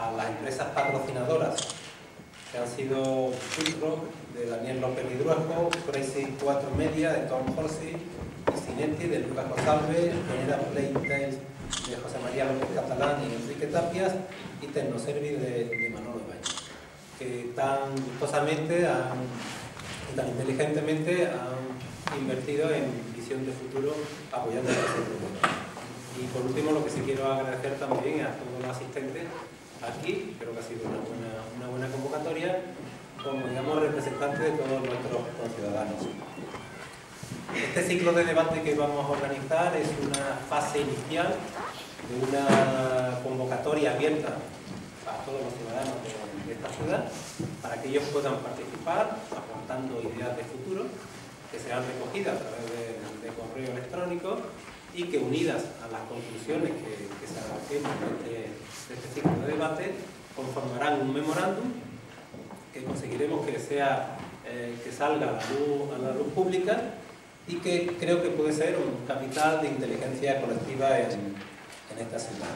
a las empresas patrocinadoras, que han sido Fulcro, de Daniel López Lidruejo, Crazy 4 Media, de Tom Horsey, Cinetti, de Lucas Rosalve, Genera Playtales, de José María López Catalán y Enrique Tapias, y Tecnoservice de Manolo Ibáñez, que tan gustosamente y tan inteligentemente han invertido en visión de futuro apoyando el sector. Y por último, lo que sí quiero agradecer también a todos los asistentes aquí, creo que ha sido una buena convocatoria, como digamos representantes de todos nuestros conciudadanos. Este ciclo de debate que vamos a organizar es una fase inicial de una convocatoria abierta a todos los ciudadanos de esta ciudad, para que ellos puedan participar aportando ideas de futuro que serán recogidas a través de correo electrónico y que, unidas a las conclusiones que se arranquen de este ciclo de debate, conformarán un memorándum que conseguiremos que salga a la luz pública y que creo que puede ser un capital de inteligencia colectiva en esta ciudad.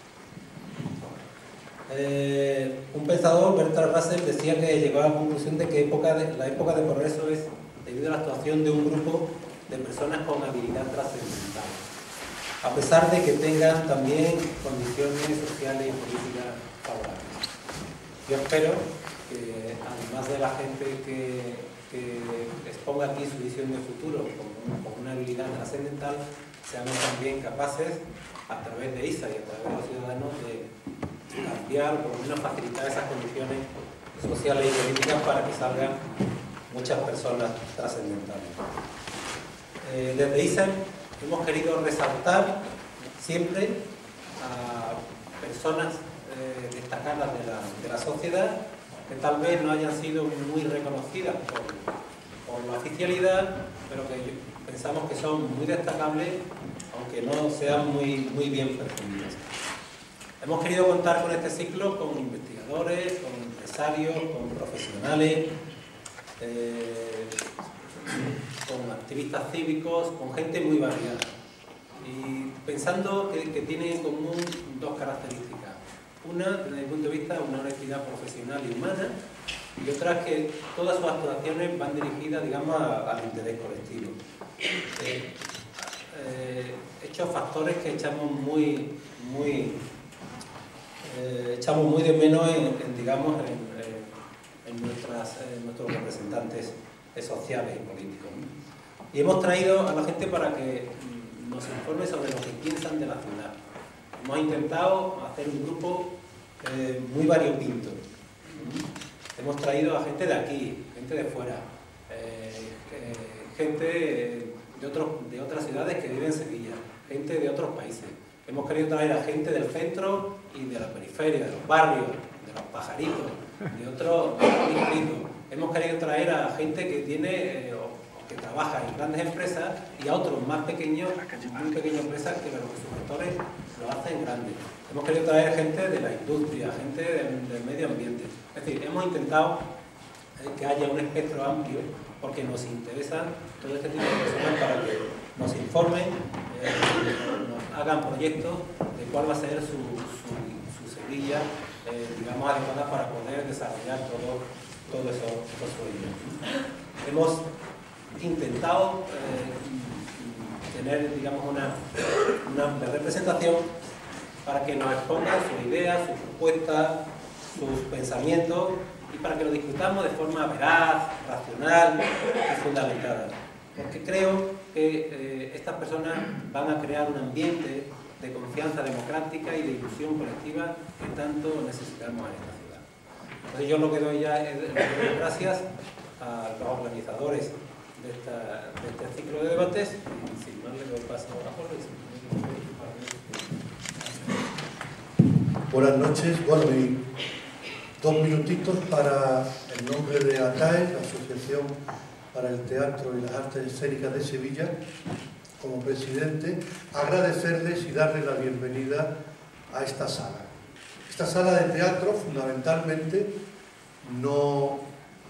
Un pensador, Bertrand Russell, decía que llegó a la conclusión de que la época de progreso es debido a la actuación de un grupo de personas con habilidad trascendental, a pesar de que tengan también condiciones sociales y políticas favorables. Yo espero que, además de la gente que exponga aquí su visión de futuro con una habilidad trascendental, seamos también capaces, a través de ISA y a través de los ciudadanos, de cambiar, por lo menos facilitar esas condiciones sociales y políticas para que salgan muchas personas trascendentales. Desde ISA hemos querido resaltar siempre a personas destacadas de la sociedad que tal vez no hayan sido muy reconocidas por la oficialidad, pero que pensamos que son muy destacables, aunque no sean muy bien percibidas. Hemos querido contar con este ciclo con investigadores, con empresarios, con profesionales, con activistas cívicos, con gente muy variada. Y pensando que tiene en común dos características. Una, desde el punto de vista, una honestidad profesional y humana, y otra es que todas sus actuaciones van dirigidas, digamos, al interés colectivo. Hechos factores que echamos muy de menos en nuestros representantes sociales y políticos, ¿no? Y hemos traído a la gente para que nos informe sobre lo que piensan de la ciudad. Hemos intentado hacer un grupo muy variopinto. Hemos traído a gente de aquí, gente de fuera, gente de otras ciudades que viven en Sevilla, gente de otros países. Hemos querido traer a gente del centro y de la periferia, de los barrios, de los pajaritos, de otros distritos. Hemos querido traer a gente que tiene o que trabaja en grandes empresas y a otros más pequeños, muy pequeñas empresas que los sectores lo hacen grandes. Hemos querido traer gente de la industria, gente del medio ambiente. Es decir, hemos intentado que haya un espectro amplio porque nos interesa todo este tipo de personas para que nos informen, nos hagan proyectos de cuál va a ser su semilla, digamos, adecuada para poder desarrollar todo esos sueños. Hemos intentado tener, digamos, una amplia representación para que nos expongan sus ideas, sus propuestas, sus pensamientos y para que lo discutamos de forma veraz, racional y fundamentada. Porque creo que estas personas van a crear un ambiente de confianza democrática y de ilusión colectiva que tanto necesitamos en esta ciudad. Entonces yo lo que doy ya es gracias a los organizadores de este ciclo de debates y sin más le doy paso a Jorge. Buenas noches. Bueno, y 2 minutitos para, en nombre de ATAE, la Asociación para el Teatro y las Artes Escénicas de Sevilla, como presidente, agradecerles y darles la bienvenida a esta sala. Esta sala de teatro, fundamentalmente, no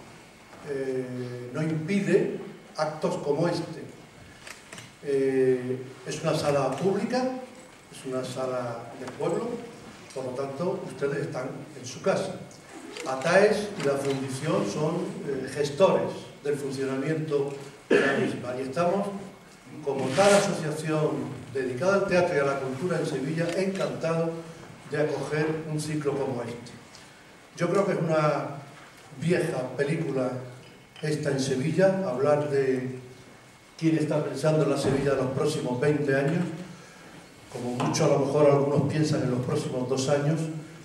impide actos como este. Es una sala pública, es una sala de pueblo, Por lo tanto, ustedes están en su casa. ATAES y la Fundición son gestores del funcionamiento de la misma. Y estamos, como tal asociación dedicada al teatro y a la cultura en Sevilla, encantados de acoger un ciclo como este. Yo creo que es una vieja película esta en Sevilla, hablar de quién está pensando en la Sevilla de los próximos 20 años, como mucho a lo mejor algunos piensan en los próximos 2 años.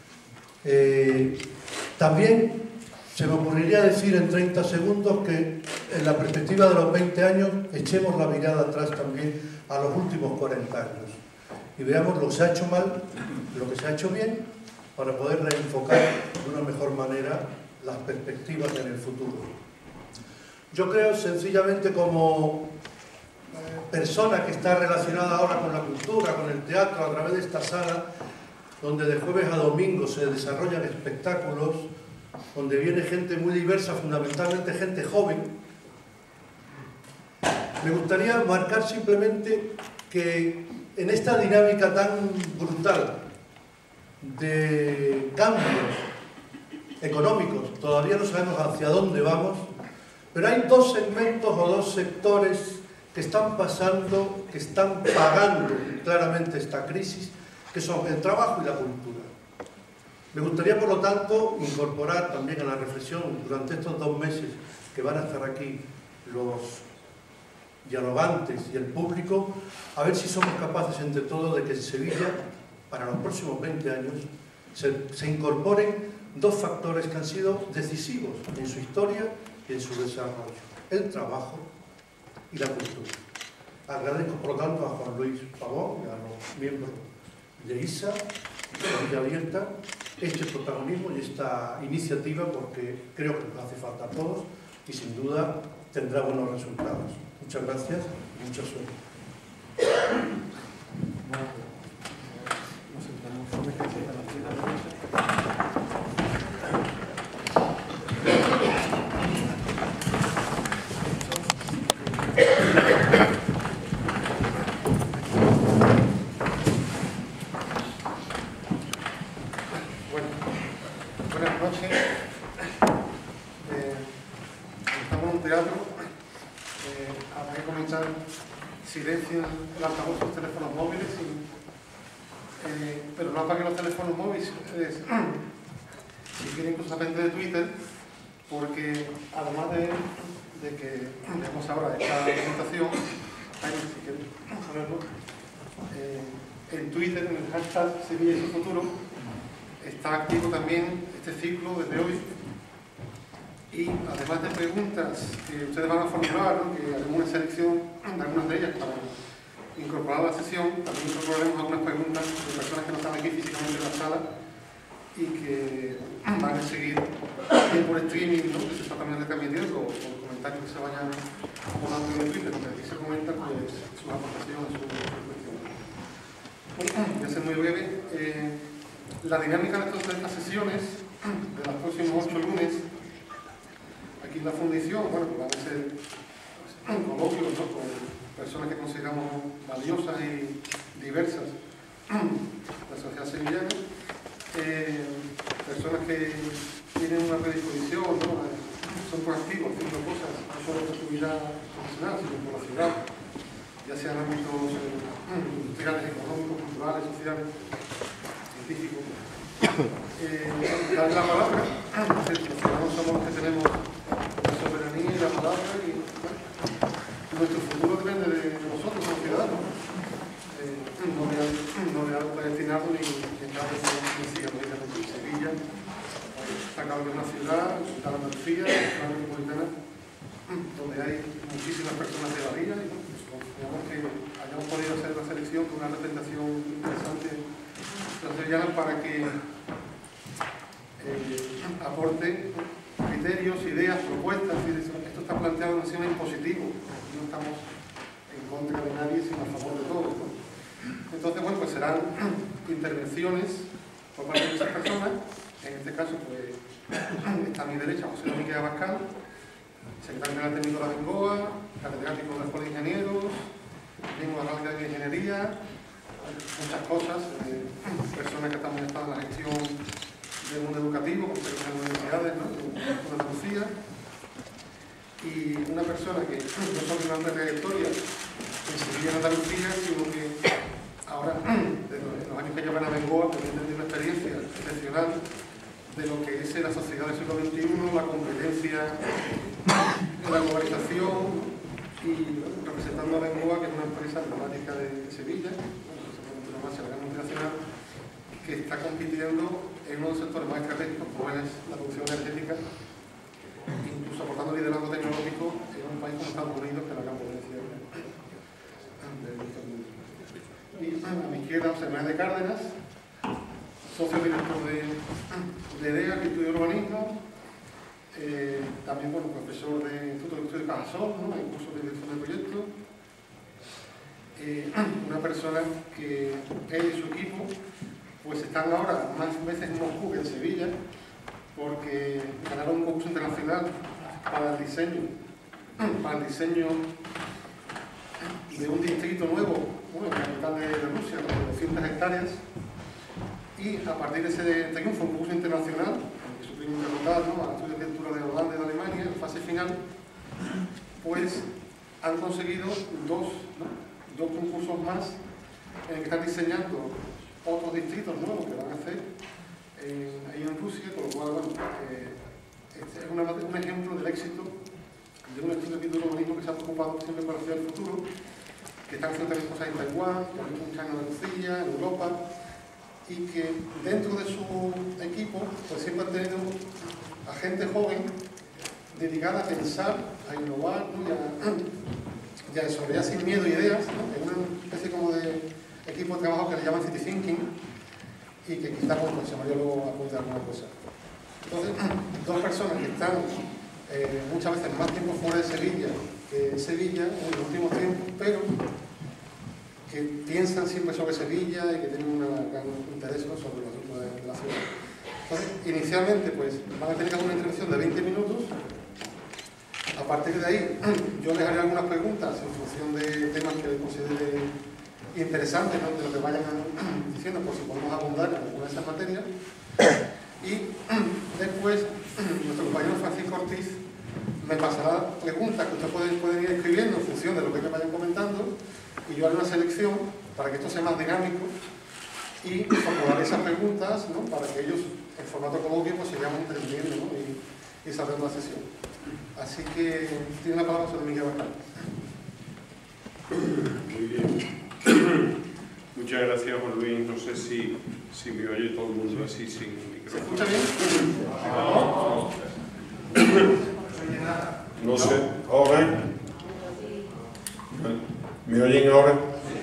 También se me ocurriría decir en 30 segundos que en la perspectiva de los 20 años echemos la mirada atrás también a los últimos 40 años y veamos lo que se ha hecho mal, lo que se ha hecho bien, para poder reenfocar de una mejor manera las perspectivas en el futuro. Yo creo sencillamente como persona que está relacionada ahora con la cultura, con el teatro, a través de esta sala, donde de jueves a domingo se desarrollan espectáculos, donde viene gente muy diversa, fundamentalmente gente joven. Me gustaría marcar simplemente que en esta dinámica tan brutal de cambios económicos, todavía no sabemos hacia dónde vamos, pero hay 2 segmentos o 2 sectores que están pasando, que están pagando claramente esta crisis, que son el trabajo y la cultura. Me gustaría, por lo tanto, incorporar también a la reflexión durante estos 2 meses que van a estar aquí los dialogantes y el público, a ver si somos capaces entre todos de que en Sevilla, para los próximos 20 años, se incorporen 2 factores que han sido decisivos en su historia y en su desarrollo: el trabajo y la cultura. Agradezco, por lo tanto, a Juan Luis Pavón y a los miembros de ISA, de Villa Abierta, este protagonismo y esta iniciativa, porque creo que nos hace falta a todos y sin duda tendrá buenos resultados. Muchas gracias y mucha suerte. Buenas noches. Estamos en un teatro. Habrá que comenzar silencio el altavoz de los teléfonos móviles, pero no apaguen los teléfonos móviles. Si quieren, incluso depende de Twitter, porque además de que tenemos ahora esta presentación, si quieren saberlo, en Twitter, en el hashtag Sevilla y su futuro, está activo también este ciclo desde hoy. Y además de preguntas que ustedes van a formular, ¿no?, que haremos una selección de algunas de ellas para incorporar a la sesión, también incorporaremos algunas preguntas de personas que no están aquí físicamente en la sala y que van a seguir bien por streaming, ¿no?, que se está también retransmitiendo, o comentarios que se vayan poniendo en Twitter, donde aquí se comentan pues, sus aportaciones, sus cuestiones. Voy a ser muy breve. La dinámica de estas sesiones, de los próximos 8 lunes, aquí en la Fundición, bueno, pues van a ser coloquios, ¿no?, con personas que consideramos valiosas y diversas de la sociedad sevillana, personas que tienen una predisposición, ¿no?, son proactivos haciendo cosas no solo en su actividad profesional, sino por la ciudad, ya sean ámbitos industriales, económicos, culturales, sociales, científicos. Darle la palabra, los somos los que tenemos la soberanía y la palabra, y nuestro futuro depende de nosotros como ciudadanos. No de algo predestinado ni nada que siga en Sevilla. Está claro que es una ciudad, está la Andalucía, una metropolitana, donde hay muchísimas personas de la vía, y digamos que hayamos podido hacer la selección con una representación interesante de las sevillanas para que aporte criterios, ideas, propuestas. Esto está planteado en un impositivo, no estamos en contra de nadie sino a favor de todos, ¿no? Entonces, bueno, pues serán intervenciones por parte de esas personas. En este caso, pues está a mi derecha José Miguel Abascal, secretario general técnico de la Bengoa, catedrático de la Escuela de Ingenieros, lengua de la Ingeniería, muchas cosas, personas que están en la gestión del mundo educativo, como en las universidades, ¿no? En Andalucía, y una persona que no solo tiene una amplia trayectoria en Sevilla, en Andalucía, sino que ahora, en los años que lleva en Abengoa, también tiene una experiencia excepcional de lo que es la sociedad del siglo XXI, la competencia, la globalización, y representando a Abengoa, que es una empresa emblemática de Sevilla, una multinacional que está compitiendo en uno de los sectores más estratégicos, como es la producción energética, incluso aportando liderazgo tecnológico en un país como Estados Unidos, que es la gran potencia del mundo. Y a mi izquierda, José Manuel de Cárdenas, socio director de EDEA, que estudia urbanismo, también profesor del Instituto de Estudios de Cajasol, ¿no? En cursos de dirección de proyectos. Una persona que él y su equipo pues están ahora más veces en Moscú que en Sevilla, porque ganaron un concurso internacional para el diseño de un distrito nuevo, en la capital de Rusia, con 200 hectáreas, y a partir de ese triunfo, un concurso internacional, que su primer lugar, ¿no? Al estudio de arquitectura de Holanda y de Alemania, en fase final, pues han conseguido dos concursos más en el que están diseñando otros distritos nuevos que van a hacer ahí en Rusia, con lo cual, este es un ejemplo del éxito de un estudio de urbanismo que se ha preocupado siempre por la ciudad del futuro, que están haciendo también cosas en Taiwán, también muchas en Andalucía, en Europa, y que dentro de su equipo pues siempre han tenido a gente joven dedicada a pensar, a innovar, ¿no? y a desarrollar sin miedo ideas, ¿no? En una especie como de equipo de trabajo que le llaman City Thinking, y que quizá pues, se María luego apunte alguna cosa. Entonces, dos personas que están muchas veces más tiempo fuera de Sevilla que en Sevilla en los últimos tiempos, pero que piensan siempre sobre Sevilla y que tienen un gran interés, ¿no? Sobre los asuntos de la ciudad. Entonces, inicialmente pues van a tener una intervención de 20 minutos. A partir de ahí, yo les haré algunas preguntas en función de temas que considere interesantes, ¿no? De lo que vayan diciendo, por si podemos abundar en alguna de esas materias. Y después, nuestro compañero Francisco Ortiz me pasará preguntas que ustedes pueden ir escribiendo en función de lo que me vayan comentando, y yo haré una selección para que esto sea más dinámico y formularé esas preguntas, ¿no? Para que ellos, en formato coloquio, pues sigamos entendiendo, ¿no? y salvando la sesión. Así que tiene la palabra sobre Miguel Bascal. Muy bien. Muchas gracias, Juan Luis. No sé si me oye todo el mundo así sin micrófono. ¿Se escucha bien? No sé. ¿Ahora? ¿Me oyen ahora?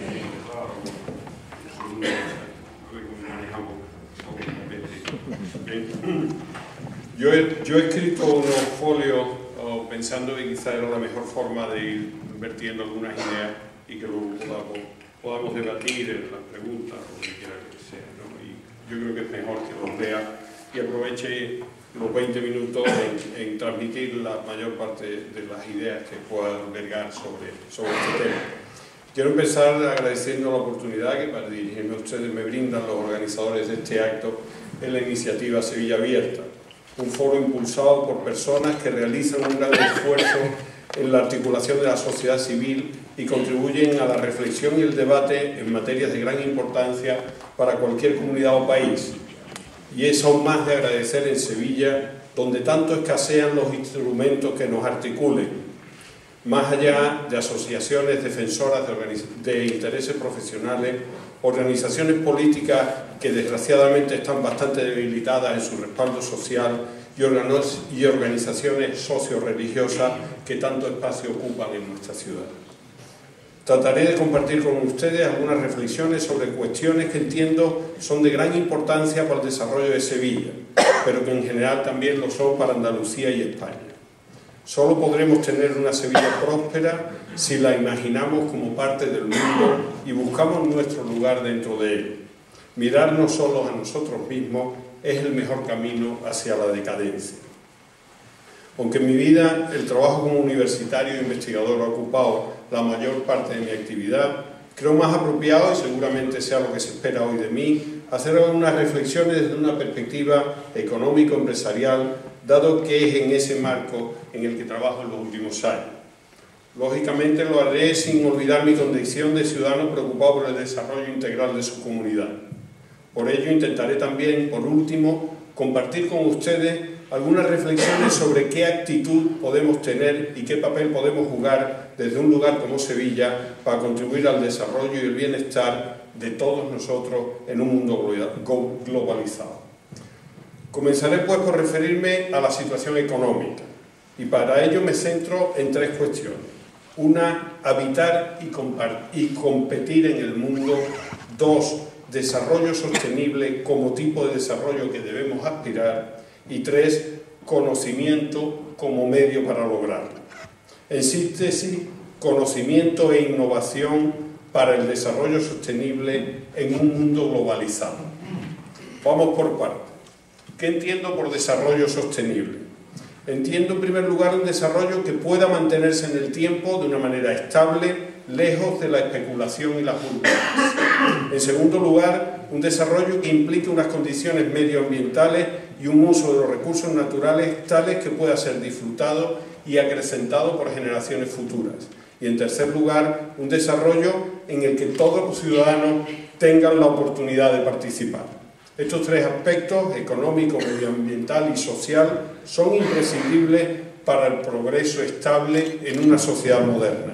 Yo he escrito unos folios pensando que quizá era la mejor forma de ir vertiendo algunas ideas y que luego podamos debatir en las preguntas o lo que quiera que sea, ¿no? Y yo creo que es mejor que los vea y aproveche los 20 minutos en transmitir la mayor parte de las ideas que pueda albergar sobre este tema. Quiero empezar agradeciendo la oportunidad que, para dirigirme a ustedes, me brindan los organizadores de este acto en la iniciativa Sevilla Abierta, un foro impulsado por personas que realizan un gran esfuerzo en la articulación de la sociedad civil y contribuyen a la reflexión y el debate en materias de gran importancia para cualquier comunidad o país. Y es aún más de agradecer en Sevilla, donde tanto escasean los instrumentos que nos articulen, más allá de asociaciones defensoras de intereses profesionales, organizaciones políticas que desgraciadamente están bastante debilitadas en su respaldo social y organizaciones socio-religiosas que tanto espacio ocupan en nuestra ciudad. Trataré de compartir con ustedes algunas reflexiones sobre cuestiones que entiendo son de gran importancia para el desarrollo de Sevilla, pero que en general también lo son para Andalucía y España. Solo podremos tener una Sevilla próspera si la imaginamos como parte del mundo y buscamos nuestro lugar dentro de él. Mirarnos solos a nosotros mismos es el mejor camino hacia la decadencia. Aunque en mi vida el trabajo como universitario e investigador ha ocupado la mayor parte de mi actividad, Creo más apropiado, y seguramente sea lo que se espera hoy de mí, hacer algunas reflexiones desde una perspectiva económico-empresarial, dado que es en ese marco en el que trabajo en los últimos años. Lógicamente lo haré sin olvidar mi condición de ciudadano preocupado por el desarrollo integral de su comunidad. Por ello intentaré también, por último, compartir con ustedes algunas reflexiones sobre qué actitud podemos tener y qué papel podemos jugar desde un lugar como Sevilla para contribuir al desarrollo y el bienestar de todos nosotros en un mundo globalizado. Comenzaré pues por referirme a la situación económica y para ello me centro en tres cuestiones. Una, habitar y competir en el mundo. Dos, desarrollo sostenible como tipo de desarrollo que debemos aspirar. Y tres, conocimiento como medio para lograrlo. En síntesis, conocimiento e innovación para el desarrollo sostenible en un mundo globalizado. Vamos por partes. ¿Qué entiendo por desarrollo sostenible? Entiendo en primer lugar un desarrollo que pueda mantenerse en el tiempo de una manera estable, lejos de la especulación y las burbujas. En segundo lugar, un desarrollo que implique unas condiciones medioambientales y un uso de los recursos naturales tales que pueda ser disfrutado y acrecentado por generaciones futuras. Y en tercer lugar, un desarrollo en el que todos los ciudadanos tengan la oportunidad de participar. Estos tres aspectos, económico, medioambiental y social, son imprescindibles para el progreso estable en una sociedad moderna.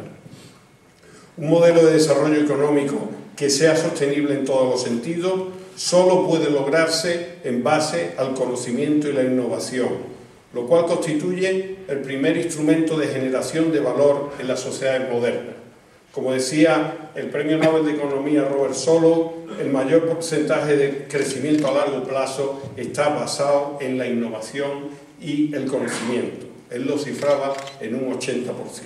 Un modelo de desarrollo económico que sea sostenible en todos los sentidos solo puede lograrse en base al conocimiento y la innovación, lo cual constituye el primer instrumento de generación de valor en las sociedades modernas. Como decía el Premio Nobel de Economía Robert Solow, el mayor porcentaje de crecimiento a largo plazo está basado en la innovación y el conocimiento. Él lo cifraba en un 80%.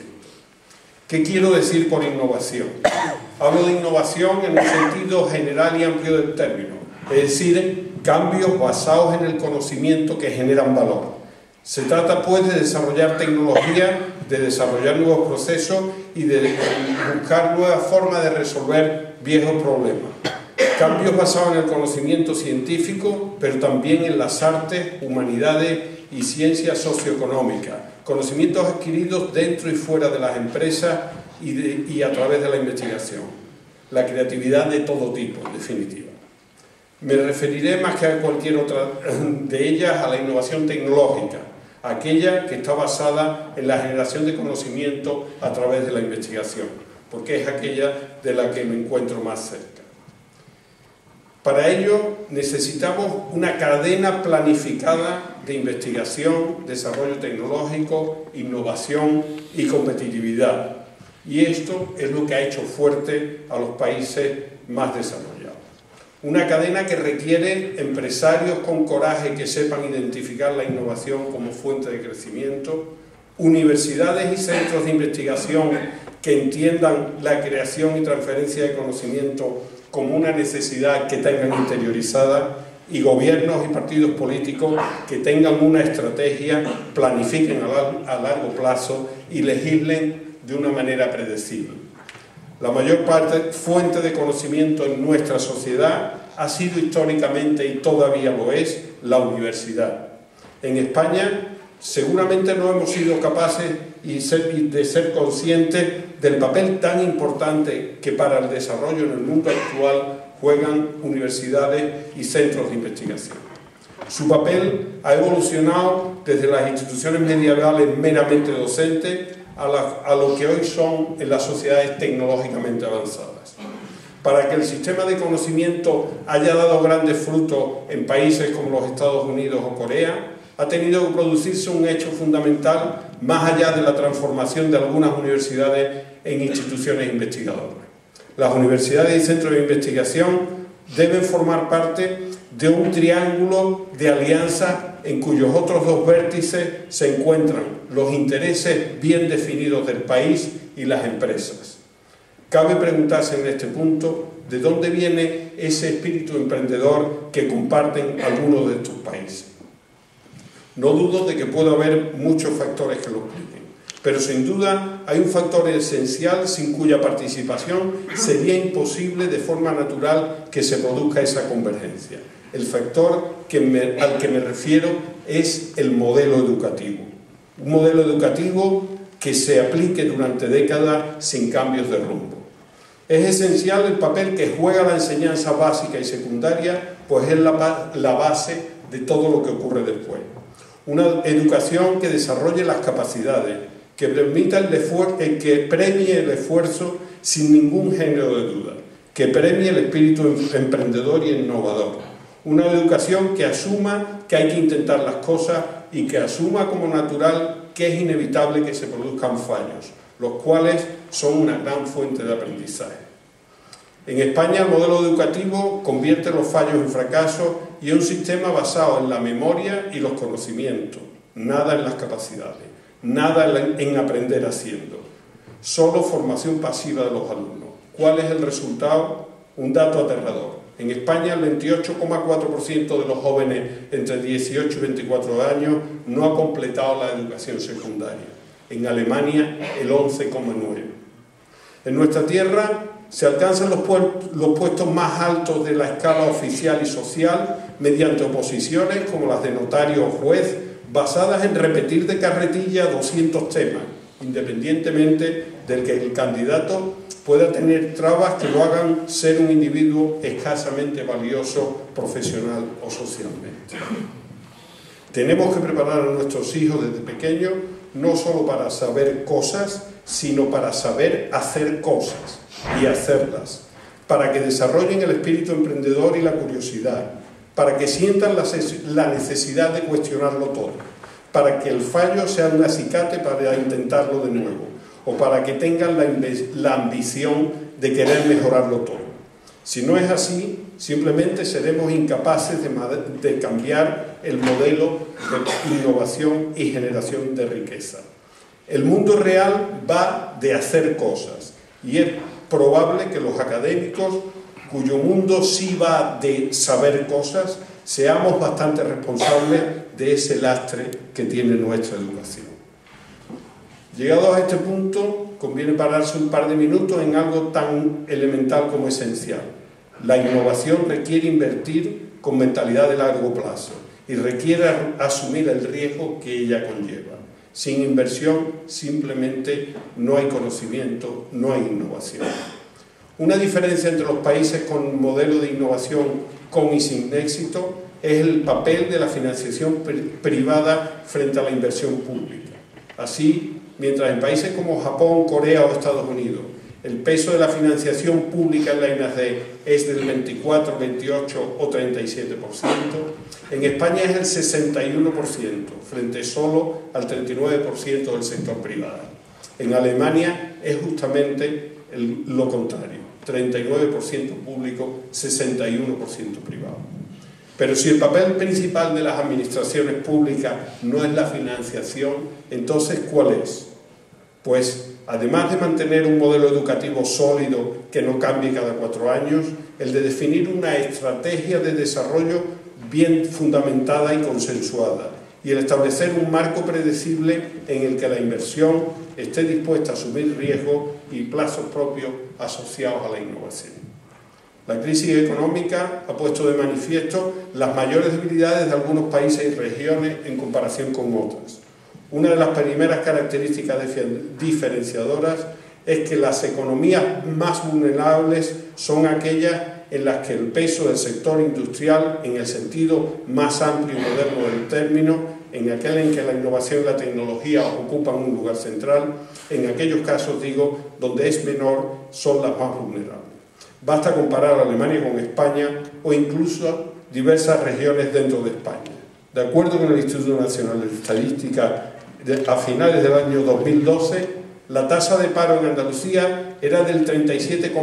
¿Qué quiero decir por innovación? Hablo de innovación en un sentido general y amplio del término, es decir, cambios basados en el conocimiento que generan valor. Se trata pues de desarrollar tecnología, de desarrollar nuevos procesos y de buscar nuevas formas de resolver viejos problemas. Cambios basados en el conocimiento científico, pero también en las artes, humanidades y ciencias socioeconómicas. Conocimientos adquiridos dentro y fuera de las empresas y a través de la investigación. La creatividad de todo tipo, en definitiva. Me referiré más que a cualquier otra de ellas a la innovación tecnológica, aquella que está basada en la generación de conocimiento a través de la investigación, porque es aquella de la que me encuentro más cerca. Para ello necesitamos una cadena planificada de investigación, desarrollo tecnológico, innovación y competitividad. Y esto es lo que ha hecho fuerte a los países más desarrollados. Una cadena que requiere empresarios con coraje que sepan identificar la innovación como fuente de crecimiento, universidades y centros de investigación que entiendan la creación y transferencia de conocimiento como una necesidad que tengan interiorizada, y gobiernos y partidos políticos que tengan una estrategia, planifiquen a largo plazo y legislen de una manera predecible. La mayor fuente de conocimiento en nuestra sociedad ha sido históricamente, y todavía lo es, la universidad. En España seguramente no hemos sido capaces de ser conscientes del papel tan importante que para el desarrollo en el mundo actual juegan universidades y centros de investigación. Su papel ha evolucionado desde las instituciones medievales meramente docentes a lo que hoy son en las sociedades tecnológicamente avanzadas. Para que el sistema de conocimiento haya dado grandes frutos en países como los Estados Unidos o Corea, ha tenido que producirse un hecho fundamental más allá de la transformación de algunas universidades en instituciones investigadoras. Las universidades y centros de investigación deben formar parte de un triángulo de alianzas en cuyos otros dos vértices se encuentran los intereses bien definidos del país y las empresas. Cabe preguntarse en este punto de dónde viene ese espíritu emprendedor que comparten algunos de estos países. No dudo de que pueda haber muchos factores que lo expliquen, pero sin duda hay un factor esencial sin cuya participación sería imposible de forma natural que se produzca esa convergencia. El factor al que me refiero es el modelo educativo. Un modelo educativo que se aplique durante décadas sin cambios de rumbo. Es esencial el papel que juega la enseñanza básica y secundaria, pues es la base de todo lo que ocurre después. Una educación que desarrolle las capacidades, que permita que premie el esfuerzo sin ningún género de duda, que premie el espíritu emprendedor y innovador. Una educación que asuma que hay que intentar las cosas y que asuma como natural que es inevitable que se produzcan fallos, los cuales son una gran fuente de aprendizaje. En España el modelo educativo convierte los fallos en fracasos y es un sistema basado en la memoria y los conocimientos, nada en las capacidades, nada en aprender haciendo, solo formación pasiva de los alumnos. ¿Cuál es el resultado? Un dato aterrador. En España el 28,4% de los jóvenes entre 18 y 24 años no ha completado la educación secundaria. En Alemania el 11,9%. En nuestra tierra se alcanzan los puestos más altos de la escala oficial y social mediante oposiciones como las de notario o juez, basadas en repetir de carretilla 200 temas, independientemente del que el candidato pueda tener trabas que lo hagan ser un individuo escasamente valioso profesional o socialmente. Tenemos que preparar a nuestros hijos desde pequeños no solo para saber cosas, sino para saber hacer cosas y hacerlas, para que desarrollen el espíritu emprendedor y la curiosidad, para que sientan la necesidad de cuestionarlo todo, para que el fallo sea un acicate para intentarlo de nuevo, o para que tengan la ambición de querer mejorarlo todo. Si no es así, simplemente seremos incapaces de cambiar el modelo de innovación y generación de riqueza. El mundo real va de hacer cosas y es probable que los académicos, cuyo mundo sí va de saber cosas, seamos bastante responsables de ese lastre que tiene nuestra educación. Llegados a este punto, conviene pararse un par de minutos en algo tan elemental como esencial. La innovación requiere invertir con mentalidad de largo plazo y requiere asumir el riesgo que ella conlleva. Sin inversión, simplemente no hay conocimiento, no hay innovación. Una diferencia entre los países con modelo de innovación con y sin éxito es el papel de la financiación privada frente a la inversión pública. Así, mientras en países como Japón, Corea o Estados Unidos el peso de la financiación pública en la I+D es del 24, 28 o 37%, en España es el 61%, frente solo al 39% del sector privado. En Alemania es justamente lo contrario, 39% público, 61% privado. Pero si el papel principal de las administraciones públicas no es la financiación, entonces ¿cuál es? Pues, además de mantener un modelo educativo sólido que no cambie cada 4 años, el de definir una estrategia de desarrollo bien fundamentada y consensuada, y el establecer un marco predecible en el que la inversión esté dispuesta a asumir riesgos y plazos propios asociados a la innovación. La crisis económica ha puesto de manifiesto las mayores debilidades de algunos países y regiones en comparación con otras. Una de las primeras características diferenciadoras es que las economías más vulnerables son aquellas en las que el peso del sector industrial, en el sentido más amplio y moderno del término, en aquel en que la innovación y la tecnología ocupan un lugar central, en aquellos casos, digo, donde es menor, son las más vulnerables. Basta comparar a Alemania con España o incluso diversas regiones dentro de España. De acuerdo con el Instituto Nacional de Estadística, a finales del año 2012, la tasa de paro en Andalucía era del 37,8%,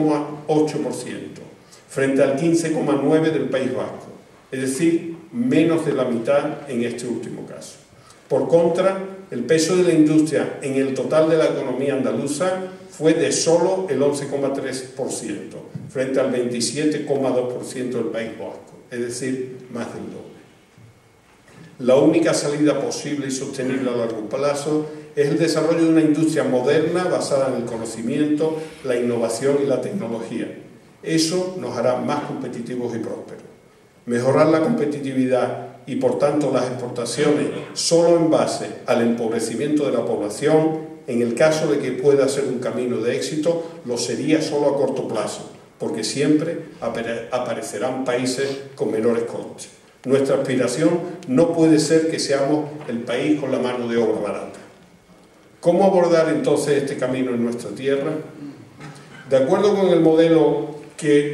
frente al 15,9% del País Vasco, es decir, menos de la mitad en este último caso. Por contra, el peso de la industria en el total de la economía andaluza fue de solo el 11,3%, frente al 27,2% del País Vasco, es decir, más del doble. La única salida posible y sostenible a largo plazo es el desarrollo de una industria moderna basada en el conocimiento, la innovación y la tecnología. Eso nos hará más competitivos y prósperos. Mejorar la competitividad y por tanto las exportaciones solo en base al empobrecimiento de la población, en el caso de que pueda ser un camino de éxito, lo sería solo a corto plazo, porque siempre aparecerán países con menores costes. Nuestra aspiración no puede ser que seamos el país con la mano de obra barata. ¿Cómo abordar entonces este camino en nuestra tierra? De acuerdo con el modelo que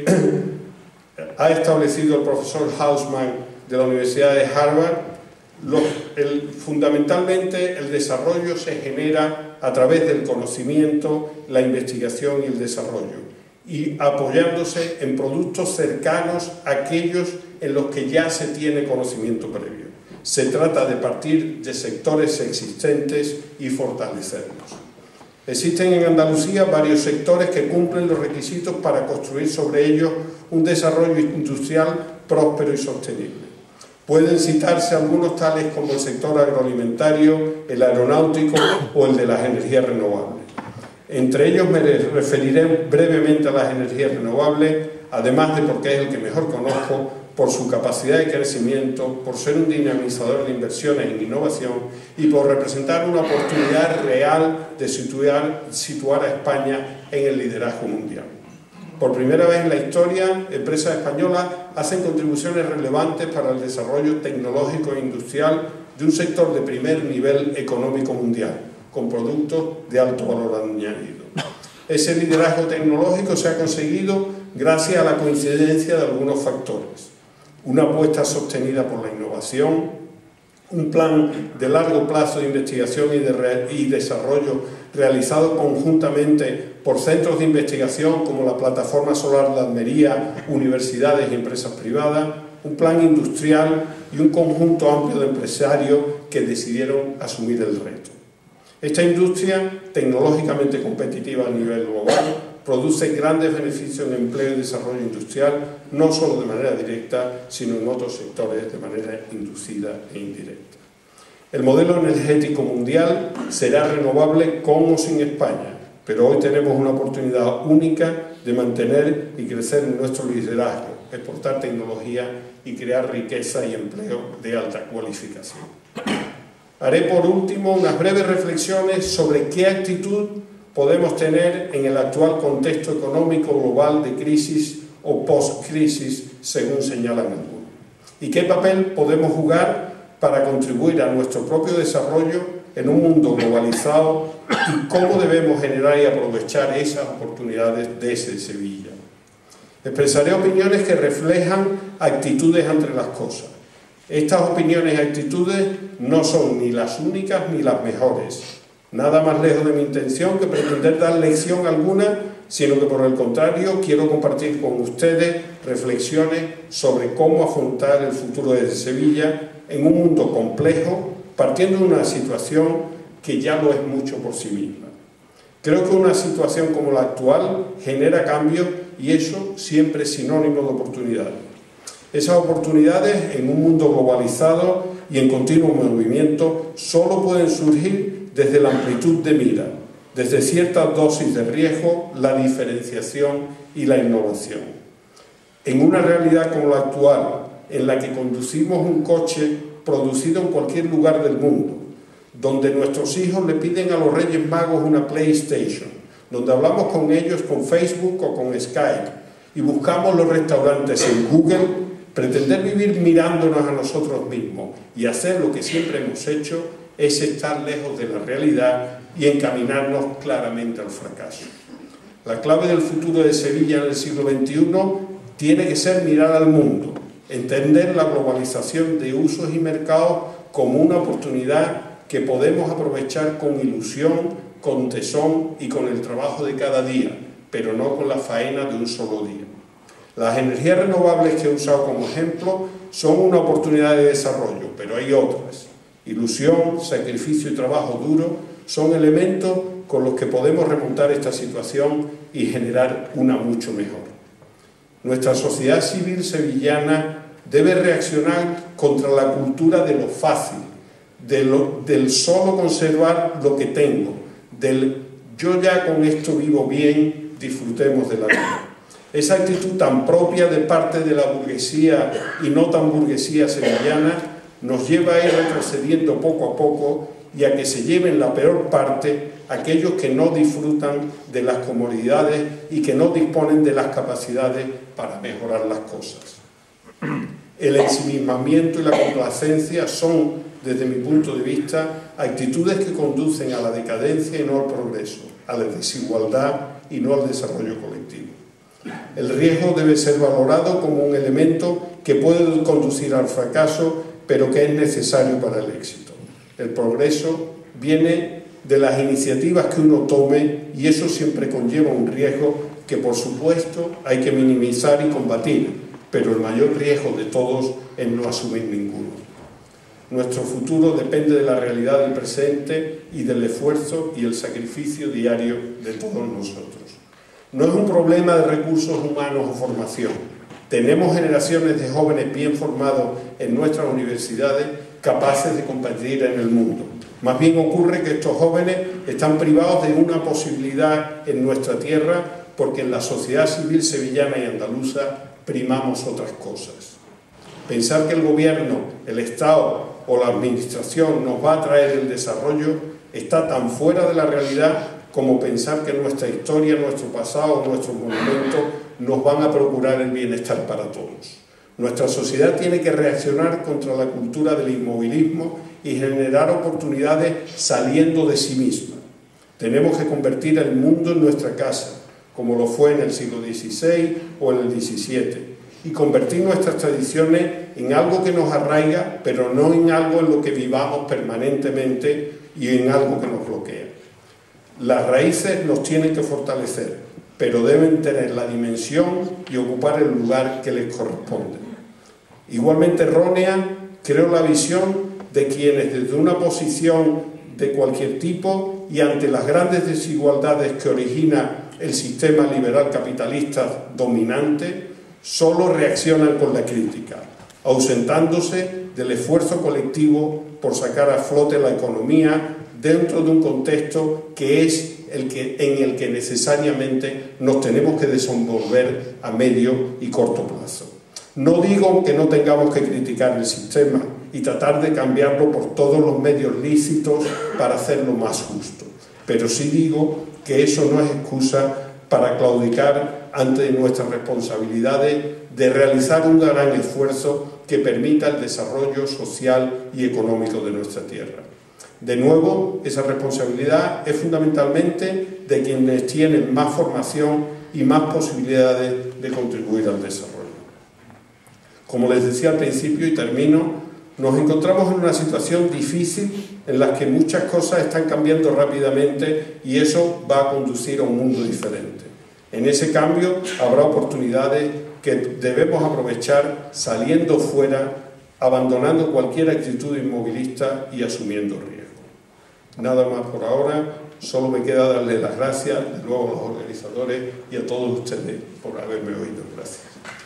ha establecido el profesor Hausman de la Universidad de Harvard, fundamentalmente el desarrollo se genera a través del conocimiento, la investigación y el desarrollo, y apoyándose en productos cercanos a aquellos en los que ya se tiene conocimiento previo. Se trata de partir de sectores existentes y fortalecerlos. Existen en Andalucía varios sectores que cumplen los requisitos para construir sobre ellos un desarrollo industrial próspero y sostenible. Pueden citarse algunos tales como el sector agroalimentario, el aeronáutico o el de las energías renovables. Entre ellos me referiré brevemente a las energías renovables, además de porque es el que mejor conozco, por su capacidad de crecimiento, por ser un dinamizador de inversiones en innovación y por representar una oportunidad real de situar a España en el liderazgo mundial. Por primera vez en la historia, empresas españolas hacen contribuciones relevantes para el desarrollo tecnológico e industrial de un sector de primer nivel económico mundial, con productos de alto valor añadido. Ese liderazgo tecnológico se ha conseguido gracias a la coincidencia de algunos factores. Una apuesta sostenida por la innovación, un plan de largo plazo de investigación y desarrollo realizado conjuntamente por centros de investigación como la Plataforma Solar de Almería, universidades y empresas privadas, un plan industrial y un conjunto amplio de empresarios que decidieron asumir el reto. Esta industria, tecnológicamente competitiva a nivel global, produce grandes beneficios en empleo y desarrollo industrial, no solo de manera directa, sino en otros sectores de manera inducida e indirecta. El modelo energético mundial será renovable con o sin España, pero hoy tenemos una oportunidad única de mantener y crecer en nuestro liderazgo, exportar tecnología y crear riqueza y empleo de alta cualificación. Haré por último unas breves reflexiones sobre qué actitud podemos tener en el actual contexto económico global de crisis o post-crisis, según señalan algunos, y qué papel podemos jugar para contribuir a nuestro propio desarrollo en un mundo globalizado y cómo debemos generar y aprovechar esas oportunidades desde Sevilla. Expresaré opiniones que reflejan actitudes entre las cosas. Estas opiniones y actitudes no son ni las únicas ni las mejores. Nada más lejos de mi intención que pretender dar lección alguna, sino que por el contrario quiero compartir con ustedes reflexiones sobre cómo afrontar el futuro desde Sevilla en un mundo complejo, partiendo de una situación que ya lo es mucho por sí misma. Creo que una situación como la actual genera cambios y eso siempre es sinónimo de oportunidades. Esas oportunidades en un mundo globalizado y en continuo movimiento solo pueden surgir desde la amplitud de mira, desde cierta dosis de riesgo, la diferenciación y la innovación. En una realidad como la actual, en la que conducimos un coche producido en cualquier lugar del mundo, donde nuestros hijos le piden a los Reyes Magos una PlayStation, donde hablamos con ellos con Facebook o con Skype y buscamos los restaurantes en Google, pretender vivir mirándonos a nosotros mismos y hacer lo que siempre hemos hecho es estar lejos de la realidad y encaminarnos claramente al fracaso. La clave del futuro de Sevilla en el siglo XXI tiene que ser mirar al mundo, entender la globalización de usos y mercados como una oportunidad que podemos aprovechar con ilusión, con tesón y con el trabajo de cada día, pero no con la faena de un solo día. Las energías renovables que he usado como ejemplo son una oportunidad de desarrollo, pero hay otras. Ilusión, sacrificio y trabajo duro son elementos con los que podemos remontar esta situación y generar una mucho mejor. Nuestra sociedad civil sevillana debe reaccionar contra la cultura de lo fácil, del solo conservar lo que tengo, del yo ya con esto vivo bien, disfrutemos de la vida. Esa actitud tan propia de parte de la burguesía y no tan burguesía sevillana nos lleva a ir retrocediendo poco a poco y a que se lleven la peor parte aquellos que no disfrutan de las comodidades y que no disponen de las capacidades para mejorar las cosas. El ensimismamiento y la complacencia son, desde mi punto de vista, actitudes que conducen a la decadencia y no al progreso, a la desigualdad y no al desarrollo colectivo. El riesgo debe ser valorado como un elemento que puede conducir al fracaso, pero que es necesario para el éxito. El progreso viene de las iniciativas que uno tome y eso siempre conlleva un riesgo que, por supuesto, hay que minimizar y combatir, pero el mayor riesgo de todos es no asumir ninguno. Nuestro futuro depende de la realidad del presente y del esfuerzo y el sacrificio diario de todos nosotros. No es un problema de recursos humanos o formación. Tenemos generaciones de jóvenes bien formados en nuestras universidades capaces de competir en el mundo. Más bien ocurre que estos jóvenes están privados de una posibilidad en nuestra tierra porque en la sociedad civil sevillana y andaluza primamos otras cosas. Pensar que el gobierno, el Estado o la administración nos va a traer el desarrollo está tan fuera de la realidad como pensar que nuestra historia, nuestro pasado, nuestros monumentos nos van a procurar el bienestar para todos. Nuestra sociedad tiene que reaccionar contra la cultura del inmovilismo y generar oportunidades saliendo de sí misma. Tenemos que convertir el mundo en nuestra casa, como lo fue en el siglo XVI o en el XVII, y convertir nuestras tradiciones en algo que nos arraiga, pero no en algo en lo que vivamos permanentemente y en algo que nos bloquea. Las raíces nos tienen que fortalecer, pero deben tener la dimensión y ocupar el lugar que les corresponde. Igualmente errónea, creo la visión de quienes desde una posición de cualquier tipo y ante las grandes desigualdades que origina el sistema liberal capitalista dominante, solo reaccionan con la crítica, ausentándose del esfuerzo colectivo por sacar a flote la economía dentro de un contexto que es en el que necesariamente nos tenemos que desenvolver a medio y corto plazo. No digo que no tengamos que criticar el sistema y tratar de cambiarlo por todos los medios lícitos para hacerlo más justo, pero sí digo que eso no es excusa para claudicar ante nuestras responsabilidades de realizar un gran esfuerzo que permita el desarrollo social y económico de nuestra tierra. De nuevo, esa responsabilidad es fundamentalmente de quienes tienen más formación y más posibilidades de contribuir al desarrollo. Como les decía al principio y termino, nos encontramos en una situación difícil en la que muchas cosas están cambiando rápidamente y eso va a conducir a un mundo diferente. En ese cambio habrá oportunidades que debemos aprovechar saliendo fuera, abandonando cualquier actitud inmovilista y asumiendo riesgo. Nada más por ahora, solo me queda darles las gracias de nuevo a los organizadores y a todos ustedes por haberme oído. Gracias.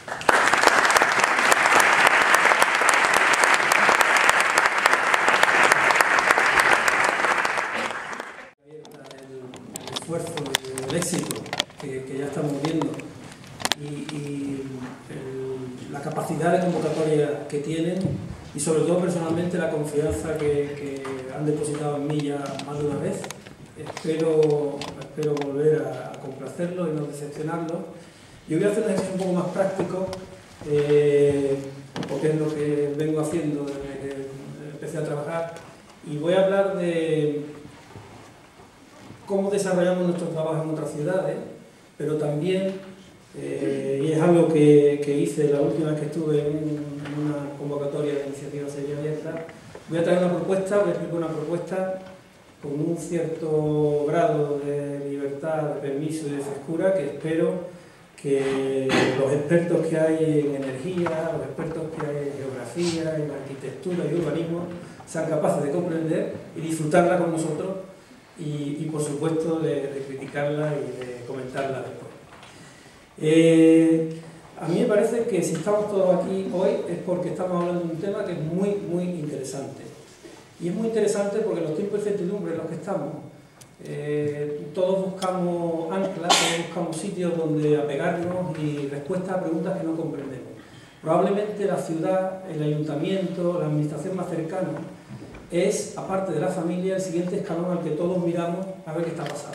El esfuerzo y el éxito que ya estamos viendo y la capacidad de convocatoria que tienen y sobre todo personalmente la confianza que han depositado en mí ya más de una vez. Espero volver a complacerlos y no decepcionarlos. Yo voy a hacer un ejercicio un poco más práctico porque es lo que vengo haciendo desde que empecé a trabajar y voy a hablar de cómo desarrollamos nuestro trabajo en otras ciudades, pero también, y es algo que hice la última vez que estuve en una convocatoria de Iniciativa Sevilla Abierta, voy a traer una propuesta, voy a explicar una propuesta con un cierto grado de libertad, de permiso y de frescura que espero que los expertos que hay en energía, los expertos que hay en geografía, en arquitectura y urbanismo sean capaces de comprender y disfrutarla con nosotros y por supuesto de criticarla y de comentarla después. A mí me parece que si estamos todos aquí hoy es porque estamos hablando de un tema que es muy, muy interesante. Y es muy interesante porque en los tiempos de incertidumbre en los que estamos, todos buscamos anclas, todos buscamos sitios donde apegarnos y respuestas a preguntas que no comprendemos. Probablemente la ciudad, el ayuntamiento, la administración más cercana es, aparte de la familia, el siguiente escalón al que todos miramos a ver qué está pasando.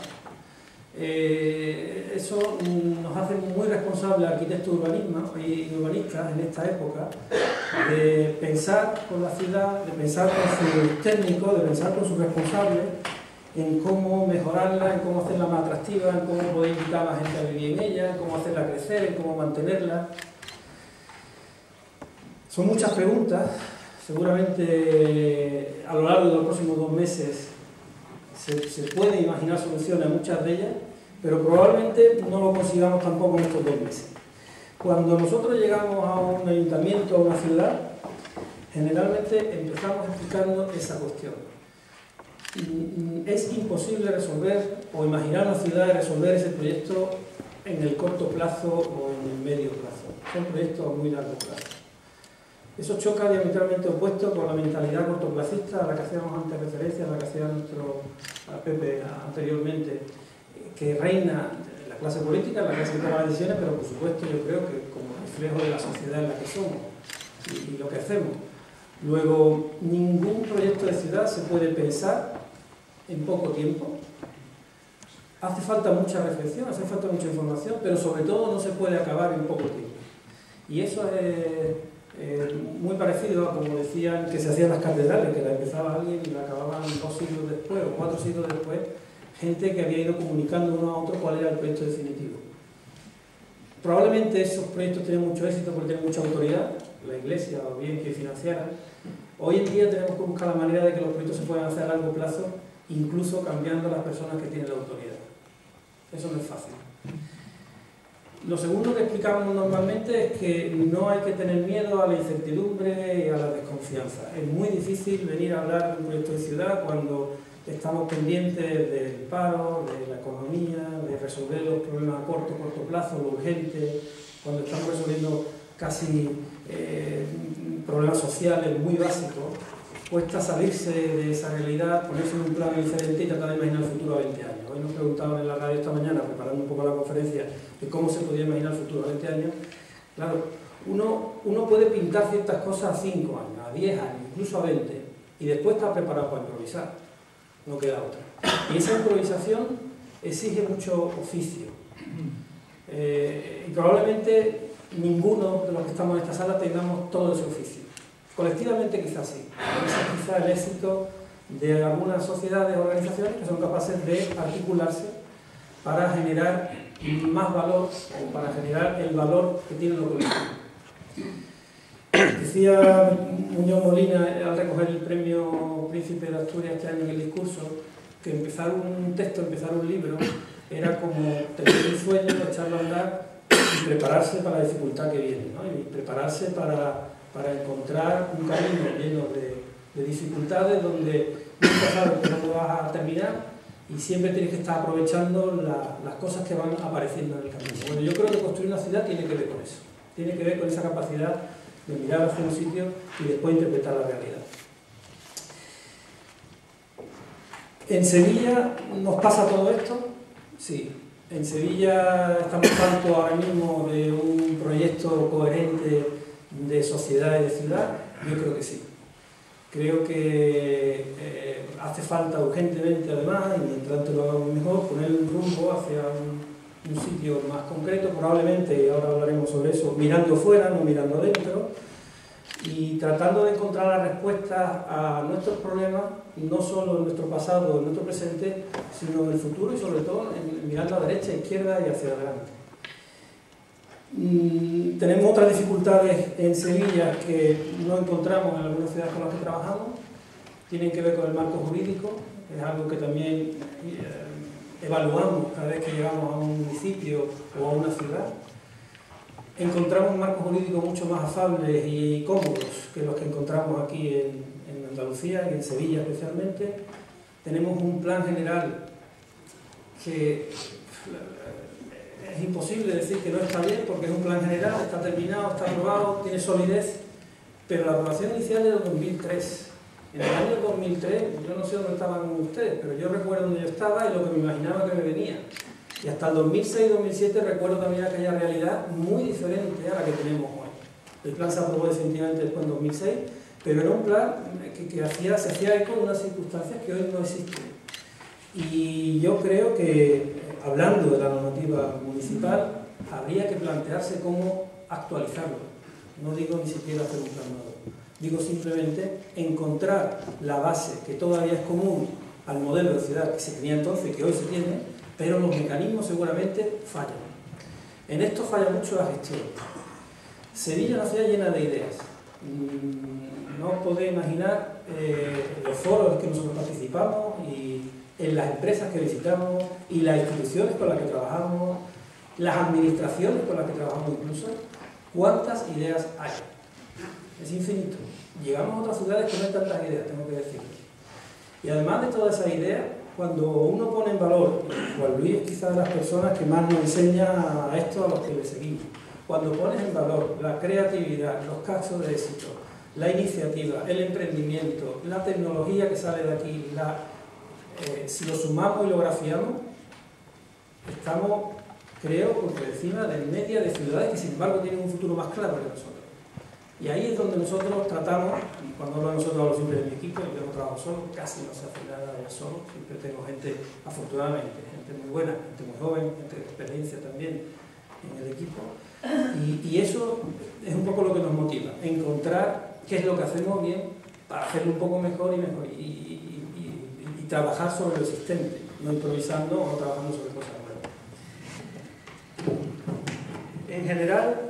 Eso nos hace muy responsables arquitectos y urbanistas en esta época de pensar con la ciudad, de pensar con sus técnicos, de pensar con sus responsables en cómo mejorarla, en cómo hacerla más atractiva, en cómo poder invitar a la gente a vivir en ella, en cómo hacerla crecer, en cómo mantenerla. Son muchas preguntas. Seguramente a lo largo de los próximos 2 meses se puede imaginar soluciones a muchas de ellas, pero probablemente no lo consigamos tampoco en estos 2 meses. Cuando nosotros llegamos a un ayuntamiento, a una ciudad, generalmente empezamos explicando esa cuestión. Es imposible resolver o imaginar una ciudad y resolver ese proyecto en el corto plazo o en el medio plazo. Son proyectos a muy largo plazo. Eso choca diametralmente opuesto con la mentalidad cortoplacista a la que hacíamos antes referencia, a la que hacía nuestro Pepe anteriormente, que reina en la clase política, en la clase que toma las decisiones, pero por supuesto yo creo que como reflejo de la sociedad en la que somos y lo que hacemos. Luego, ningún proyecto de ciudad se puede pensar en poco tiempo. Hace falta mucha reflexión, hace falta mucha información, pero sobre todo no se puede acabar en poco tiempo. Y eso es muy parecido a como decían que se hacían las catedrales, que la empezaba alguien y la acababan 2 siglos después o 4 siglos después, gente que había ido comunicando uno a otro cuál era el proyecto definitivo. Probablemente esos proyectos tienen mucho éxito porque tienen mucha autoridad, la Iglesia o bien que financiaran. Hoy en día tenemos que buscar la manera de que los proyectos se puedan hacer a largo plazo, incluso cambiando a las personas que tienen la autoridad. Eso no es fácil. Lo segundo que explicamos normalmente es que no hay que tener miedo a la incertidumbre y a la desconfianza. Es muy difícil venir a hablar de un proyecto de ciudad cuando estamos pendientes del paro, de la economía, de resolver los problemas a corto plazo, lo urgente, cuando estamos resolviendo casi problemas sociales muy básicos. Cuesta salirse de esa realidad, ponerse en un plano diferente y tratar de imaginar el futuro a 20 años. Hoy nos preguntaban en la radio esta mañana, preparando un poco la conferencia, de cómo se podía imaginar el futuro a 20 años. Claro, uno puede pintar ciertas cosas a 5 años, a 10 años, incluso a 20, y después está preparado para improvisar. No queda otra. Y esa improvisación exige mucho oficio. Y probablemente ninguno de los que estamos en esta sala tengamos todo ese oficio. Colectivamente quizás sí. Ese es quizás el éxito de algunas sociedades o organizaciones que son capaces de articularse para generar más valor o para generar el valor que tiene lo colectivo. Decía Muñoz Molina al recoger el premio Príncipe de Asturias este año en el discurso que empezar un texto, empezar un libro era como tener un sueño, echarlo a andar y prepararse para la dificultad que viene, ¿no? Y prepararse para encontrar un camino lleno de dificultades donde nunca sabes cómo vas a terminar y siempre tienes que estar aprovechando las cosas que van apareciendo en el camino. Bueno, yo creo que construir una ciudad tiene que ver con eso, tiene que ver con esa capacidad de mirar hacia un sitio y después interpretar la realidad. ¿En Sevilla nos pasa todo esto? Sí. ¿En Sevilla estamos tanto ahora mismo de un proyecto coherente de sociedad y de ciudad? Yo creo que sí. Creo que hace falta urgentemente, además, y mientras antes lo hagamos mejor, poner un rumbo hacia un sitio más concreto, probablemente, y ahora hablaremos sobre eso, mirando fuera, no mirando dentro, y tratando de encontrar las respuestas a nuestros problemas, no solo en nuestro pasado o en nuestro presente, sino en el futuro y sobre todo mirando a derecha, a izquierda y hacia adelante. Tenemos otras dificultades en Sevilla que no encontramos en algunas ciudades con las que trabajamos, tienen que ver con el marco jurídico, es algo que también evaluamos cada vez que llegamos a un municipio o a una ciudad. Encontramos un marco jurídico mucho más afables y cómodos que los que encontramos aquí en Andalucía y en Sevilla especialmente. Tenemos un plan general que es imposible decir que no está bien porque es un plan general, está terminado, está aprobado, tiene solidez, pero la aprobación inicial es de 2003 En el año 2003, yo no sé dónde estaban ustedes, pero yo recuerdo donde yo estaba y lo que me imaginaba que me venía. Y hasta el 2006-2007 recuerdo también aquella realidad muy diferente a la que tenemos hoy. El plan se aprobó definitivamente después en 2006, pero era un plan que se hacía eco de unas circunstancias que hoy no existen. Y yo creo que, hablando de la normativa municipal, habría que plantearse cómo actualizarlo. No digo ni siquiera hacer un plan nuevo. Digo simplemente encontrar la base que todavía es común al modelo de ciudad que se tenía entonces y que hoy se tiene, pero los mecanismos seguramente fallan. En esto falla mucho la gestión. Sevilla es una ciudad llena de ideas. No os podéis imaginar los foros en que nosotros participamos y en las empresas que visitamos y las instituciones con las que trabajamos, las administraciones con las que trabajamos incluso, cuántas ideas hay. Es infinito. Llegamos a otras ciudades que no hay tantas ideas, tengo que decir. Y además de todas esas ideas, cuando uno pone en valor, Juan Luis es quizás de las personas que más nos enseña a esto a los que le seguimos, cuando pones en valor la creatividad, los casos de éxito, la iniciativa, el emprendimiento, la tecnología que sale de aquí, si lo sumamos y lo grafiamos, estamos, creo, por encima de media de ciudades que sin embargo tienen un futuro más claro que nosotros. Y ahí es donde nosotros tratamos, y cuando hablo de nosotros hablo siempre de mi equipo, yo no trabajo solo, casi no se hace nada ya solo, siempre tengo gente, afortunadamente, gente muy buena, gente muy joven, gente de experiencia también en el equipo. Y eso es un poco lo que nos motiva, encontrar qué es lo que hacemos bien para hacerlo un poco mejor y mejor, y trabajar sobre lo existente, no improvisando o no trabajando sobre cosas nuevas. En general,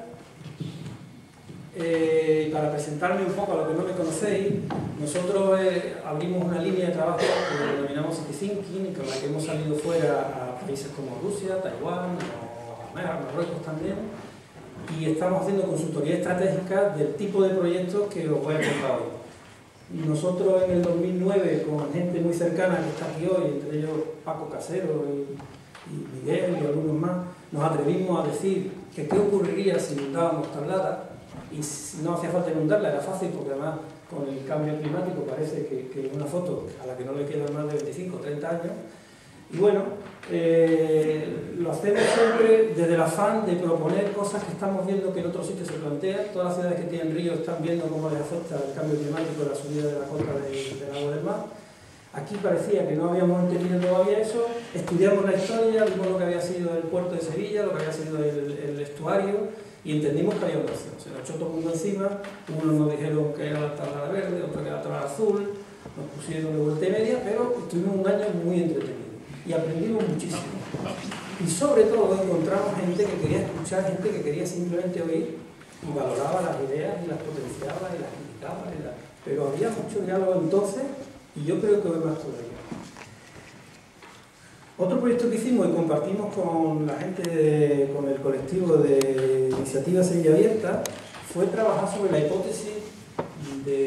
para presentarme un poco a los que no me conocéis, nosotros abrimos una línea de trabajo que denominamos City Thinking, con la que hemos salido fuera a países como Rusia, Taiwán o Marruecos también, y estamos haciendo consultoría estratégica del tipo de proyectos que os voy a contar hoy. Nosotros en el 2009, con gente muy cercana que está aquí hoy, entre ellos Paco Casero y Miguel y algunos más, nos atrevimos a decir que qué ocurriría si inundábamos Tablada. Y no hacía falta inundarla, era fácil porque además con el cambio climático parece que una foto a la que no le quedan más de 25 o 30 años. Y bueno, lo hacemos siempre desde el afán de proponer cosas que estamos viendo que en otros sitios se plantean. Todas las ciudades que tienen ríos están viendo cómo les afecta el cambio climático y la subida de la cota del agua del mar. Aquí parecía que no habíamos entendido todavía eso. Estudiamos la historia, vimos lo que había sido el puerto de Sevilla, lo que había sido el estuario, y entendimos que había una opción. Se nos echó todo el mundo encima, unos nos dijeron que era la tablada verde, otros que era la tablada azul, nos pusieron de vuelta y media, pero estuvimos un año muy entretenido y aprendimos muchísimo. Y sobre todo encontramos gente que quería escuchar, gente que quería simplemente oír y valoraba las ideas y las potenciaba y las criticaba. Pero había mucho diálogo entonces y yo creo que hoy más todavía. Otro proyecto que hicimos y compartimos con la gente, con el colectivo de Iniciativa Sevilla Abierta, fue trabajar sobre la hipótesis de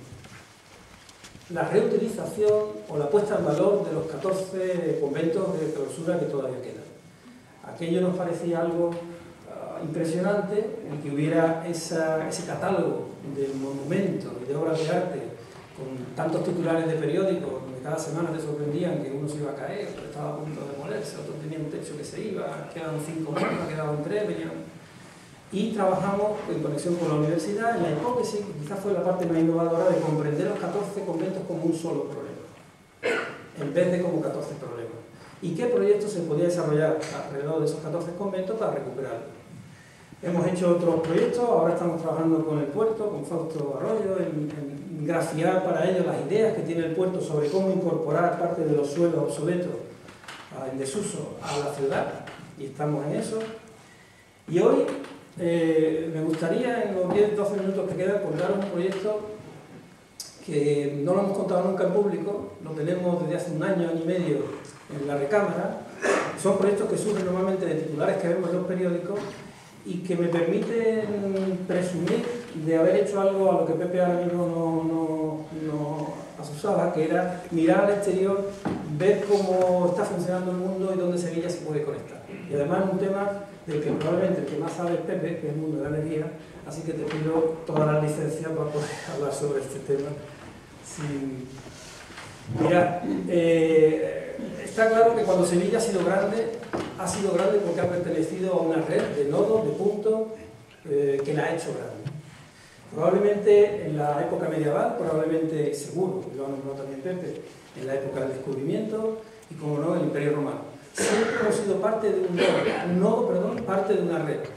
la reutilización o la puesta en valor de los 14 conventos de clausura que todavía quedan. Aquello nos parecía algo impresionante, en que hubiera ese catálogo de monumentos y de obras de arte con tantos titulares de periódicos, donde cada semana te sorprendían que uno se iba a caer, otro estaba a punto de demolerse, otro tenía un techo que se iba, quedaban 5 más, quedaban 3, venían. Y trabajamos en conexión con la universidad en la hipótesis, que quizás fue la parte más innovadora, de comprender los 14 conventos como un solo problema, en vez de como 14 problemas. ¿Y qué proyectos se podía desarrollar alrededor de esos 14 conventos para recuperarlos? Hemos hecho otros proyectos, ahora estamos trabajando con el puerto, con Fausto Arroyo, en grafiar para ellos las ideas que tiene el puerto sobre cómo incorporar parte de los suelos obsoletos en desuso a la ciudad, y estamos en eso. Y hoy me gustaría, en los 10-12 minutos que quedan, contaros un proyecto que no lo hemos contado nunca en público, lo tenemos desde hace un año y medio en la recámara. Son proyectos que surgen normalmente de titulares que vemos en los periódicos y que me permiten presumir de haber hecho algo a lo que Pepe ahora mismo no asusaba, que era mirar al exterior, ver cómo está funcionando el mundo y dónde Sevilla se puede conectar. Y además es un tema del que probablemente el que más sabe es Pepe, que es el mundo de la energía, así que te pido todas las licencias para poder hablar sobre este tema Sí. Mira, está claro que cuando Sevilla ha sido grande porque ha pertenecido a una red de nodos, de puntos, que la ha hecho grande. Probablemente en la época medieval, probablemente seguro, lo ha nombrado también Pepe, en la época del descubrimiento y, como no, el Imperio Romano. Siempre hemos sido parte de parte de una red.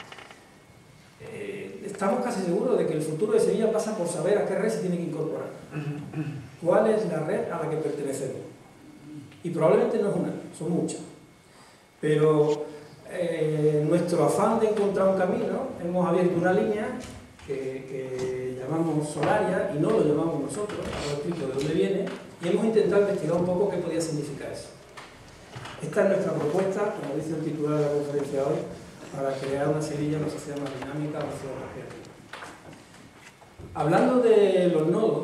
Estamos casi seguros de que el futuro de Sevilla pasa por saber a qué red se tiene que incorporar. ¿Cuál es la red a la que pertenecemos? Y probablemente no es una, son muchas. Pero nuestro afán de encontrar un camino, hemos abierto una línea que llamamos Solaria, y no lo llamamos nosotros, ahora explico de dónde viene, y hemos intentado investigar un poco qué podía significar eso. Esta es nuestra propuesta, como dice el titular de la conferencia hoy, para crear una Sevilla, una sociedad más dinámica, una sociedad más creativa. Hablando de los nodos,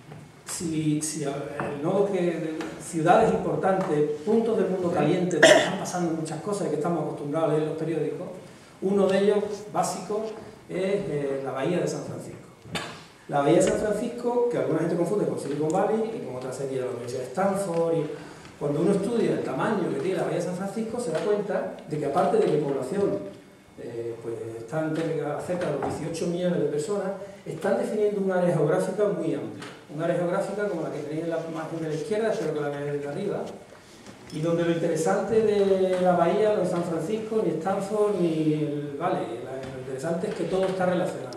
si el nodo de ciudades importantes, puntos del mundo caliente, donde están pasando muchas cosas y que estamos acostumbrados a leer en los periódicos, uno de ellos, básico, es la Bahía de San Francisco. La Bahía de San Francisco, que alguna gente confunde con Silicon Valley y con otra serie de la Universidad de Stanford. Y cuando uno estudia el tamaño que tiene la Bahía de San Francisco, se da cuenta de que, aparte de que población pues están cerca de los 18 millones de personas, están definiendo un área geográfica muy amplia. Un área geográfica como la que tenéis en la margen de la izquierda, espero que la veáis desde arriba, y donde lo interesante de la bahía no es San Francisco, ni Stanford, ni el Valle. Lo interesante es que todo está relacionado.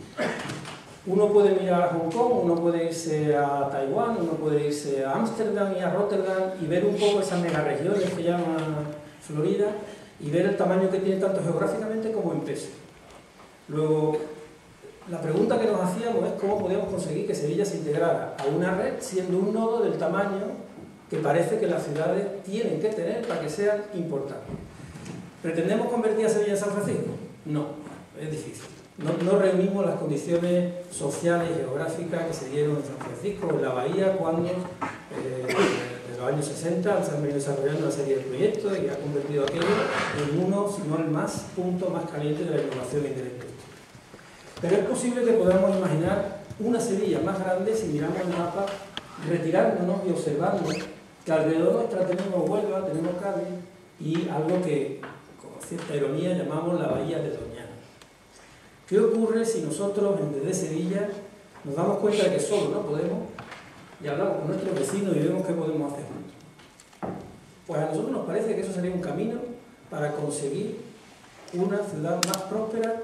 Uno puede mirar a Hong Kong, uno puede irse a Taiwán, uno puede irse a Ámsterdam y a Rotterdam y ver un poco esas megaregiones que llaman Florida y ver el tamaño que tiene tanto geográficamente como en peso. Luego, la pregunta que nos hacíamos es cómo podíamos conseguir que Sevilla se integrara a una red siendo un nodo del tamaño que parece que las ciudades tienen que tener para que sean importantes. ¿Pretendemos convertir a Sevilla en San Francisco? No, es difícil. No reunimos las condiciones sociales y geográficas que se dieron en San Francisco, en la bahía, cuando en los años 60 se han venido desarrollando una serie de proyectos y ha convertido aquello en uno, si no el punto más caliente de la innovación y de la industria. Pero es posible que podamos imaginar una Sevilla más grande si miramos el mapa, retirándonos y observando que alrededor nuestra tenemos Huelva, tenemos Cádiz y algo que, con cierta ironía, llamamos la Bahía de Doñana. ¿Qué ocurre si nosotros, desde Sevilla, nos damos cuenta de que solo no podemos y hablamos con nuestros vecinos y vemos qué podemos hacer juntos? Pues a nosotros nos parece que eso sería un camino para conseguir una ciudad más próspera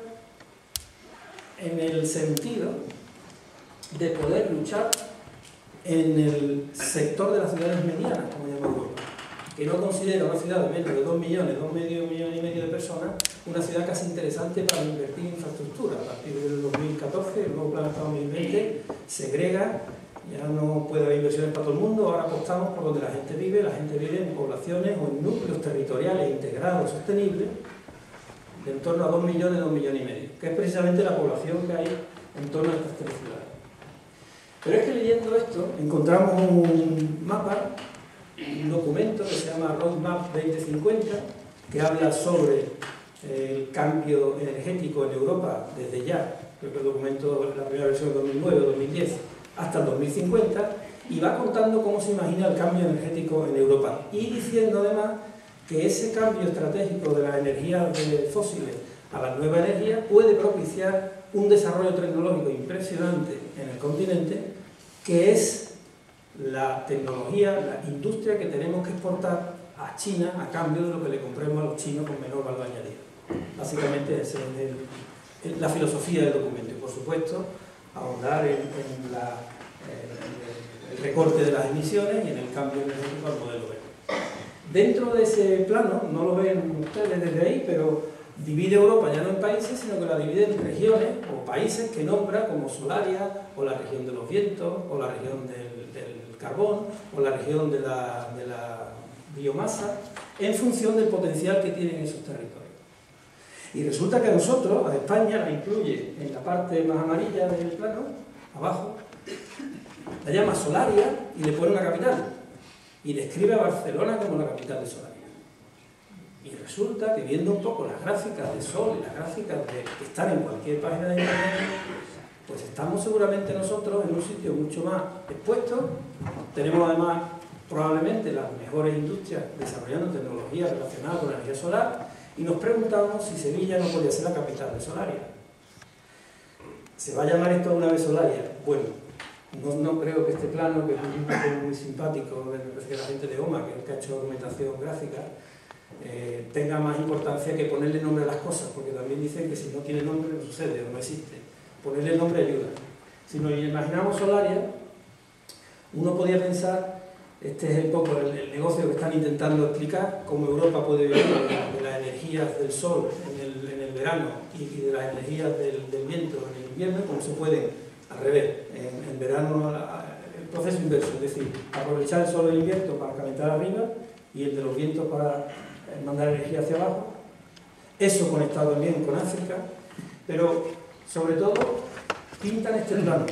en el sentido de poder luchar en el sector de las ciudades medianas, como llama Europa, que no considera una ciudad de menos de 2 millones, 2 millones y medio de personas, una ciudad casi interesante para invertir en infraestructura. A partir del 2014, el nuevo Plan Estado 2020 segrega, ya no puede haber inversiones para todo el mundo, ahora apostamos por donde la gente vive en poblaciones o en núcleos territoriales integrados, sostenibles, de en torno a 2 millones, 2 millones y medio, que es precisamente la población que hay en torno a estas tres ciudades. Pero es que leyendo esto encontramos un mapa, un documento que se llama Roadmap 2050, que habla sobre el cambio energético en Europa desde ya, creo que el documento, la primera versión de 2009 o 2010, hasta el 2050, y va contando cómo se imagina el cambio energético en Europa, y diciendo además que ese cambio estratégico de las energías fósiles a la nueva energía puede propiciar un desarrollo tecnológico impresionante en el continente, que es la tecnología, la industria que tenemos que exportar a China a cambio de lo que le compremos a los chinos con menor valor añadido. Básicamente esa es la filosofía del documento y, por supuesto, ahondar en el recorte de las emisiones y en el cambio energético al modelo verde. Dentro de ese plano, no lo ven ustedes desde ahí, pero divide Europa ya no en países, sino que la divide en regiones o países que nombra como Solaria, o la región de los vientos, o la región del carbón, o la región de la biomasa, en función del potencial que tienen esos territorios. Y resulta que a nosotros, a España, la incluye en la parte más amarilla del plano, abajo, la llama Solaria y le pone una capital. Y describe a Barcelona como la capital de Solaria. Y resulta que viendo un poco las gráficas de Sol y las gráficas que están en cualquier página de internet, pues estamos seguramente nosotros en un sitio mucho más expuesto. Tenemos además probablemente las mejores industrias desarrollando tecnologías relacionadas con la energía solar y nos preguntamos si Sevilla no podría ser la capital de Solaria. ¿Se va a llamar esto una vez Solaria? Bueno, no creo que este plano, que es un dibujo muy simpático, me parece que la gente de OMA, que es el que ha hecho documentación gráfica, tenga más importancia que ponerle nombre a las cosas, porque también dicen que si no tiene nombre no sucede o no existe. Ponerle nombre ayuda. Si nos imaginamos Solaria, uno podría pensar, este es un poco el negocio que están intentando explicar, cómo Europa puede vivir de las energías del sol en el verano y de las energías del viento en el invierno, cómo se puede al revés, en verano el proceso inverso, es decir, aprovechar el sol del invierno para calentar arriba y el de los vientos para mandar energía hacia abajo. Eso conectado también con África, pero sobre todo pintan este plano.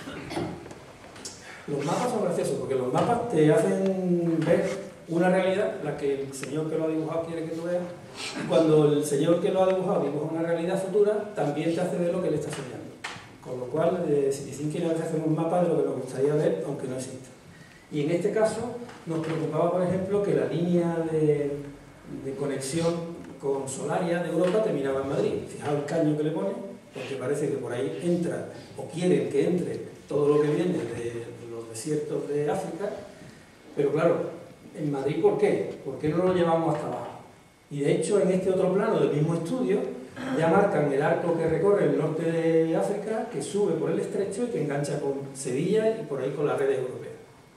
Los mapas son graciosos porque los mapas te hacen ver una realidad, la que el señor que lo ha dibujado quiere que tú veas, y cuando el señor que lo ha dibujado dibuja una realidad futura, también te hace ver lo que le está soñando. Con lo cual, Citizen quiere a veces hacer un mapa de lo que nos gustaría ver, aunque no exista. Y en este caso, nos preocupaba, por ejemplo, que la línea de conexión con Solaria de Europa terminaba en Madrid. Fijaos el caño que le pone, porque parece que por ahí entra, o quieren que entre, todo lo que viene de los desiertos de África, pero claro, en Madrid, ¿por qué? ¿Por qué no lo llevamos hasta abajo? Y de hecho, en este otro plano del mismo estudio, ya marcan el arco que recorre el norte de África, que sube por el estrecho y que engancha con Sevilla y por ahí con las redes europeas.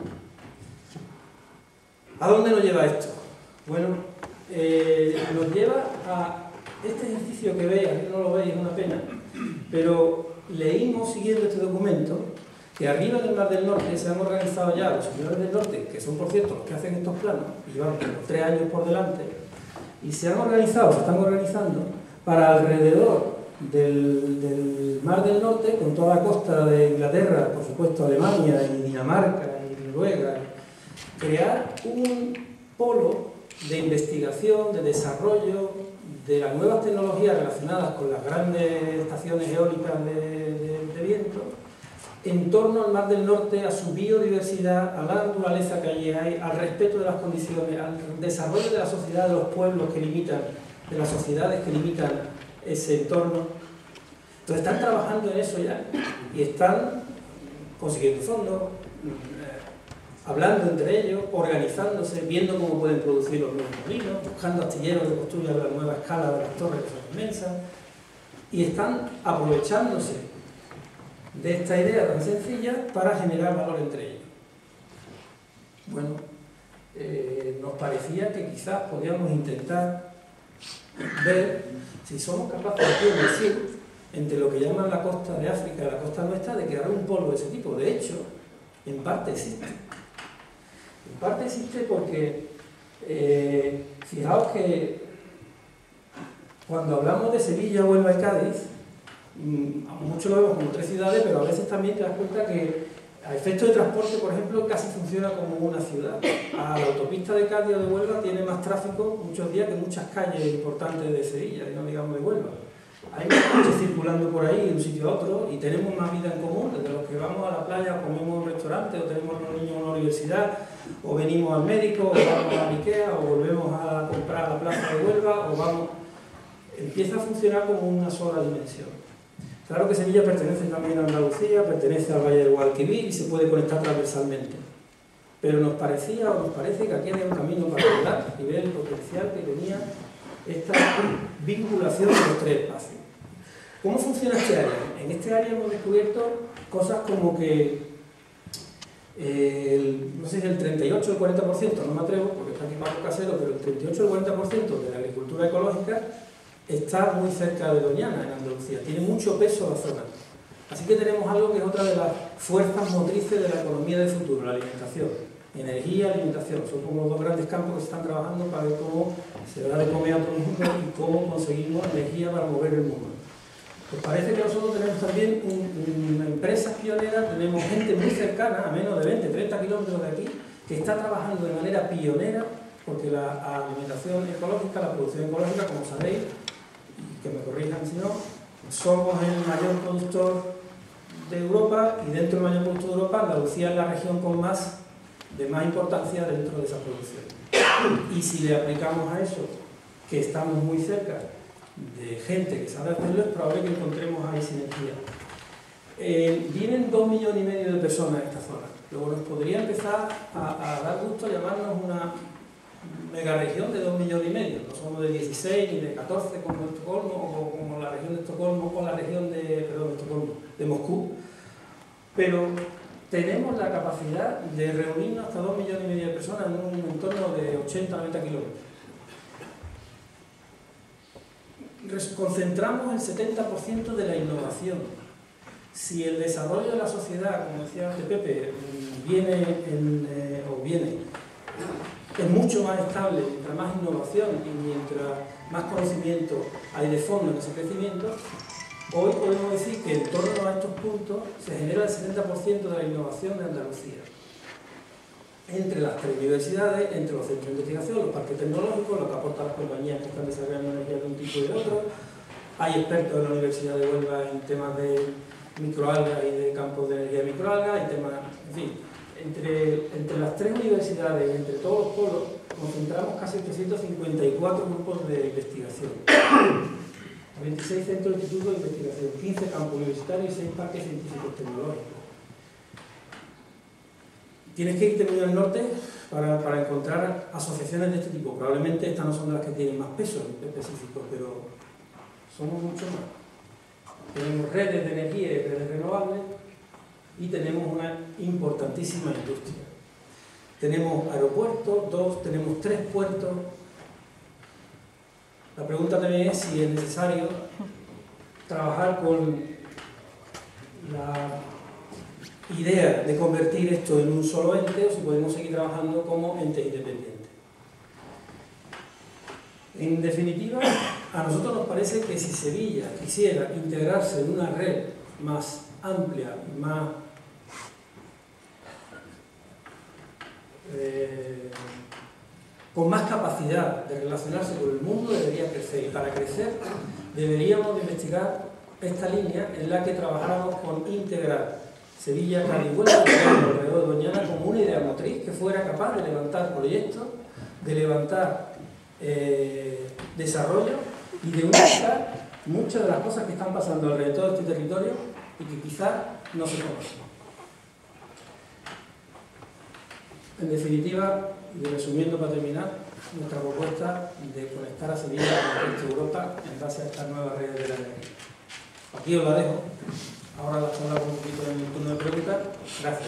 ¿A dónde nos lleva esto? Bueno, nos lleva a este ejercicio que veis, aquí no lo veis, es una pena, pero leímos siguiendo este documento que arriba del Mar del Norte se han organizado ya los señores del norte, que son por cierto los que hacen estos planos, y llevan como 3 años por delante, y se han organizado, se están organizando para alrededor del Mar del Norte, con toda la costa de Inglaterra, por supuesto Alemania y Dinamarca y Noruega, crear un polo de investigación, de desarrollo de las nuevas tecnologías relacionadas con las grandes estaciones eólicas de viento en torno al Mar del Norte, a su biodiversidad, a la naturaleza que allí hay, al respeto de las condiciones, al desarrollo de la sociedad, de los pueblos que limitan, de las sociedades que limitan ese entorno. Entonces están trabajando en eso ya y están consiguiendo fondos, hablando entre ellos, organizándose, viendo cómo pueden producir los nuevos molinos, buscando astilleros que construyan la nueva escala de las torres que son inmensas, y están aprovechándose de esta idea tan sencilla para generar valor entre ellos. Bueno, nos parecía que quizás podíamos intentar ver si somos capaces de decir entre lo que llaman la costa de África y la costa nuestra de crear un polo de ese tipo. De hecho, en parte existe. En parte existe porque fijaos que cuando hablamos de Sevilla, Huelva y Cádiz, mucho lo vemos como 3 ciudades, pero a veces también te das cuenta que a efectos de transporte, por ejemplo, casi funciona como una ciudad. A la autopista de Cádiz o de Huelva tiene más tráfico muchos días que muchas calles importantes de Sevilla, y no digamos de Huelva. Hay más coches circulando por ahí de un sitio a otro y tenemos más vida en común, desde los que vamos a la playa, comemos en un restaurante, o tenemos a los niños en una universidad, o venimos al médico, o vamos a la Ikea, o volvemos a comprar a la plaza de Huelva, o vamos... Empieza a funcionar como una sola dimensión. Claro que Sevilla pertenece también a Andalucía, pertenece al Valle del Guadalquivir y se puede conectar transversalmente. Pero nos parecía, o nos parece que aquí hay un camino para lograr y ver el potencial que tenía esta vinculación de los 3 espacios. ¿Cómo funciona este área? En este área hemos descubierto cosas como que no sé si el 38 o el 40%, no me atrevo porque está aquí Pablo Casero, pero el 38 o el 40% de la agricultura ecológica está muy cerca de Doñana, en Andalucía. Tiene mucho peso la zona. Así que tenemos algo que es otra de las fuerzas motrices de la economía del futuro, la alimentación. Energía, alimentación. Son como los 2 grandes campos que se están trabajando para ver cómo se da de comer a todo el mundo y cómo conseguimos energía para mover el mundo. Pues parece que nosotros tenemos también empresas pioneras, tenemos gente muy cercana, a menos de 20, 30 kilómetros de aquí, que está trabajando de manera pionera, porque la alimentación ecológica, la producción ecológica, como sabéis, y que me corrijan si no, somos el mayor productor de Europa, y dentro del mayor producto de Europa, Andalucía es la región con de más importancia dentro de esa producción. Y si le aplicamos a eso que estamos muy cerca de gente que sabe hacerlo, es probable que encontremos ahí sinergia. Vienen 2,5 millones de personas en esta zona. Luego nos podría empezar a dar gusto llamarnos una megaregión de 2,5 millones. No somos de 16 ni de 14 como Estocolmo, o como la región de Estocolmo, o la región de Moscú. Pero tenemos la capacidad de reunirnos hasta 2,5 millones de personas en un entorno de 80-90 kilómetros. Concentramos el 70% de la innovación. Si el desarrollo de la sociedad, como decía antes Pepe, es mucho más estable mientras más innovación y mientras más conocimiento hay de fondo en ese crecimiento, hoy podemos decir que en torno a estos puntos se genera el 70% de la innovación de Andalucía. Entre las 3 universidades, entre los centros de investigación, los parques tecnológicos, lo que aportan las compañías que están desarrollando energía de un tipo y de otro. Hay expertos en la Universidad de Huelva en temas de microalgas y de campos de energía de microalgas, hay temas, en fin, entre las 3 universidades y entre todos los polos concentramos casi 354 grupos de investigación, 26 centros de institutos de investigación, 15 campos universitarios y 6 parques científicos tecnológicos. Tienes que irte muy al norte para encontrar asociaciones de este tipo. Probablemente estas no son de las que tienen más peso específico, pero somos mucho más. Tenemos redes de energía y redes renovables y tenemos una importantísima industria. Tenemos aeropuertos, tenemos 3 puertos. La pregunta también es si es necesario trabajar con la idea de convertir esto en un solo ente o si podemos seguir trabajando como entes independientes. En definitiva, a nosotros nos parece que si Sevilla quisiera integrarse en una red más amplia, con más capacidad de relacionarse con el mundo, debería crecer. Y para crecer deberíamos de investigar esta línea en la que trabajáramos con integrar Sevilla, Cádiz y Huelva alrededor de Doñana como una idea motriz que fuera capaz de levantar proyectos, de levantar desarrollo y de unificar muchas de las cosas que están pasando alrededor de este territorio y que quizás no se conocen. En definitiva, y resumiendo para terminar, nuestra propuesta de conectar a Sevilla con el resto de Europa en base a estas nuevas redes de la energía. Aquí os la dejo. Ahora la charla un poquito en el turno de preguntas. Gracias.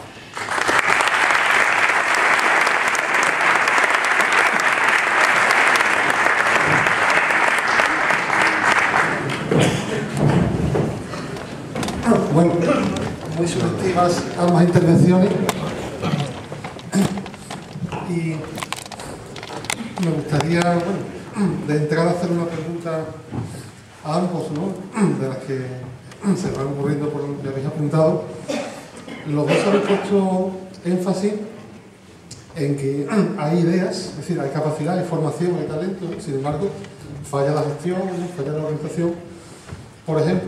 Bueno, muy sugestivas ambas intervenciones y me gustaría, bueno, de entrada hacer una pregunta a ambos, ¿no? De las que se van ocurriendo por lo que habéis apuntado. Los dos habéis puesto énfasis en que hay ideas, es decir, hay capacidad, hay formación, hay talento, ¿no? Sin embargo, falla la gestión, ¿no? Falla la organización. Por ejemplo,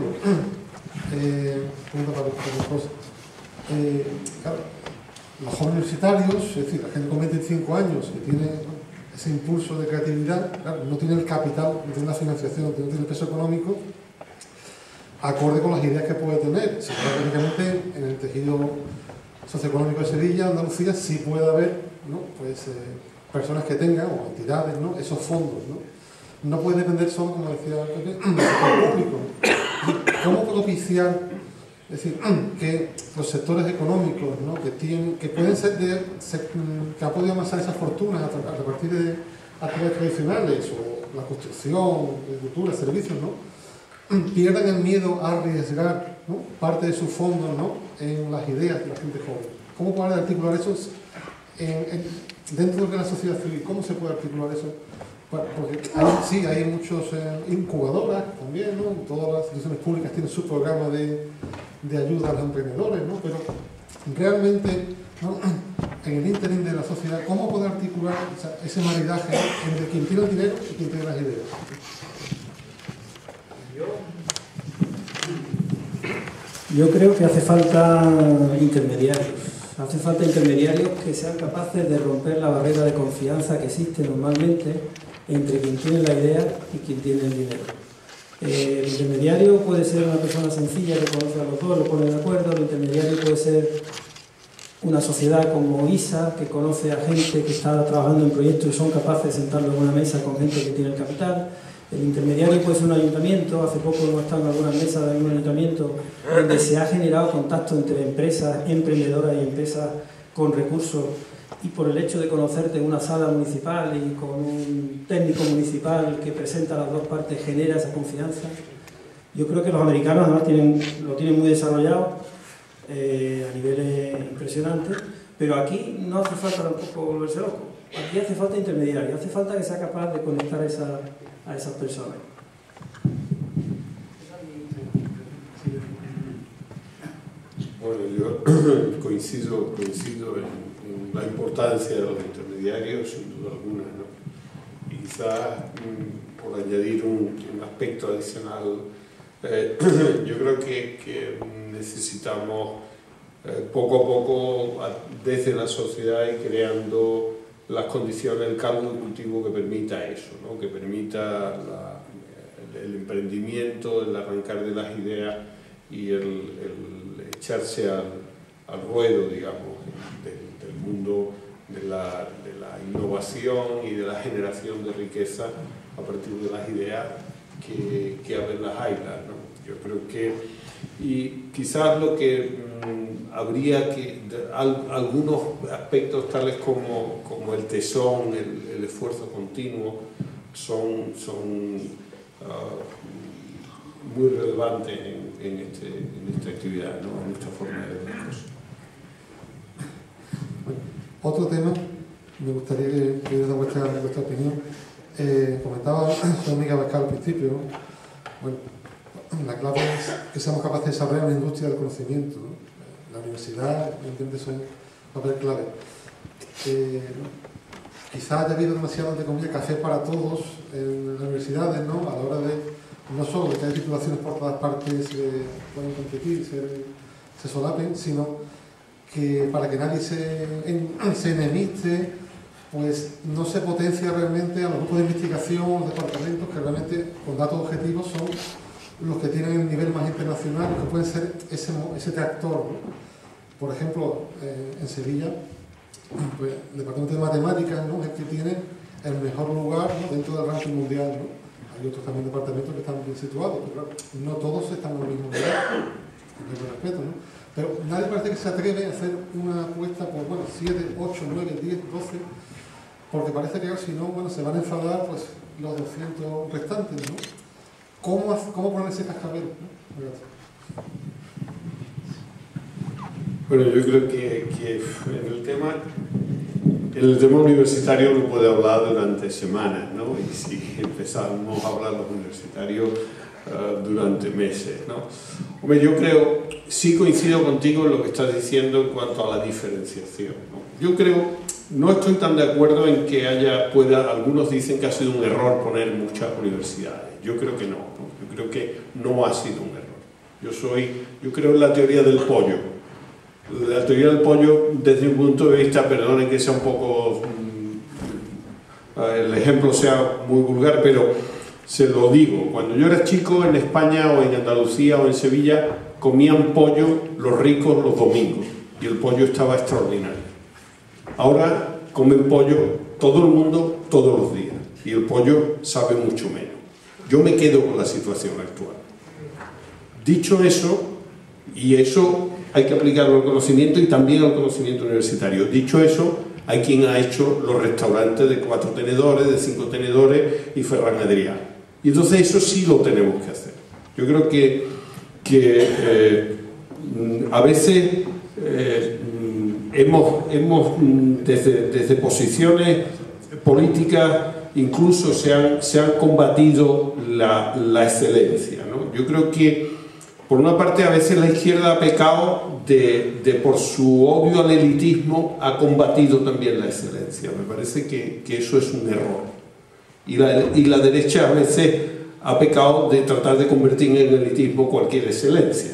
claro, los jóvenes universitarios, es decir, la gente con 25 años que tiene ese impulso de creatividad, claro, no tiene el capital, no tiene la financiación, no tiene el peso económico acorde con las ideas que puede tener. Sí, prácticamente en el tejido socioeconómico de Sevilla, Andalucía, sí puede haber, ¿no? Pues, personas que tengan, o entidades, ¿no? Esos fondos, ¿no? No puede depender solo, como decía Pepe, del sector público. ¿Cómo propiciar, es decir, que los sectores económicos, ¿no? que pueden ser que han podido amasar esas fortunas a partir de actividades tradicionales o la construcción, agricultura, servicios, ¿no? Pierdan el miedo a arriesgar, ¿no? Parte de sus fondos, ¿no? En las ideas de la gente joven? ¿Cómo poder articular eso dentro de la sociedad civil? ¿Cómo se puede articular eso? Porque sí, hay muchos incubadoras también, ¿no? Todas las instituciones públicas tienen su programa de ayuda a los emprendedores, ¿no? Pero realmente, ¿no? En el ínterin de la sociedad, ¿cómo poder articular ese maridaje entre quien tiene el dinero y quien tiene las ideas? Yo creo que hace falta intermediarios. Hace falta intermediarios que sean capaces de romper la barrera de confianza que existe normalmente entre quien tiene la idea y quien tiene el dinero. El intermediario puede ser una persona sencilla que conoce a los dos, lo pone de acuerdo. El intermediario puede ser una sociedad como ISA, que conoce a gente que está trabajando en proyectos y son capaces de sentarlo en una mesa con gente que tiene el capital. El intermediario puede ser un ayuntamiento. Hace poco hemos estado en algunas mesas de un ayuntamiento donde se ha generado contacto entre empresas emprendedoras y empresas con recursos, y por el hecho de conocerte en una sala municipal y con un técnico municipal que presenta las dos partes genera esa confianza. Yo creo que los americanos además lo tienen muy desarrollado a niveles impresionantes, pero aquí no hace falta tampoco volverse loco. Aquí hace falta intermediario, hace falta que sea capaz de conectar a esas personas. Bueno, yo coincido en la importancia de los intermediarios, sin duda alguna, ¿no? Y quizás, por añadir un aspecto adicional, yo creo que necesitamos poco a poco, desde la sociedad, ir creando las condiciones, el caldo de cultivo que permita eso, ¿no? Que permita el emprendimiento, el arrancar de las ideas y el echarse al ruedo, digamos, del mundo de la innovación y de la generación de riqueza a partir de las ideas que a ver las haylas, ¿no? Yo creo que, y quizás lo que habría que, algunos aspectos tales como el tesón, el esfuerzo continuo, son muy relevantes en esta actividad, ¿no? En esta forma de ver las cosas. Bueno, otro tema, me gustaría que diera vuestra opinión. Comentaba su amiga Pascal al principio, ¿no? Bueno, la clave es que seamos capaces de desarrollar una industria del conocimiento, ¿no? La universidad, evidentemente, es un papel clave. Quizás haya habido demasiado, entre comillas, café para todos en las universidades, ¿no? A la hora de, no solo de que hay titulaciones por todas partes pueden competir, se solapen, sino que para que nadie se enemiste, pues no se potencia realmente a los grupos de investigación, los departamentos que realmente con datos objetivos son los que tienen el nivel más internacional, los que pueden ser ese tractor, ¿no? Por ejemplo, en Sevilla, pues, el departamento de matemáticas, ¿no? Es el que tiene el mejor lugar, ¿no? Dentro del ranking mundial, ¿no? Hay otros también departamentos que están bien situados, pero claro, no todos están en el mismo lugar, con todo respeto, ¿no? Pero nadie parece que se atreve a hacer una apuesta por, bueno, 7, 8, 9, 10, 12, porque parece que si no, bueno, se van a enfadar pues los 200 restantes, ¿no? ¿Cómo poner ese cascabel, ¿no? Gracias. Bueno, yo creo que en el tema universitario uno puede hablar durante semanas, ¿no? Y si empezamos a hablar los universitarios durante meses, ¿no? Hombre, yo creo, sí coincido contigo en lo que estás diciendo en cuanto a la diferenciación, ¿no? Yo creo, no estoy tan de acuerdo en que algunos dicen que ha sido un error poner muchas universidades. Yo creo que no, ¿no? Yo creo que no ha sido un error. Yo creo en la teoría del pollo. La teoría del pollo, desde mi punto de vista, perdonen que sea un poco, el ejemplo sea muy vulgar, pero se lo digo, cuando yo era chico en España o en Andalucía o en Sevilla, comían pollo los ricos los domingos y el pollo estaba extraordinario. Ahora comen pollo todo el mundo todos los días y el pollo sabe mucho menos. Yo me quedo con la situación actual. Dicho eso, y eso hay que aplicarlo al conocimiento y también al conocimiento universitario. Dicho eso, hay quien ha hecho los restaurantes de 4 tenedores, de 5 tenedores y Ferran Adrià. Y entonces eso sí lo tenemos que hacer. Yo creo que a veces hemos desde posiciones políticas incluso se han combatido la excelencia, ¿no? Yo creo que por una parte, a veces la izquierda ha pecado por su odio al elitismo, ha combatido también la excelencia. Me parece que eso es un error. Y la derecha a veces ha pecado de tratar de convertir en elitismo cualquier excelencia.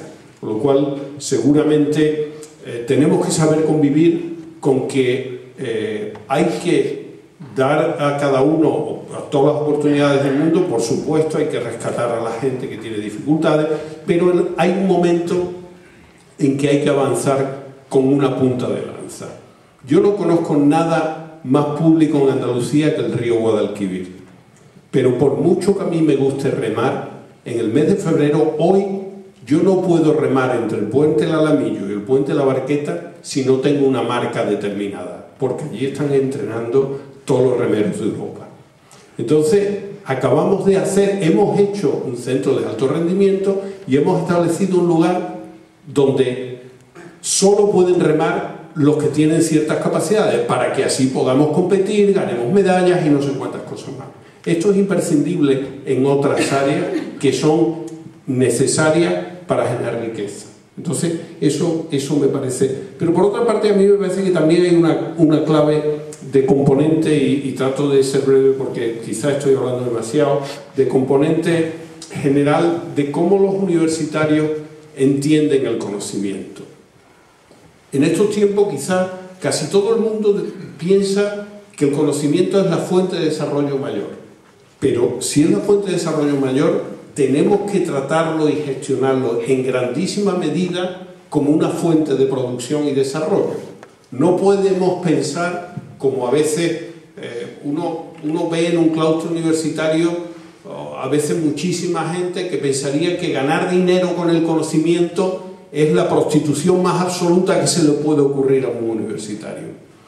Con lo cual, seguramente tenemos que saber convivir con que hay que dar a cada uno todas las oportunidades del mundo. Por supuesto, hay que rescatar a la gente que tiene dificultades, pero hay un momento en que hay que avanzar con una punta de lanza. Yo no conozco nada más público en Andalucía que el río Guadalquivir, pero por mucho que a mí me guste remar, en el mes de febrero, hoy, yo no puedo remar entre el puente del Alamillo y el puente de la Barqueta si no tengo una marca determinada, porque allí están entrenando todos los remeros de Europa. Entonces, hemos hecho un centro de alto rendimiento y hemos establecido un lugar donde solo pueden remar los que tienen ciertas capacidades, para que así podamos competir, ganemos medallas y no sé cuántas cosas más. Esto es imprescindible en otras áreas que son necesarias para generar riqueza. Entonces, eso me parece. Pero por otra parte, a mí me parece que también hay una clave de componente, y trato de ser breve porque quizás estoy hablando demasiado, de componente general de cómo los universitarios entienden el conocimiento. En estos tiempos quizás casi todo el mundo piensa que el conocimiento es la fuente de desarrollo mayor, pero si es la fuente de desarrollo mayor, tenemos que tratarlo y gestionarlo en grandísima medida como una fuente de producción y desarrollo. No podemos pensar, como a veces uno ve en un claustro universitario, a veces muchísima gente que pensaría que ganar dinero con el conocimiento es la prostitución más absoluta que se le puede ocurrir a un universitario.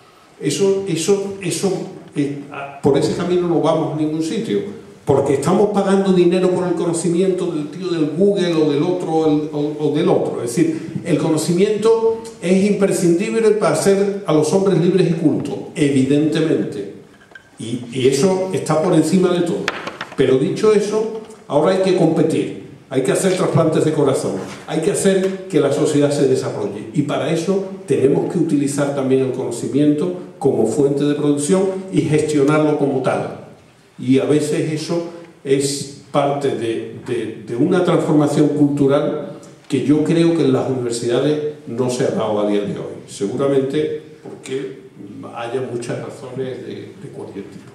Por ese camino no vamos a ningún sitio, porque estamos pagando dinero por el conocimiento del tío del Google o del otro. Es decir, el conocimiento es imprescindible para hacer a los hombres libres y cultos, evidentemente, y eso está por encima de todo. Pero dicho eso, ahora hay que competir. Hay que hacer trasplantes de corazón, hay que hacer que la sociedad se desarrolle, y para eso tenemos que utilizar también el conocimiento como fuente de producción y gestionarlo como tal. Y a veces eso es parte de una transformación cultural que yo creo que en las universidades no se ha dado a día de hoy, seguramente porque haya muchas razones de cualquier tipo.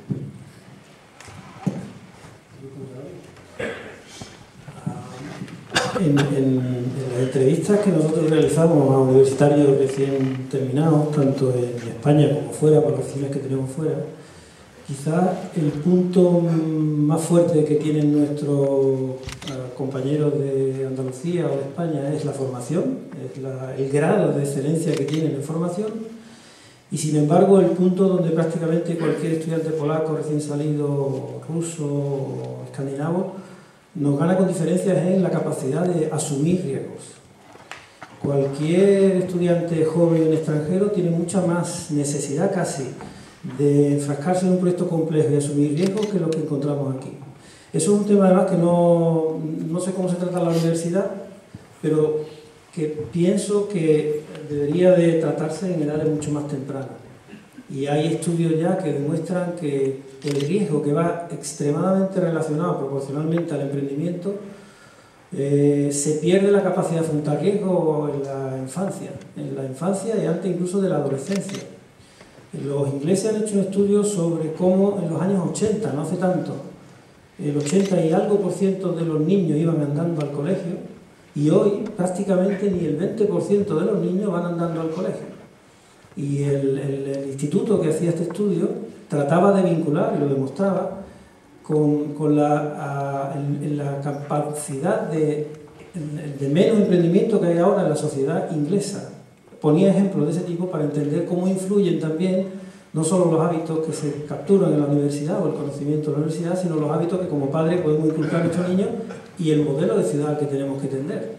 En las entrevistas que nosotros realizamos a universitarios recién terminados, tanto en España como fuera, por las oficinas que tenemos fuera, quizás el punto más fuerte que tienen nuestros compañeros de Andalucía o de España es la formación, es el grado de excelencia que tienen en formación, y sin embargo el punto donde prácticamente cualquier estudiante polaco recién salido, ruso o escandinavo, nos gana con diferencias en la capacidad de asumir riesgos. Cualquier estudiante joven extranjero tiene mucha más necesidad casi de enfrascarse en un proyecto complejo y asumir riesgos que lo que encontramos aquí. Eso es un tema además que no sé cómo se trata en la universidad, pero que pienso que debería de tratarse en edades mucho más tempranas. Y hay estudios ya que demuestran que el riesgo, que va extremadamente relacionado proporcionalmente al emprendimiento, se pierde la capacidad de afrontar riesgos en la infancia y antes incluso de la adolescencia. Los ingleses han hecho un estudio sobre cómo en los años 80, no hace tanto, el 80 y algo % de los niños iban andando al colegio, y hoy prácticamente ni el 20% de los niños van andando al colegio. Y el instituto que hacía este estudio trataba de vincular, y lo demostraba, con la capacidad de menos emprendimiento que hay ahora en la sociedad inglesa. Ponía ejemplos de ese tipo para entender cómo influyen también no solo los hábitos que se capturan en la universidad o el conocimiento de la universidad, sino los hábitos que como padres podemos inculcar a nuestros niños y el modelo de ciudad que tenemos que tender.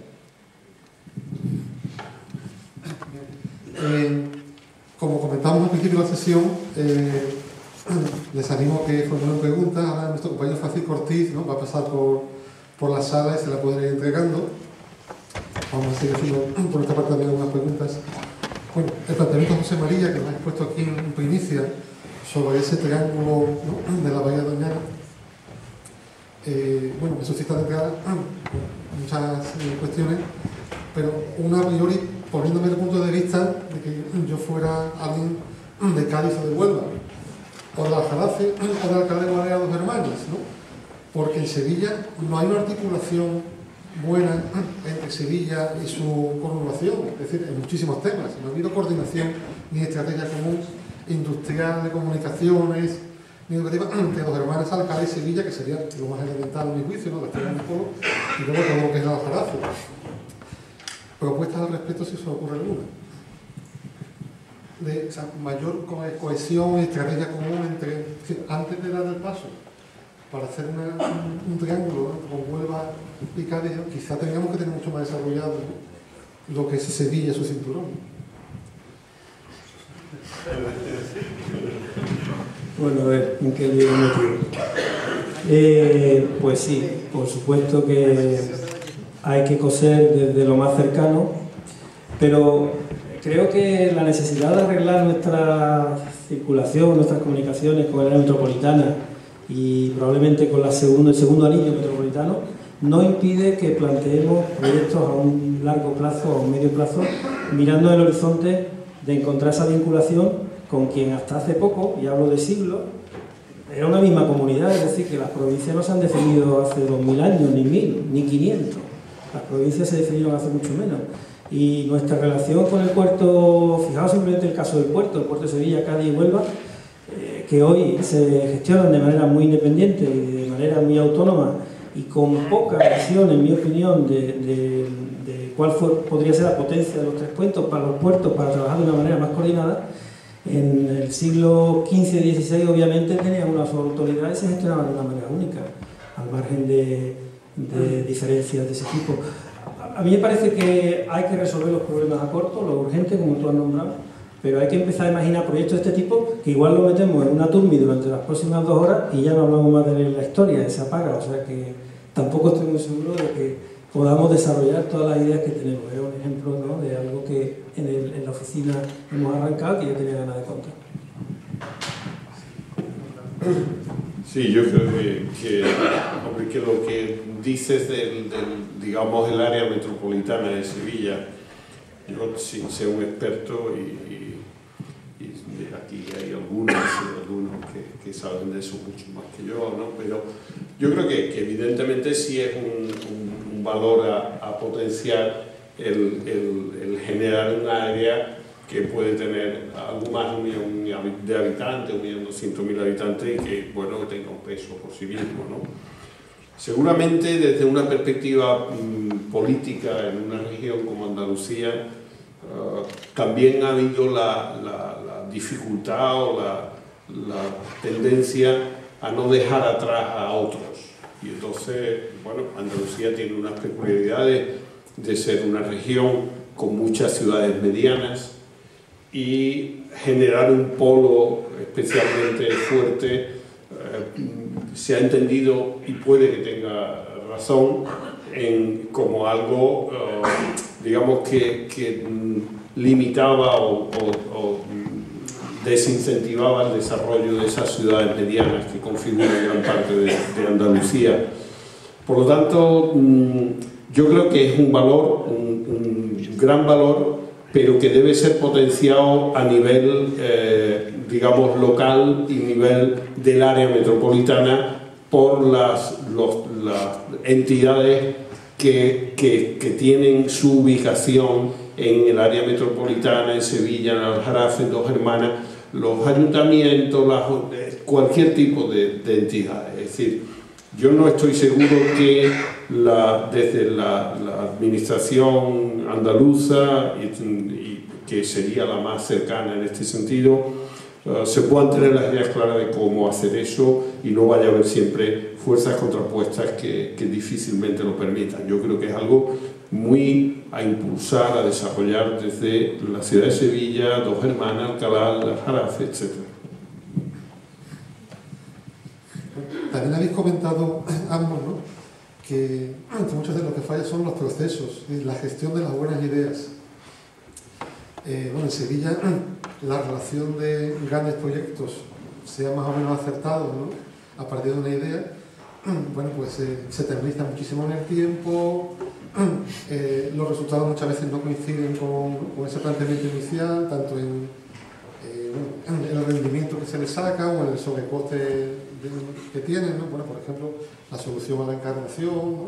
Como comentamos al principio de la sesión, les animo a que formulen preguntas. Ahora nuestro compañero Francisco Ortiz, ¿no?, va a pasar por la sala y se la pueden ir entregando. Vamos a seguir haciendo por esta parte también algunas preguntas. Bueno, el planteamiento de José María, que nos ha expuesto aquí en primicia, sobre ese triángulo, ¿no?, de la Bahía de Doñana, bueno, me suscita de entrada muchas cuestiones. pero una a priori, poniéndome el punto de vista de que yo fuera alguien de Cádiz o de Huelva, o de Aljarafe, o de Alcalá de Guadaira, Dos Hermanas, ¿no? Porque en Sevilla no hay una articulación buena entre Sevilla y su conurbación, es decir, en muchísimos temas. No ha habido coordinación ni estrategia común industrial, de comunicaciones, ni educativa, entre Dos Hermanas, Alcalá y Sevilla, que sería lo más elemental en mi juicio, ¿no? Gastar en el polo, y luego todo lo que es la Aljarafe. Propuestas al respecto, si se os ocurre alguna. De mayor cohesión y estrategia común entre, antes de dar el paso para hacer un triángulo, ¿no? Con Huelva y Cádiz, quizá tengamos que tener mucho más desarrollado, ¿no? Lo que es Sevilla, su cinturón. Bueno, a ver, ¿en qué lío me metido? Pues sí, por supuesto que hay que coser desde lo más cercano, pero creo que la necesidad de arreglar nuestra circulación, nuestras comunicaciones con el área metropolitana y probablemente con el segundo anillo metropolitano no impide que planteemos proyectos a un largo plazo, a un medio plazo, mirando el horizonte de encontrar esa vinculación con quien hasta hace poco, y hablo de siglos, era una misma comunidad, es decir, que las provincias no se han definido hace 2000 años, ni 1000, ni 500. Las provincias se definieron hace mucho menos. Y nuestra relación con el puerto, fijaos simplemente el caso del puerto, el puerto de Sevilla, Cádiz y Huelva, que hoy se gestionan de manera muy independiente y de manera muy autónoma y con poca visión, en mi opinión, de cuál podría ser la potencia de los tres puertos para los puertos para trabajar de una manera más coordinada. En el siglo XV y XVI obviamente tenían una sola autoridad y se gestionaban de una manera única, al margen de diferencias de ese tipo. A mí me parece que hay que resolver los problemas a corto, lo urgente, como tú has nombrado, pero hay que empezar a imaginar proyectos de este tipo que igual lo metemos en una turmi durante las próximas 2 horas y ya no hablamos más de la historia, se apaga, o sea que tampoco estoy muy seguro de que podamos desarrollar todas las ideas que tenemos. Es un ejemplo, ¿no?, de algo que en la oficina hemos arrancado que yo tenía ganas de contar. Sí, yo creo que lo que dices digamos, el área metropolitana de Sevilla, yo sin ser un experto y aquí hay algunos que saben de eso mucho más que yo, ¿no? Pero yo creo que evidentemente sí es un valor a potenciar el generar un área que puede tener algo más de 1 millón de habitantes, 1.200.000 habitantes y que, bueno, tenga un peso por sí mismo, ¿no? Seguramente desde una perspectiva política en una región como Andalucía también ha habido la dificultad o la tendencia a no dejar atrás a otros. Y entonces, bueno, Andalucía tiene unas peculiaridades de ser una región con muchas ciudades medianas y generar un polo especialmente fuerte. Se ha entendido, y puede que tenga razón, como algo, digamos, que limitaba o desincentivaba el desarrollo de esas ciudades medianas que configuran gran parte de Andalucía. Por lo tanto, yo creo que es un valor, un gran valor, pero que debe ser potenciado a nivel, digamos, local y nivel del área metropolitana por las entidades que tienen su ubicación en el área metropolitana, en Sevilla, en Aljarafe, en Dos Hermanas, los ayuntamientos, cualquier tipo de entidades. Es decir, yo no estoy seguro que desde la administración andaluza, y que sería la más cercana en este sentido, se puedan tener las ideas claras de cómo hacer eso y no vaya a haber siempre fuerzas contrapuestas que difícilmente lo permitan. Yo creo que es algo muy a impulsar, a desarrollar desde la ciudad de Sevilla, Dos Hermanas, Alcalá, Aljarafe, etc. También habéis comentado ambos, ¿no?, que entre muchos de los que fallan son los procesos y la gestión de las buenas ideas. Bueno, en Sevilla la relación de grandes proyectos sea más o menos acertado, ¿no?, a partir de una idea, bueno, pues se eterniza muchísimo en el tiempo, los resultados muchas veces no coinciden con ese planteamiento inicial, tanto en el rendimiento que se le saca o en el sobrecoste que tienen, ¿no? Bueno, por ejemplo, la solución a la encarnación, ¿no?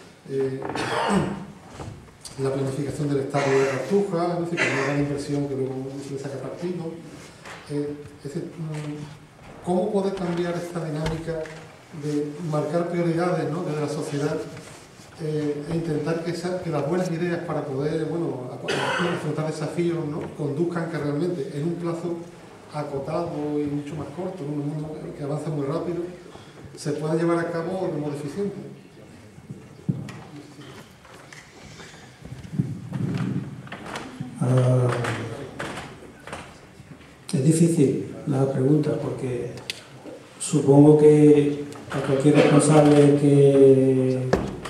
La planificación del estadio de Cartuja, ¿no? Es decir, una gran inversión que luego se le saca partido. Es decir, ¿cómo poder cambiar esta dinámica de marcar prioridades, ¿no? Desde la sociedad e intentar que las buenas ideas para poder, bueno, afrontar desafíos, ¿no? Conduzcan que realmente en un plazo acotado y mucho más corto, en un mundo que avanza muy rápido, se pueda llevar a cabo de modo eficiente? Es difícil la pregunta porque supongo que a cualquier responsable que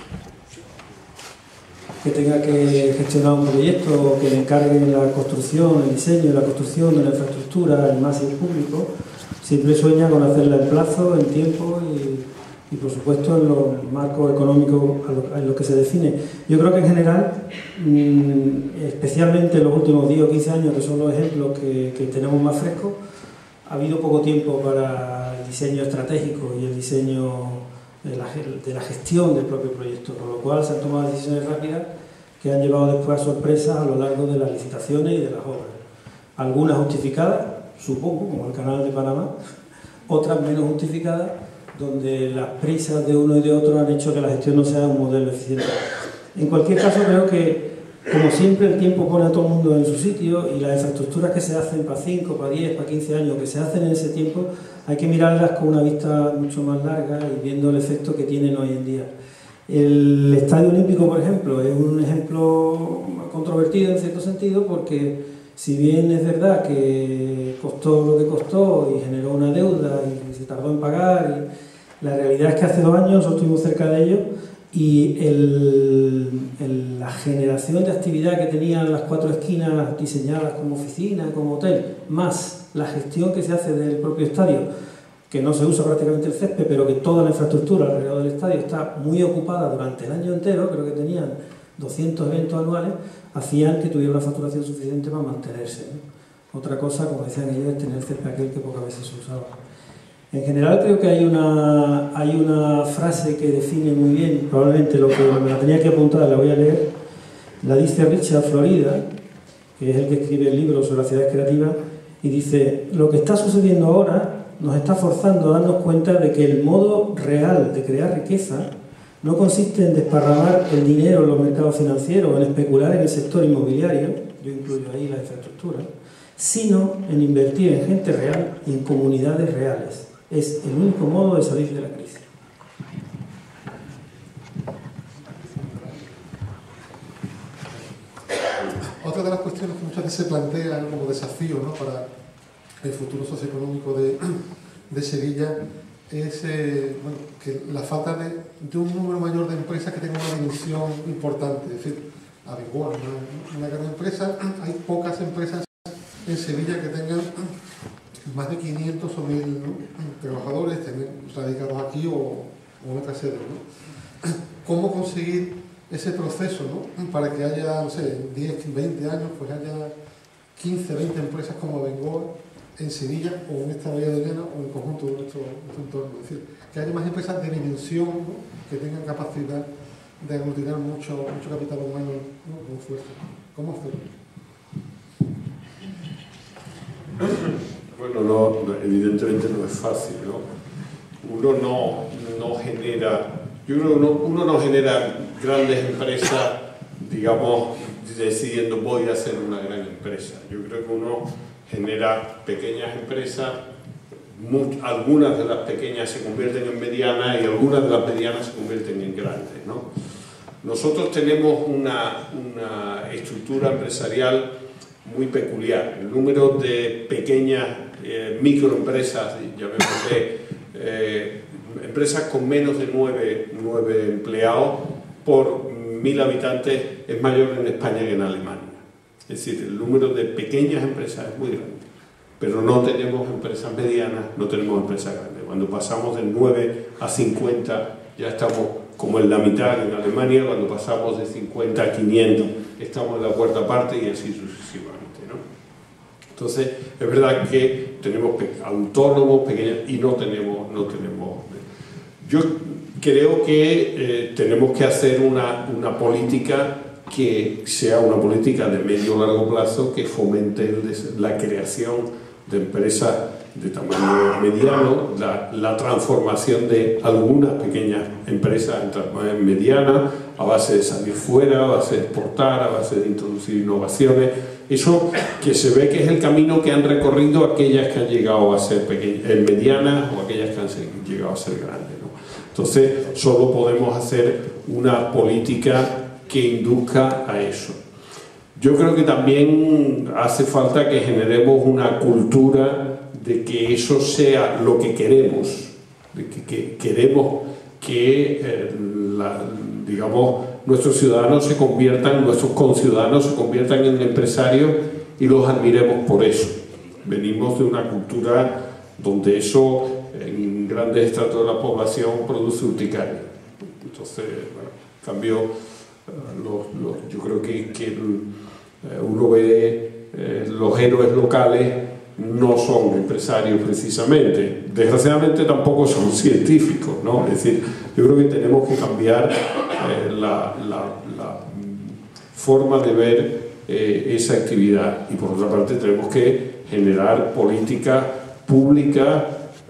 tenga que gestionar un proyecto o que le encargue la construcción, el diseño y la construcción de la infraestructura en masa y público, siempre sueña con hacerla en plazo, en tiempo y por supuesto en los marcos económicos en los que se define. Yo creo que en general, especialmente en los últimos 10 o 15 años, que son los ejemplos que tenemos más frescos, ha habido poco tiempo para el diseño estratégico y el diseño de la gestión del propio proyecto, con lo cual se han tomado decisiones rápidas que han llevado después a sorpresas a lo largo de las licitaciones y de las obras. Algunas justificadas, supongo, como el Canal de Panamá, otras menos justificadas, donde las prisas de uno y de otro han hecho que la gestión no sea un modelo eficiente. En cualquier caso, creo que, como siempre, el tiempo pone a todo el mundo en su sitio y las infraestructuras que se hacen para 5, para 10, para 15 años, que se hacen en ese tiempo, hay que mirarlas con una vista mucho más larga y viendo el efecto que tienen hoy en día. El Estadio Olímpico, por ejemplo, es un ejemplo controvertido en cierto sentido porque, si bien es verdad que costó lo que costó y generó una deuda y se tardó en pagar, la realidad es que hace 2 años nosotros estuvimos cerca de ello y la generación de actividad que tenían las 4 esquinas diseñadas como oficina, como hotel, más la gestión que se hace del propio estadio, que no se usa prácticamente el césped, pero que toda la infraestructura alrededor del estadio está muy ocupada durante el año entero, creo que tenían 200 eventos anuales, hacían que tuviera una facturación suficiente para mantenerse, ¿no? Otra cosa, como decían ellos, es tener el césped aquel que pocas veces se usaba. En general creo que hay una frase que define muy bien, probablemente lo que me la tenía que apuntar, la voy a leer, la dice Richard Florida, que es el que escribe el libro sobre las ciudades creativas, y dice: lo que está sucediendo ahora nos está forzando a darnos cuenta de que el modo real de crear riqueza no consiste en desparramar el dinero en los mercados financieros o en especular en el sector inmobiliario, yo incluyo ahí la infraestructura, sino en invertir en gente real y en comunidades reales. Es el único modo de salir de la crisis. Otra de las cuestiones que muchas veces se plantean como desafío, ¿no?, para el futuro socioeconómico de Sevilla es bueno, que la falta de un número mayor de empresas que tengan una dimensión importante. Es decir, Abengoa, una gran empresa, hay pocas empresas en Sevilla que tengan más de 500 o 1000, ¿no?, trabajadores radicados aquí o en otras sedes, ¿no? ¿Cómo conseguir ese proceso, ¿no?, para que haya, no sé, 10, 20 años, pues haya 15, 20 empresas como Abengoa en Sevilla o en esta Bahía de Llana o en el conjunto de nuestro entorno? Es decir, que haya más empresas de dimensión, ¿no?, que tengan capacidad de aglutinar mucho capital humano, ¿no?, con fuerza. ¿Cómo hacerlo? Bueno, no, evidentemente no es fácil, ¿no? Uno no genera, yo creo que uno no genera grandes empresas, digamos, decidiendo voy a hacer una gran empresa. Yo creo que uno genera pequeñas empresas, algunas de las pequeñas se convierten en medianas y algunas de las medianas se convierten en grandes, ¿no? Nosotros tenemos una estructura empresarial muy peculiar. El número de pequeñas microempresas, llamémosle, empresas con menos de 9 empleados por 1000 habitantes es mayor en España que en Alemania. Es decir, el número de pequeñas empresas es muy grande, pero no tenemos empresas medianas, no tenemos empresas grandes. Cuando pasamos de 9 a 50 ya estamos como en la mitad en Alemania, cuando pasamos de 50 a 500, estamos en la cuarta parte y así sucesivamente, ¿no? Entonces, es verdad que tenemos autónomos, pequeños, y no tenemos. Yo creo que tenemos que hacer una política que sea una política de medio o largo plazo que fomente la creación de empresas de tamaño mediano, la transformación de algunas pequeñas empresas en tamaño mediana, a base de salir fuera, a base de exportar, a base de introducir innovaciones. Eso que se ve que es el camino que han recorrido aquellas que han llegado a ser medianas o aquellas que han llegado a ser grandes, ¿no? Entonces, solo podemos hacer una política que induzca a eso. Yo creo que también hace falta que generemos una cultura de que eso sea lo que queremos, de que queremos que digamos, nuestros ciudadanos se conviertan, nuestros conciudadanos se conviertan en empresarios y los admiremos por eso. Venimos de una cultura donde eso en grandes estratos de la población produce urticaria. Entonces, bueno, en cambio, yo creo que uno ve los héroes locales no son empresarios precisamente, desgraciadamente tampoco son científicos, ¿no? Es decir, yo creo que tenemos que cambiar la forma de ver esa actividad, y por otra parte tenemos que generar políticas públicas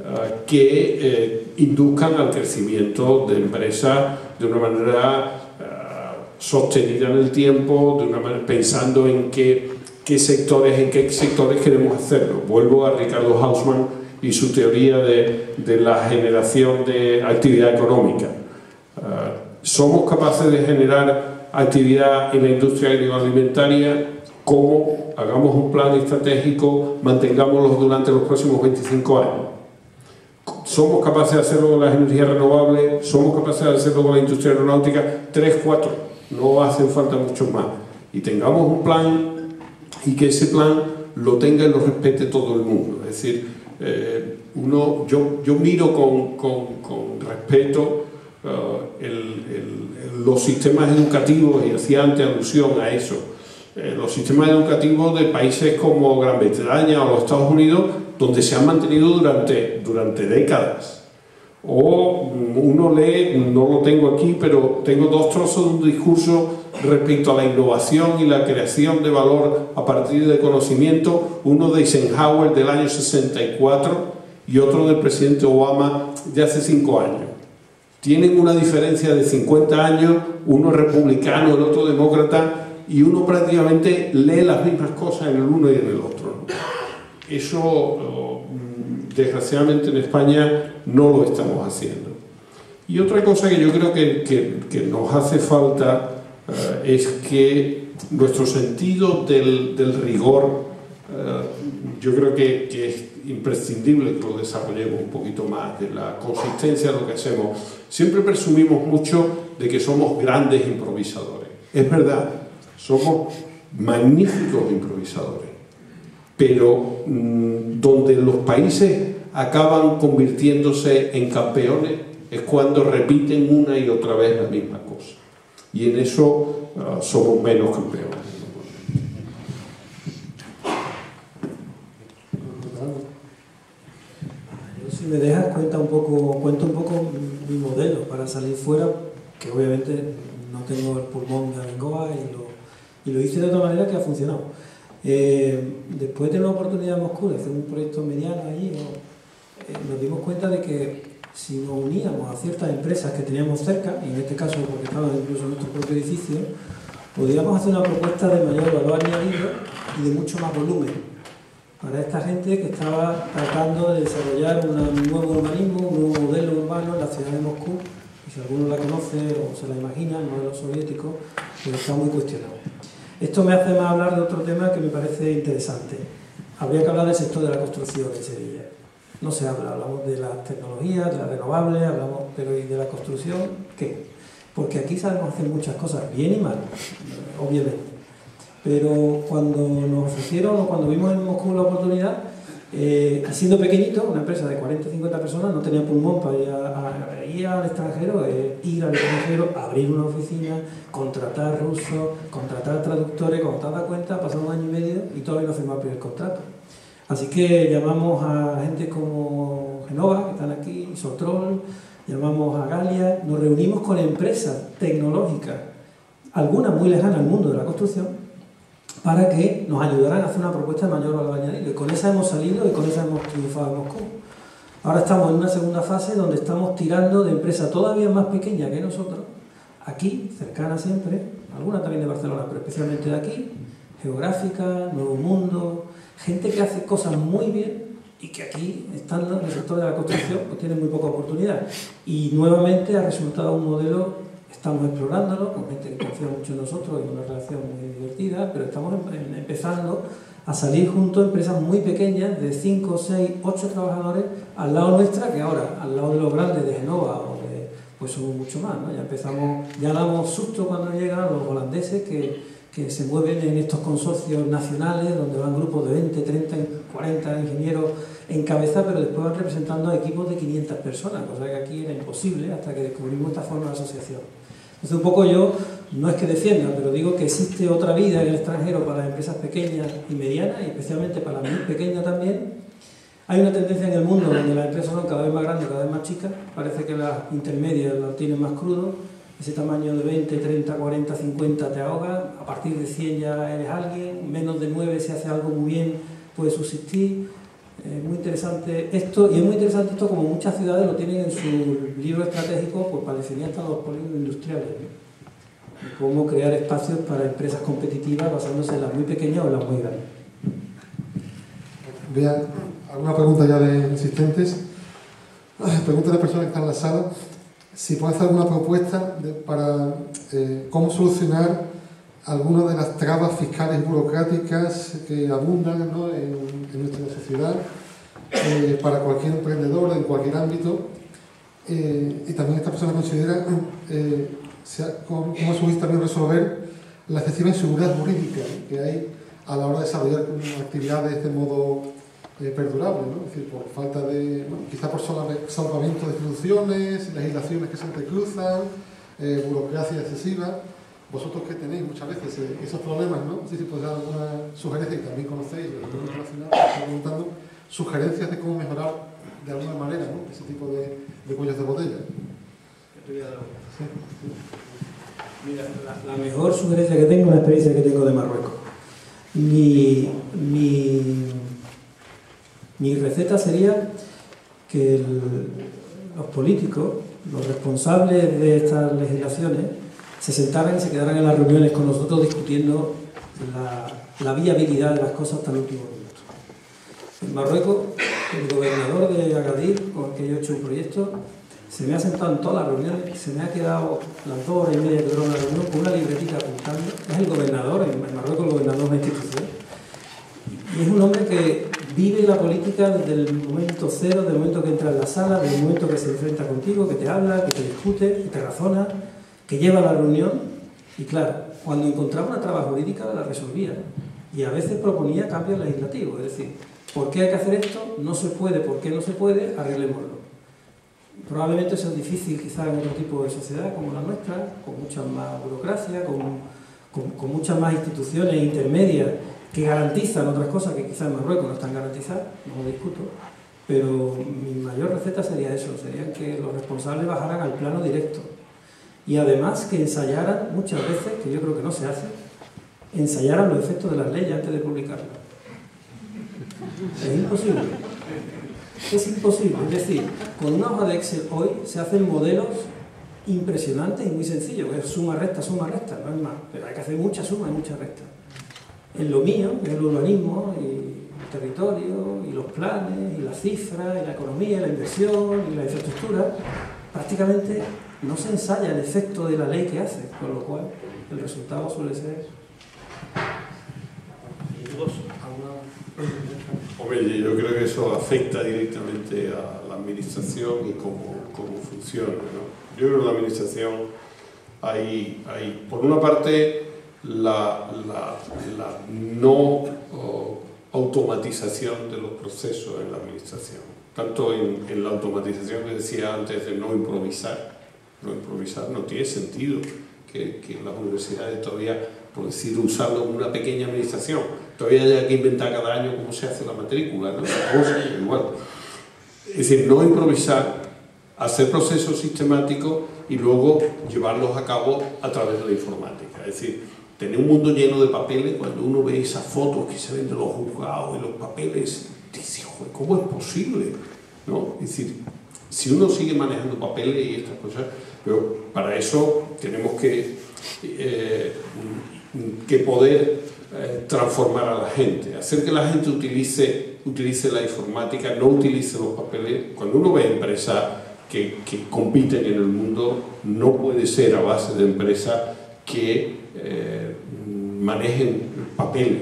que induzcan al crecimiento de empresas de una manera sostenida en el tiempo, de una manera, pensando en en qué sectores queremos hacerlo. Vuelvo a Ricardo Hausmann y su teoría de la generación de actividad económica. Somos capaces de generar actividad en la industria agroalimentaria como hagamos un plan estratégico, mantengámoslo durante los próximos 25 años. Somos capaces de hacerlo con las energías renovables, somos capaces de hacerlo con la industria aeronáutica, 3, 4, no hacen falta muchos más. Y tengamos un plan y que ese plan lo tenga y lo respete todo el mundo. Es decir, yo miro con respeto los sistemas educativos, y hacía antes alusión a eso, los sistemas educativos de países como Gran Bretaña o los Estados Unidos, donde se han mantenido durante décadas. O uno lee, no lo tengo aquí, pero tengo 2 trozos de un discurso respecto a la innovación y la creación de valor a partir de conocimiento, uno de Eisenhower del año 64 y otro del presidente Obama de hace 5 años. Tienen una diferencia de 50 años, uno republicano, el otro demócrata, y uno prácticamente lee las mismas cosas en el uno y en el otro, ¿no? Eso, desgraciadamente en España, no lo estamos haciendo. Y otra cosa que yo creo que nos hace falta es que nuestro sentido del rigor, yo creo que es imprescindible que lo desarrollemos un poquito más, de la consistencia de lo que hacemos. Siempre presumimos mucho de que somos grandes improvisadores. Es verdad, somos magníficos improvisadores, pero donde los países acaban convirtiéndose en campeones es cuando repiten una y otra vez la misma cosa. Y en eso somos menos campeones. Si me dejas, cuento un poco mi modelo para salir fuera, que obviamente no tengo el pulmón de Abengoa y lo hice de otra manera que ha funcionado. Después de una oportunidad en Moscú de hacer un proyecto mediano allí, nos dimos cuenta de que si nos uníamos a ciertas empresas que teníamos cerca, y en este caso porque estaban incluso en nuestro propio edificio, podríamos hacer una propuesta de mayor valor añadido y de mucho más volumen para esta gente que estaba tratando de desarrollar un nuevo urbanismo, un nuevo modelo urbano en la ciudad de Moscú, y si alguno la conoce o se la imagina, el modelo soviético, pues está muy cuestionado. Esto me hace más hablar de otro tema que me parece interesante. Habría que hablar del sector de la construcción en Sevilla. No se habla, hablamos de las tecnologías, de las renovables, pero ¿y de la construcción qué? Porque aquí sabemos hacer muchas cosas, bien y mal, obviamente. Pero cuando nos ofrecieron, o cuando vimos en Moscú la oportunidad, Siendo pequeñito, una empresa de 40 o 50 personas no tenía pulmón para ir al extranjero, abrir una oficina, contratar rusos, contratar traductores. Cuando te das cuenta, ha pasado 1 año y medio y todavía no firmado el primer contrato. Así que llamamos a gente como Genova, que están aquí, Sotrol, llamamos a Galia, nos reunimos con empresas tecnológicas, algunas muy lejanas al mundo de la construcción, para que nos ayudaran a hacer una propuesta de mayor valor añadido. Y con esa hemos salido y con esa hemos triunfado en Moscú. Ahora estamos en una segunda fase donde estamos tirando de empresas todavía más pequeñas que nosotros, aquí, cercanas siempre, algunas también de Barcelona, pero especialmente de aquí, Geográfica, Nuevo Mundo, gente que hace cosas muy bien y que aquí, estando en el sector de la construcción, pues tienen muy poca oportunidad. Y nuevamente ha resultado un modelo. Estamos explorándolo, con gente que confía mucho en nosotros y una relación muy divertida, pero estamos empezando a salir juntos empresas muy pequeñas, de 5, 6, 8 trabajadores, al lado nuestra, que ahora, al lado de los grandes de Genova, pues somos mucho más, ¿no? Ya damos susto cuando llegan los holandeses que se mueven en estos consorcios nacionales, donde van grupos de 20, 30, 40 ingenieros en cabeza, pero después van representando a equipos de 500 personas, cosa que aquí era imposible hasta que descubrimos esta forma de asociación. Entonces, un poco yo, no es que defienda, pero digo que existe otra vida en el extranjero para las empresas pequeñas y medianas, y especialmente para las muy pequeñas también. Hay una tendencia en el mundo donde las empresas son cada vez más grandes, cada vez más chicas. Parece que las intermedias lo tienen más crudo. Ese tamaño de 20, 30, 40, 50 te ahoga. A partir de 100 ya eres alguien. Menos de 9, si hace algo muy bien, puede subsistir. Muy interesante esto, y es muy interesante esto como muchas ciudades lo tienen en su libro estratégico, pues para definir hasta los polígonos industriales, ¿no? Y cómo crear espacios para empresas competitivas basándose en las muy pequeñas o en las muy grandes. Vean, alguna pregunta ya de asistentes. Pregunta a la persona que está en la sala si puede hacer alguna propuesta para cómo solucionar algunas de las trabas fiscales y burocráticas que abundan, ¿no?, en nuestra sociedad, para cualquier emprendedor en cualquier ámbito. Y también esta persona considera cómo subir también resolver la excesiva inseguridad jurídica que hay a la hora de desarrollar actividades de modo perdurable, ¿no? Es decir, por falta de, bueno, quizá por solapamiento de instituciones, legislaciones que se entrecruzan, burocracia excesiva. Vosotros que tenéis muchas veces esos problemas, ¿no? Si podéis dar alguna sugerencia, y también conocéis el entorno internacional, estoy preguntando sugerencias de cómo mejorar de alguna manera, ¿no?, ese tipo de cuellos de botella. Sí. Mira, la mejor sugerencia que tengo es la experiencia que tengo de Marruecos. Mi receta sería que los políticos, los responsables de estas legislaciones, se sentaran y se quedaran en las reuniones con nosotros discutiendo la viabilidad de las cosas hasta el último minuto. En Marruecos, el gobernador de Agadir, con el que yo he hecho un proyecto, se me ha sentado en todas las reuniones, se me ha quedado las 2 horas y media que duró la reunión con una libretita apuntando. Es el gobernador, en Marruecos el gobernador es una institución. Y es un hombre que vive la política desde el momento cero, del momento que entra en la sala, del momento que se enfrenta contigo, que te habla, que te discute, que te razona, que lleva la reunión. Y claro, cuando encontraba una traba jurídica la resolvía. Y a veces proponía cambios legislativos, es decir, ¿por qué hay que hacer esto? No se puede, ¿por qué no se puede? Arreglémoslo. Probablemente eso es difícil quizás en otro tipo de sociedad como la nuestra, con mucha más burocracia, con muchas más instituciones intermedias que garantizan otras cosas que quizás en Marruecos no están garantizadas, no lo discuto, pero mi mayor receta sería eso, sería que los responsables bajaran al plano directo y además que ensayaran muchas veces, que yo creo que no se hace, ensayaran los efectos de las leyes antes de publicarlas. Es imposible. Es imposible, es decir, con una hoja de Excel hoy se hacen modelos impresionantes y muy sencillos, que es suma, resta, no es más, pero hay que hacer mucha suma y mucha resta. En lo mío, que es el urbanismo y el territorio y los planes y las cifras y la economía y la inversión y la infraestructura, prácticamente no se ensaya el efecto de la ley que hace, con lo cual el resultado suele ser dudoso. Hombre, yo creo que eso afecta directamente a la administración y cómo funciona, ¿no? Yo creo que la administración hay por una parte la no automatización de los procesos en la administración. Tanto en la automatización que decía antes de no improvisar. No improvisar no tiene sentido que las universidades todavía, por decir, usando una pequeña administración, todavía haya que inventar cada año cómo se hace la matrícula, ¿no? Igual. Es decir, no improvisar, hacer procesos sistemáticos y luego llevarlos a cabo a través de la informática. Es decir, tener un mundo lleno de papeles, cuando uno ve esas fotos que se ven de los juzgados y los papeles, dice, joder, ¿cómo es posible? ¿No? Es decir, si uno sigue manejando papeles y estas cosas, pero para eso tenemos que poder transformar a la gente, hacer que la gente utilice la informática, no utilice los papeles. Cuando uno ve empresas que compiten en el mundo, no puede ser a base de empresas que manejen papel.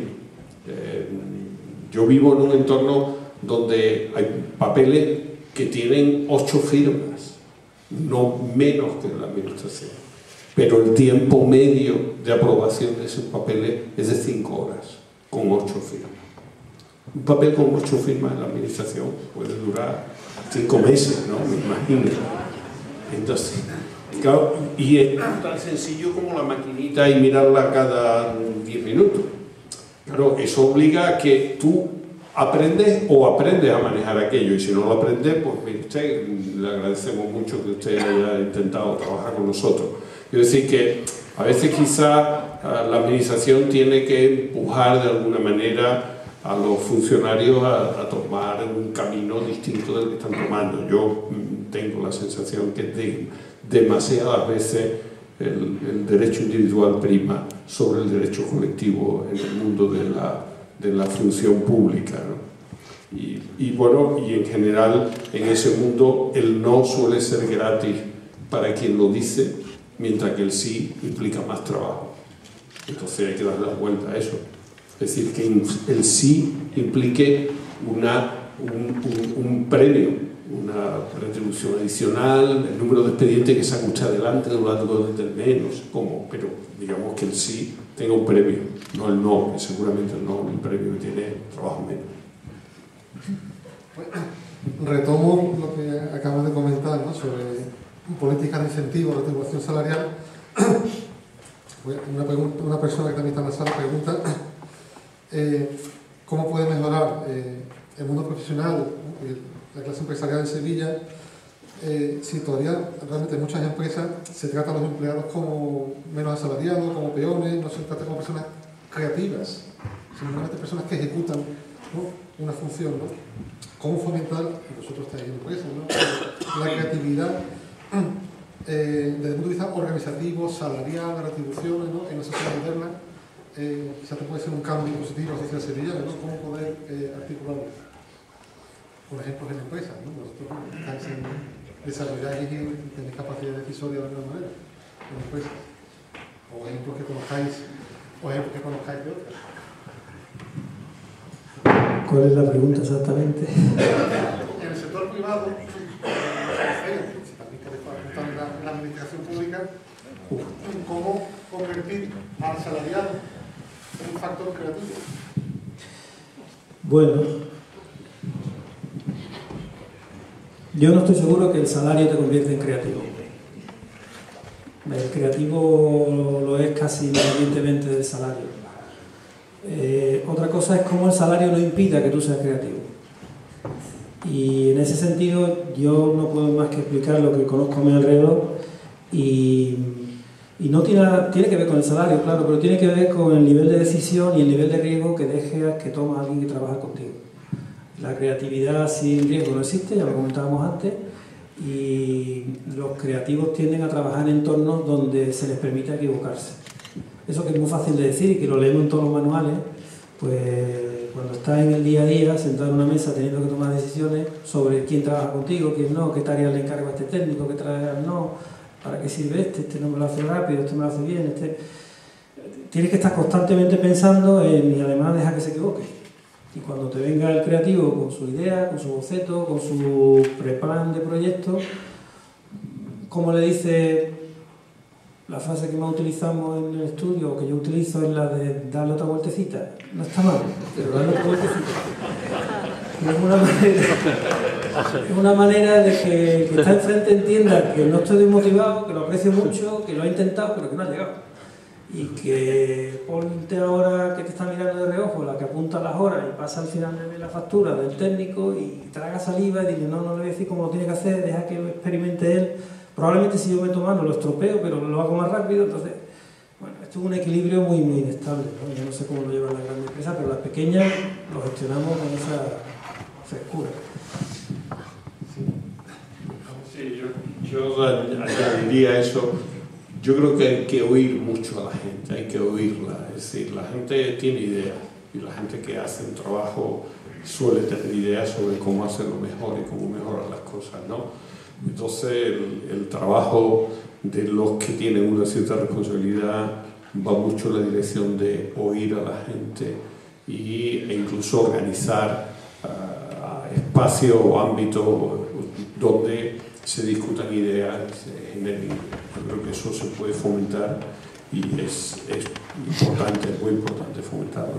Yo vivo en un entorno donde hay papeles que tienen 8 firmas, no menos que en la administración, pero el tiempo medio de aprobación de esos papeles es de 5 horas, con 8 firmas. Un papel con 8 firmas en la administración puede durar 5 meses, ¿no? Me imagino. Entonces, claro, y es tan sencillo como la maquinita y mirarla cada 10 minutos. Claro, eso obliga a que tú aprendes a manejar aquello, y si no lo aprendes, pues mire usted, le agradecemos mucho que usted haya intentado trabajar con nosotros. Quiero decir que a veces quizá la administración tiene que empujar de alguna manera a los funcionarios a tomar un camino distinto del que están tomando. Yo tengo la sensación que demasiadas veces el derecho individual prima sobre el derecho colectivo en el mundo de la función pública, ¿no? Y bueno, y en general en ese mundo el no suele ser gratis para quien lo dice, mientras que el sí implica más trabajo. Entonces hay que darle la vuelta a eso. Es decir, que el sí implique un premio, una retribución adicional, el número de expedientes que se ajusta adelante durante el mes, no sé cómo, pero digamos que el sí tenga un premio, no el no, que seguramente el no, el premio que tiene trabajo menos. Retomo lo que acabas de comentar, ¿no?, sobre políticas de incentivo, retribución salarial. Una persona que también está en la sala pregunta cómo puede mejorar el mundo profesional, la clase empresarial en Sevilla, si todavía realmente en muchas empresas se trata a los empleados como menos asalariados, como peones, no se trata como personas creativas, sino personas que ejecutan, ¿no?, una función, ¿no? ¿Cómo fomentar, y vosotros estáis en empresas, ¿no?, la creatividad desde el punto de vista organizativo, salarial, de retribuciones, ¿no?, en la sociedad moderna? Quizás te puede ser un cambio positivo hacia Sevilla, ¿no? ¿Cómo poder articularlo? Por ejemplo, en empresas, ¿no? Vosotros desarrolláis y tenéis capacidad decisoria de alguna manera en empresas. O ejemplos que conozcáis de otras. ¿Cuál es la pregunta exactamente? En el sector privado, si también queréis estar en la administración pública, ¿cómo convertir al asalariado en un factor creativo? Bueno, yo no estoy seguro que el salario te convierta en creativo. El creativo lo es casi independientemente del salario. Otra cosa es cómo el salario no impida que tú seas creativo. Y en ese sentido yo no puedo más que explicar lo que conozco a mi alrededor, y no tiene que ver con el salario, claro, pero tiene que ver con el nivel de decisión y el nivel de riesgo que dejes que toma alguien que trabaja contigo. La creatividad sin riesgo no existe, ya lo comentábamos antes, y los creativos tienden a trabajar en entornos donde se les permite equivocarse. Eso que es muy fácil de decir y que lo leemos en todos los manuales, pues cuando estás en el día a día, sentado en una mesa teniendo que tomar decisiones sobre quién trabaja contigo, quién no, qué tareas le encargo a este técnico, qué tareas no, para qué sirve este no me lo hace rápido, este me lo hace bien, Tienes que estar constantemente pensando y además dejar que se equivoque. Y cuando te venga el creativo con su idea, con su boceto, con su preplan de proyecto, como le dice, la frase que más utilizamos en el estudio, o que yo utilizo, es la de darle otra vueltecita. No está mal, pero darle otra vueltecita. Y es una manera de que el que está enfrente entienda que no estoy desmotivado, que lo aprecio mucho, que lo ha intentado, pero que no ha llegado. Y que ponte ahora que te está mirando de reojo, la que apunta las horas y pasa al final de la factura del técnico y traga saliva y dile no le voy a decir cómo lo tiene que hacer, deja que lo experimente él. Probablemente si yo meto mano lo estropeo, pero lo hago más rápido. Entonces, bueno, esto es un equilibrio muy inestable, ¿no? Yo no sé cómo lo llevan las grandes empresas, pero las pequeñas lo gestionamos con esa frescura. Sí, yo añadiría eso. Yo creo que hay que oír mucho a la gente, hay que oírla. Es decir, la gente tiene ideas y la gente que hace un trabajo suele tener ideas sobre cómo hacerlo mejor y cómo mejorar las cosas, ¿no? Entonces, el trabajo de los que tienen una cierta responsabilidad va mucho en la dirección de oír a la gente e incluso organizar espacios o ámbitos donde se discutan ideas, se generen. Yo creo que eso se puede fomentar y es importante, es muy importante fomentarlo.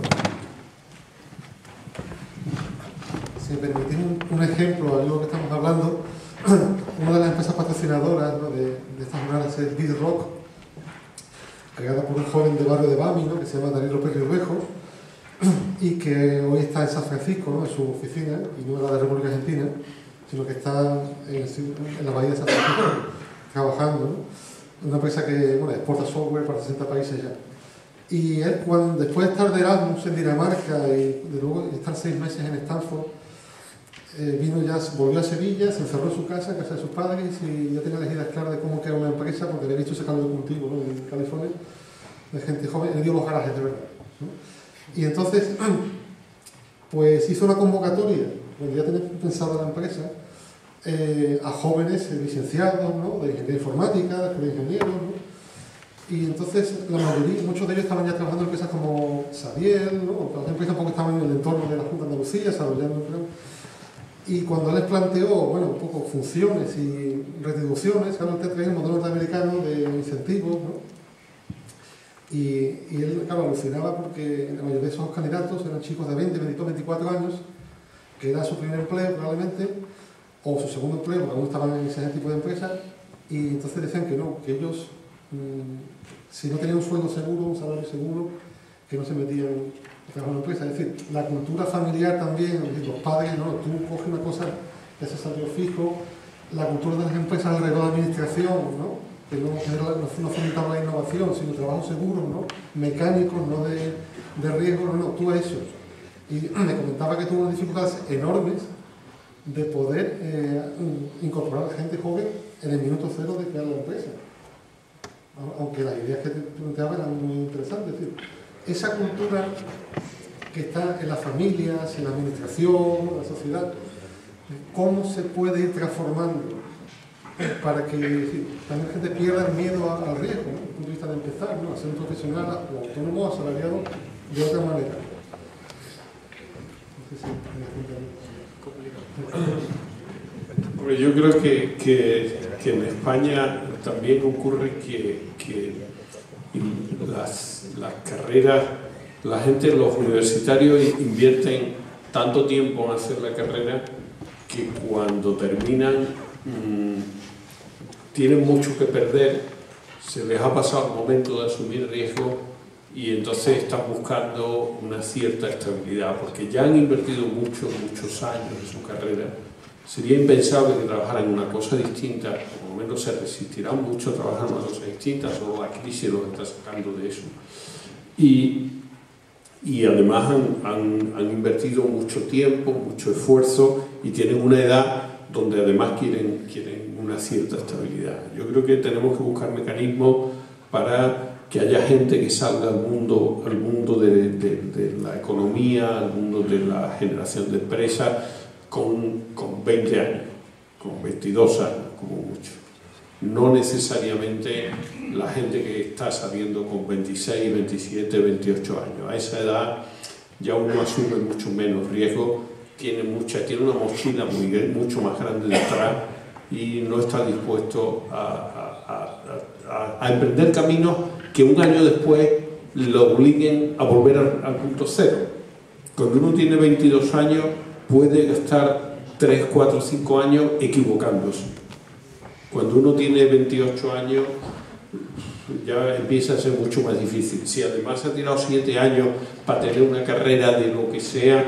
Si me permitís un ejemplo de lo que estamos hablando, una de las empresas patrocinadoras, ¿no?, de estas jornadas es Big Rock, creada por un joven del barrio de Bami, ¿no?, que se llama Daniel López Rivejo, y que hoy está en San Francisco, ¿no?, en su oficina, y no en la de República Argentina, sino que está en la bahía de San Francisco trabajando, ¿no? Una empresa que, bueno, exporta software para 60 países ya. Y él, después de estar de Erasmus en Dinamarca y de luego estar 6 meses en Stanford, volvió a Sevilla, se encerró en su casa, en casa de sus padres, y ya tenía las ideas claras de cómo crear una empresa, porque había visto ese cambio de cultivo, ¿no?, en California, de gente joven, y le dio los garajes de verdad, ¿no? Y entonces, pues hizo una convocatoria, donde ya tenía pensado la empresa, a jóvenes licenciados, ¿no?, de ingeniería informática, de ingenieros, ¿no? Y entonces la mayoría, muchos de ellos estaban ya trabajando en empresas como Xavier, ¿no?, otras empresas un poco estaban en el entorno de la Junta de Andalucía, desarrollando, creo. Y cuando les planteó, bueno, un poco funciones y retribuciones, claro, usted trae el modelo norteamericano de incentivos, ¿no? Y él, claro, alucinaba porque la mayoría de esos candidatos eran chicos de 20, 22, 24 años, que era su primer empleo probablemente, o su segundo empleo, porque algunos estaban en ese tipo de empresas, y entonces decían que no, que ellos, si no tenían un sueldo seguro, un salario seguro, que no se metían a trabajar en una empresa. Es decir, la cultura familiar también, es decir, los padres, ¿no?, tú coges una cosa que hace salario fijo, la cultura de las empresas alrededor de la administración, ¿no?, que no fomentaba la innovación, sino trabajo seguro, ¿no?, mecánico, no de riesgo, no, tú eso. Y me comentaba que tuvo unas dificultades enormes de poder incorporar a gente joven en el minuto cero de crear la empresa. Aunque las ideas que te planteaba eran muy interesantes. Es decir, esa cultura que está en las familias, en la administración, en la sociedad, ¿cómo se puede ir transformando para que también la gente pierda el miedo al riesgo, ¿no?, desde el punto de vista de empezar, ¿no?, a ser un profesional o autónomo, asalariado de otra manera? No sé si Hombre, yo creo que en España también ocurre que las carreras, la gente, los universitarios invierten tanto tiempo en hacer la carrera que cuando terminan tienen mucho que perder, se les ha pasado el momento de asumir riesgo y entonces están buscando una cierta estabilidad, porque ya han invertido muchos años en su carrera. Sería impensable que trabajaran en una cosa distinta, o por lo menos se resistirán mucho a trabajar en una cosa distinta, solo la crisis los está sacando de eso. Y además han invertido mucho tiempo, mucho esfuerzo y tienen una edad donde además quieren una cierta estabilidad. Yo creo que tenemos que buscar mecanismos para que haya gente que salga al mundo de la economía, al mundo de la generación de empresas con 20 años, con 22 años como mucho. No necesariamente la gente que está saliendo con 26, 27, 28 años. A esa edad ya uno asume mucho menos riesgo, tiene una mochila mucho más grande detrás y no está dispuesto a a emprender caminos que un año después lo obliguen a volver al punto cero. Cuando uno tiene 22 años puede estar 3, 4, 5 años equivocándose. Cuando uno tiene 28 años ya empieza a ser mucho más difícil. Si además ha tirado 7 años para tener una carrera de lo que sea,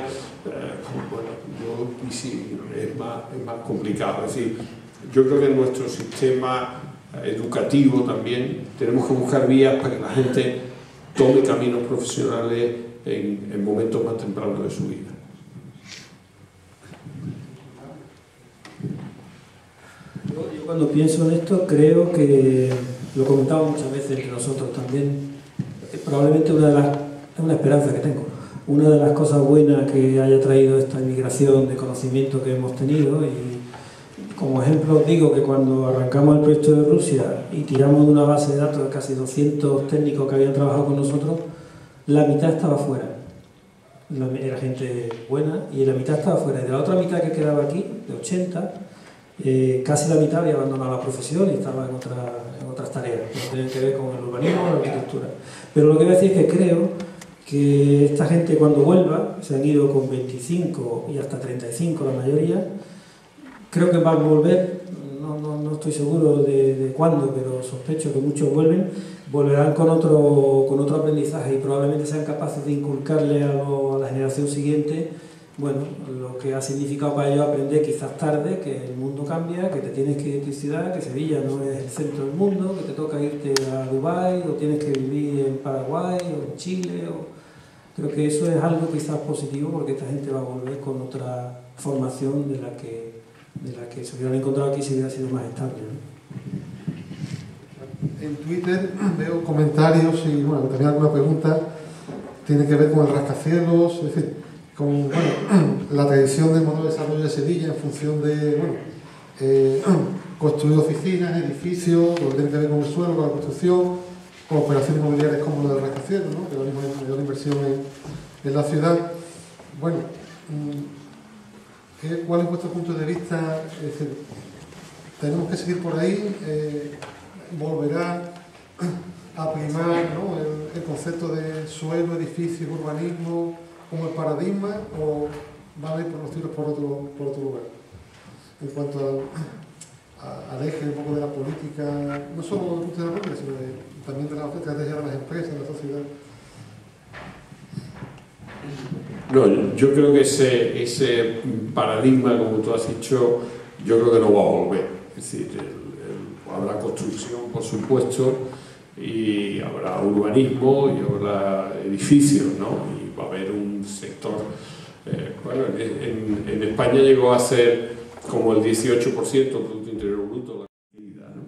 es más complicado. Es decir, yo creo que en nuestro sistema educativo también tenemos que buscar vías para que la gente tome caminos profesionales en momentos más tempranos de su vida. Yo cuando pienso en esto creo que, lo comentamos muchas veces entre nosotros también, probablemente es una esperanza que tengo. Una de las cosas buenas que haya traído esta inmigración de conocimiento que hemos tenido, y como ejemplo os digo que cuando arrancamos el proyecto de Rusia y tiramos de una base de datos de casi 200 técnicos que habían trabajado con nosotros, la mitad estaba fuera. Era gente buena y la mitad estaba fuera. Y de la otra mitad que quedaba aquí, de 80, casi la mitad había abandonado la profesión y estaba en otras tareas que no tienen que ver con el urbanismo o la arquitectura. Pero lo que voy a decir es que creo que esta gente cuando vuelva, se han ido con 25 y hasta 35 la mayoría, creo que van a volver, no estoy seguro de cuándo, pero sospecho que muchos volverán con otro aprendizaje y probablemente sean capaces de inculcarle a la generación siguiente, bueno, lo que ha significado para ellos aprender quizás tarde, que el mundo cambia, que te tienes que ir a tu ciudad, que Sevilla no es el centro del mundo, que te toca irte a Dubái o tienes que vivir en Paraguay o en Chile. Creo que eso es algo quizás positivo porque esta gente va a volver con otra formación de la que se hubieran encontrado aquí si hubiera sido más estable, ¿no? En Twitter veo comentarios y bueno, también alguna pregunta tiene que ver con el rascacielos, es decir, con la tradición del modelo de desarrollo de Sevilla en función de construir oficinas, edificios, lo que tiene que ver con el suelo, con la construcción, con operaciones inmobiliarias como la del rascacielos, ¿no? Que ahora mismo hay mayor inversión en la ciudad. Bueno, ¿cuál es vuestro punto de vista? Es decir, ¿tenemos que seguir por ahí? ¿Volverá a primar, ¿no? el concepto de suelo, edificios, urbanismo como el paradigma o van a ir por los tiros por otro lugar? En cuanto al eje un poco de la política, no solo desde el punto de la política, sino también de la estrategia de las empresas, de la sociedad. No, yo creo que ese paradigma, como tú has dicho, yo creo que no va a volver. Es decir, habrá construcción, por supuesto, y habrá urbanismo y habrá edificios, ¿no? Y va a haber un sector, bueno, en España llegó a ser como el 18% del Producto Interior Bruto la actividad, ¿no?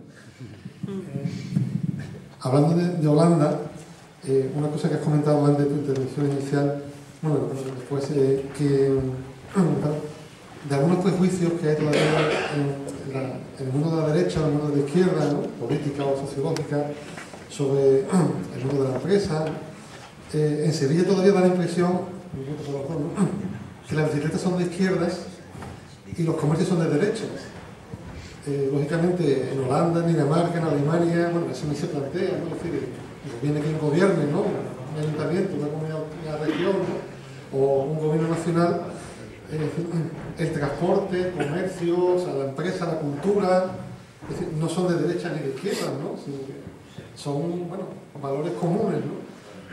Hablando de Holanda, una cosa que has comentado antes de tu intervención inicial, bueno, después que de algunos prejuicios que hay todavía en el mundo de la derecha, en el mundo de la izquierda, ¿no? Política o sociológica, sobre el mundo de la empresa. En Sevilla todavía da la impresión que las bicicletas son de izquierdas y los comercios son de derechas. Lógicamente en Holanda, en Dinamarca, en Alemania, bueno, eso ni se plantea, ¿no? Es decir, viene quien gobierne, ¿no? Un ayuntamiento, una comunidad, una región, ¿no? O un gobierno nacional, el transporte, comercios, a la empresa, la cultura, es decir, no son de derecha ni de izquierda, ¿no? Sino que son, bueno, valores comunes, ¿no?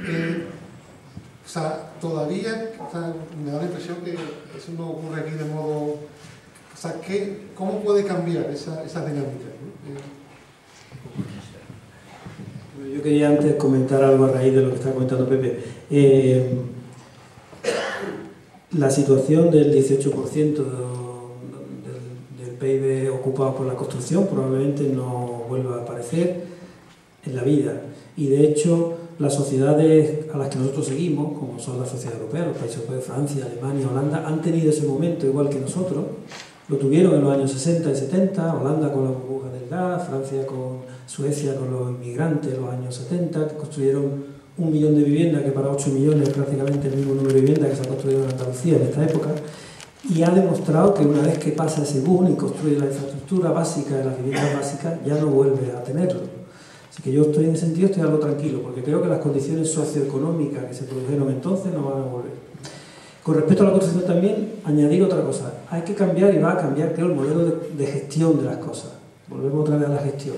O sea, todavía me da la impresión que eso no ocurre aquí de modo... O sea, ¿cómo puede cambiar esa dinámica, ¿no? Yo quería antes comentar algo a raíz de lo que estaba comentando Pepe. La situación del 18% del PIB ocupado por la construcción probablemente no vuelva a aparecer en la vida. Y de hecho, las sociedades a las que nosotros seguimos, como son la sociedad europea, los países europeos, Francia, Alemania, Holanda, han tenido ese momento igual que nosotros. Lo tuvieron en los años 60 y 70, Holanda con la burbuja del gas, Francia con Suecia con los inmigrantes en los años 70, que construyeron 1 millón de viviendas, que para 8 millones es prácticamente el mismo número de viviendas que se ha construido en Andalucía en esta época, y ha demostrado que una vez que pasa ese boom y construye la infraestructura básica de las viviendas básicas, ya no vuelve a tenerlo. Así que yo estoy en ese sentido, estoy algo tranquilo, porque creo que las condiciones socioeconómicas que se produjeron entonces no van a volver. Con respecto a la construcción también, añadir otra cosa. Hay que cambiar y va a cambiar, creo, el modelo de gestión de las cosas. Volvemos otra vez a la gestión.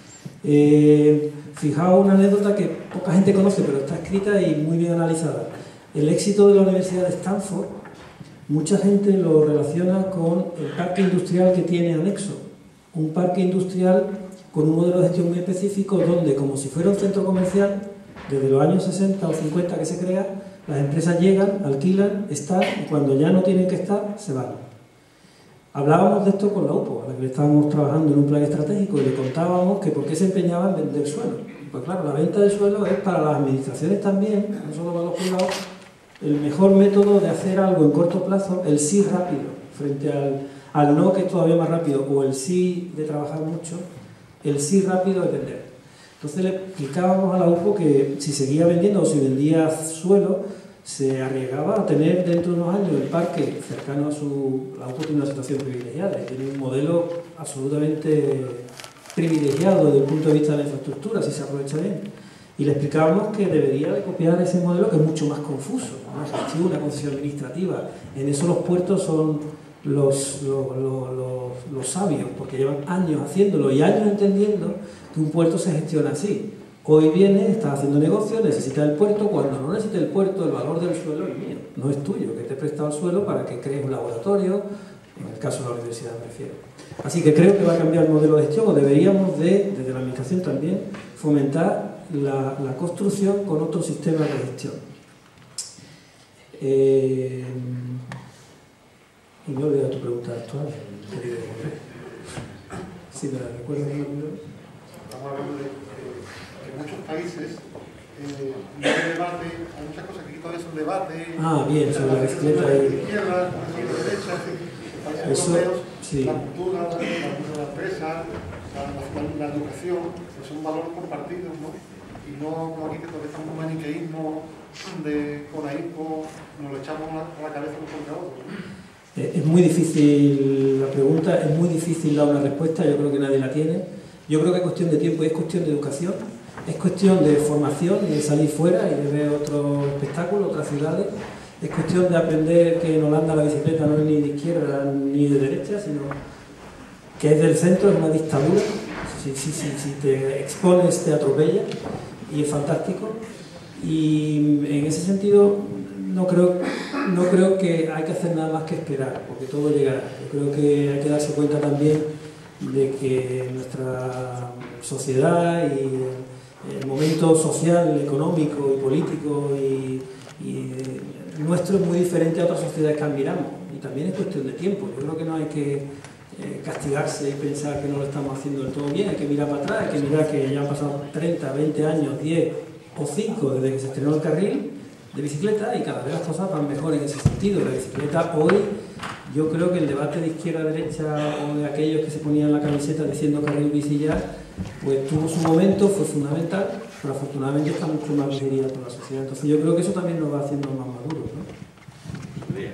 Fijaos una anécdota que poca gente conoce, pero está escrita y muy bien analizada. El éxito de la Universidad de Stanford, mucha gente lo relaciona con el parque industrial que tiene anexo. Un parque industrial con un modelo de gestión muy específico donde, como si fuera un centro comercial, desde los años 60 o 50 que se crea, las empresas llegan, alquilan, están y cuando ya no tienen que estar, se van. Hablábamos de esto con la UPO, a la que le estábamos trabajando en un plan estratégico y le contábamos que por qué se empeñaban en vender suelo. Pues claro, la venta de suelo es para las administraciones también, no solo para los privados, el mejor método de hacer algo en corto plazo, el sí rápido, frente al no que es todavía más rápido, o el sí de trabajar mucho, el sí rápido es vender. Entonces le explicábamos a la UPO que si seguía vendiendo o si vendía suelo, se arriesgaba a tener dentro de unos años el parque cercano a su... La UPO tiene una situación privilegiada, tiene un modelo absolutamente privilegiado desde el punto de vista de la infraestructura, si se aprovecha bien. Y le explicábamos que debería de copiar ese modelo que es mucho más confuso, una gestión, una concesión administrativa. En eso los puertos son los sabios, porque llevan años haciéndolo y años entendiendo que un puerto se gestiona así. Hoy viene, estás haciendo negocio, necesitas el puerto, cuando no necesites el puerto, el valor del suelo es mío, no es tuyo, que te he prestado el suelo para que crees un laboratorio, en el caso de la universidad me refiero. Así que creo que va a cambiar el modelo de gestión, o deberíamos desde la administración también, fomentar la construcción con otros sistemas de gestión. Y me he olvidado tu pregunta actual. Si me la recuerdas, Estamos hablando de que en muchos países no hay debate, hay muchas cosas que aquí todavía son debate. Bien, sobre la bicicleta y... izquierda, de derecha, países eso, europeos, sí. la cultura de la empresa, la educación, que son valores compartidos, ¿no? Y no como aquí que todavía estamos en un maniqueísmo de con ahínco, nos lo echamos a la cabeza unos contra otros, ¿no? Es muy difícil la pregunta, es muy difícil dar una respuesta, yo creo que nadie la tiene. Yo creo que es cuestión de tiempo y es cuestión de educación, es cuestión de formación, de salir fuera y de ver otros espectáculos, otras ciudades. Es cuestión de aprender que en Holanda la bicicleta no es ni de izquierda ni de derecha, sino que es del centro, es una dictadura. Si te expones te atropella y es fantástico. Y en ese sentido no creo que hay que hacer nada más que esperar, porque todo llegará. Yo creo que hay que darse cuenta también de que nuestra sociedad y el momento social, económico y político y nuestro es muy diferente a otras sociedades que admiramos, y también es cuestión de tiempo. Yo creo que no hay que castigarse y pensar que no lo estamos haciendo del todo bien, hay que mirar para atrás, hay que mirar que ya han pasado 30, 20 años, 10 o 5 desde que se estrenó el carril de bicicleta y cada vez las cosas van mejor en ese sentido. La bicicleta hoy, yo creo que el debate de izquierda-derecha o de aquellos que se ponían la camiseta diciendo carril bici ya, pues tuvo su momento, fue fundamental, pero afortunadamente está mucho más digerida por la sociedad. Entonces yo creo que eso también nos va haciendo más maduros, ¿no? Mira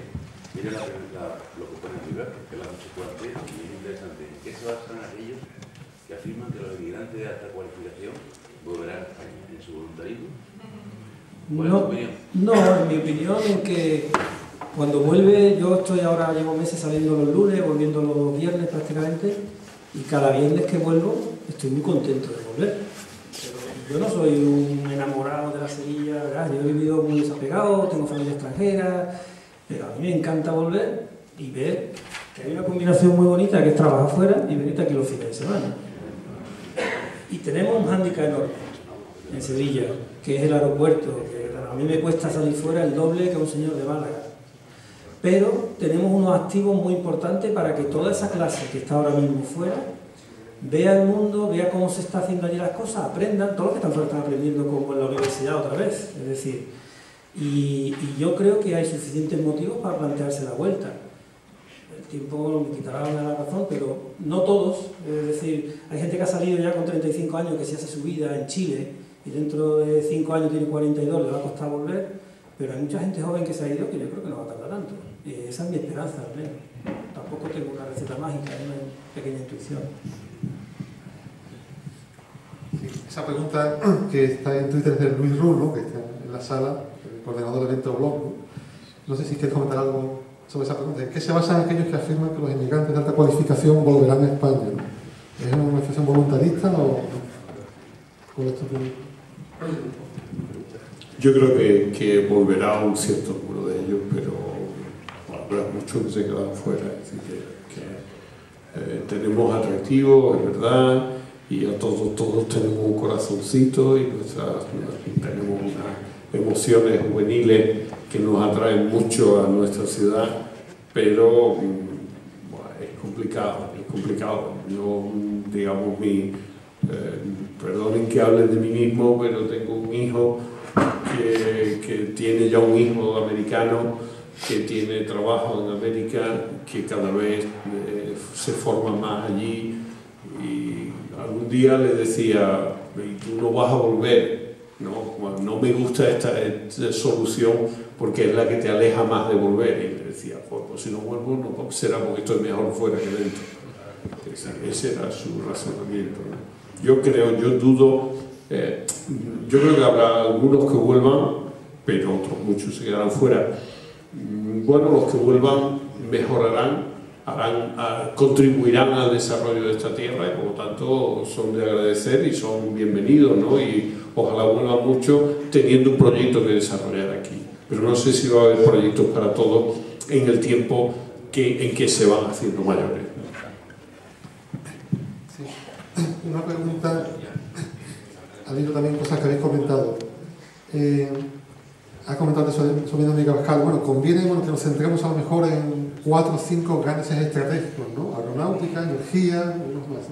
lo que pone arriba, que lo han hecho tú antes, y es interesante. ¿En qué se basan aquellos que afirman que los inmigrantes de alta cualificación volverán a España? ¿En su voluntarismo? ¿Cuál es tu opinión? No, en mi opinión es que cuando vuelve, yo estoy ahora, llevo meses saliendo los lunes, volviendo los viernes prácticamente, y cada viernes que vuelvo estoy muy contento de volver. Pero yo no soy un enamorado de la Sevilla, ¿verdad? Yo he vivido muy desapegado, tengo familia extranjera, pero a mí me encanta volver y ver que hay una combinación muy bonita que es trabajar fuera y venir aquí los fines de semana. Y tenemos un hándicap enorme en Sevilla, que es el aeropuerto, que a mí me cuesta salir fuera el doble que un señor de Málaga. Pero tenemos unos activos muy importantes para que toda esa clase que está ahora mismo fuera vea el mundo, vea cómo se está haciendo allí las cosas, aprendan, todos los que están fuera están aprendiendo como en la universidad otra vez, es decir, y yo creo que hay suficientes motivos para plantearse la vuelta. El tiempo me quitará la razón, pero no todos, es decir, hay gente que ha salido ya con 35 años que se hace su vida en Chile y dentro de 5 años tiene 42, le va a costar volver, pero hay mucha gente joven que se ha ido que yo creo que no va a tardar tanto. Esa es mi esperanza, al menos. Tampoco tengo una receta mágica, es una pequeña intuición. Sí, esa pregunta que está en Twitter de Luis Rull, ¿no? Que está en la sala, el coordinador del evento blog, ¿no? No sé si quieres comentar algo sobre esa pregunta. ¿En qué se basan aquellos que afirman que los inmigrantes de alta cualificación volverán a España, ¿no? ¿Es una manifestación voluntarista o con esto que... Yo creo que volverá un cierto número de ellos, pero habrá muchos que se quedan fuera. Es decir, que tenemos atractivos, es verdad, y a todos tenemos un corazoncito y tenemos unas emociones juveniles que nos atraen mucho a nuestra ciudad, pero bueno, es complicado. Yo, digamos, perdonen que hable de mí mismo, pero tengo un hijo que tiene ya un hijo americano, que tiene trabajo en América, que cada vez se forma más allí, y algún día le decía, tú no vas a volver, no me gusta esta solución porque es la que te aleja más de volver, y le decía, pues si no vuelvo no será porque estoy mejor fuera que dentro. Ese era su razonamiento, ¿no? Yo creo que habrá algunos que vuelvan, pero otros muchos se quedarán fuera. Bueno, los que vuelvan mejorarán, contribuirán al desarrollo de esta tierra y por lo tanto son de agradecer y son bienvenidos, ¿no? Y ojalá vuelvan mucho teniendo un proyecto que desarrollar aquí. Pero no sé si va a haber proyectos para todos en el tiempo en que se van haciendo mayores. Sí. Una pregunta, ha habido también cosas que habéis comentado. Ha comentado sobre Miguel Abascal. Bueno, conviene que nos centremos a lo mejor en 4 o 5 grandes ejes estratégicos, ¿no? Aeronáutica, energía, unos más,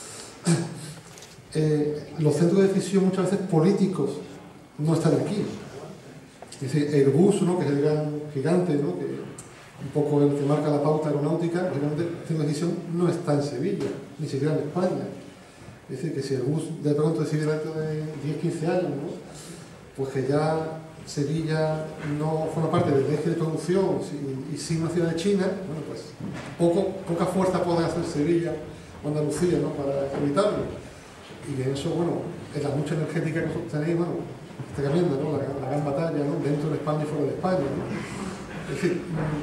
¿no? Los centros de decisión muchas veces políticos no están aquí. Es decir, Airbus, ¿no? Que es el gran gigante, ¿no? Que un poco el que marca la pauta aeronáutica, realmente el centro de decisión no está en Sevilla, ni siquiera en España. Es decir, que si Airbus de pronto decidiera dentro de 10-15 años, ¿no? Pues que ya Sevilla no forma parte del eje de producción y sí una ciudad de China, bueno, pues poca fuerza puede hacer Sevilla o Andalucía, ¿no? Para evitarlo. Y en eso, bueno, en la lucha energética que vosotros tenéis, bueno, es tremenda, ¿no? La gran batalla, ¿no? Dentro de España y fuera de España, ¿no? Es decir,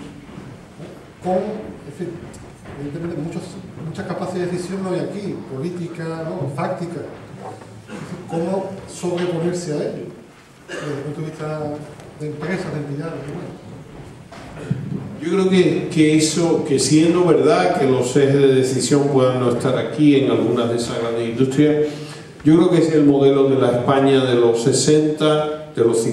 evidentemente muchas capacidades de decisión no hay aquí, política, ¿no? Fáctica. ¿Cómo sobreponerse a ello? Desde el punto de vista de empresas, de entidades, ¿no? Yo creo que siendo verdad que los ejes de decisión puedan no estar aquí en algunas de esas grandes industrias, yo creo que es el modelo de la España de los 60,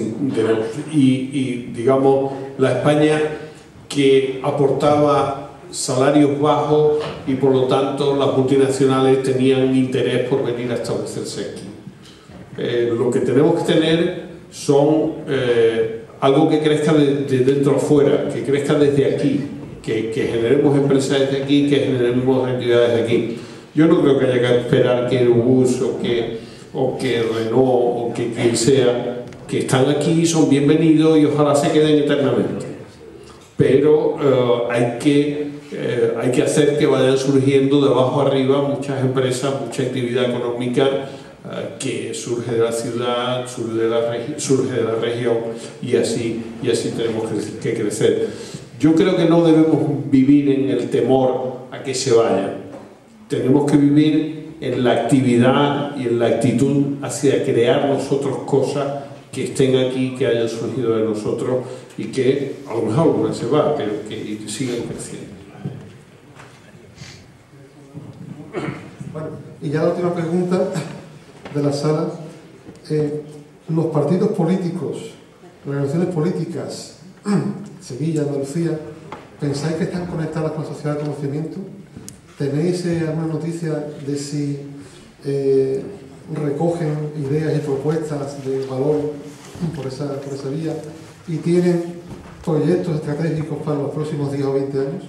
y digamos la España que aportaba salarios bajos y por lo tanto las multinacionales tenían interés por venir a establecerse aquí. Lo que tenemos que tener son algo que crezca de dentro a fuera, que crezca desde aquí, que generemos empresas desde aquí, que generemos actividades de aquí. Yo no creo que haya que esperar que Airbus o que Renault o que quien sea, que están aquí, son bienvenidos y ojalá se queden eternamente. Pero hay que hacer que vayan surgiendo de abajo arriba muchas empresas, mucha actividad económica que surge de la ciudad, surge de la región y así tenemos que crecer. Yo creo que no debemos vivir en el temor a que se vayan. Tenemos que vivir en la actividad y en la actitud hacia crear nosotros cosas que estén aquí, que hayan surgido de nosotros y que a lo mejor alguna se va, pero que sigan creciendo. Bueno, y ya la última pregunta de la sala. Los partidos políticos, las organizaciones políticas, Sevilla, Andalucía, ¿pensáis que están conectadas con la sociedad de conocimiento? ¿Tenéis alguna noticia de si recogen ideas y propuestas de valor por esa vía y tienen proyectos estratégicos para los próximos 10 o 20 años?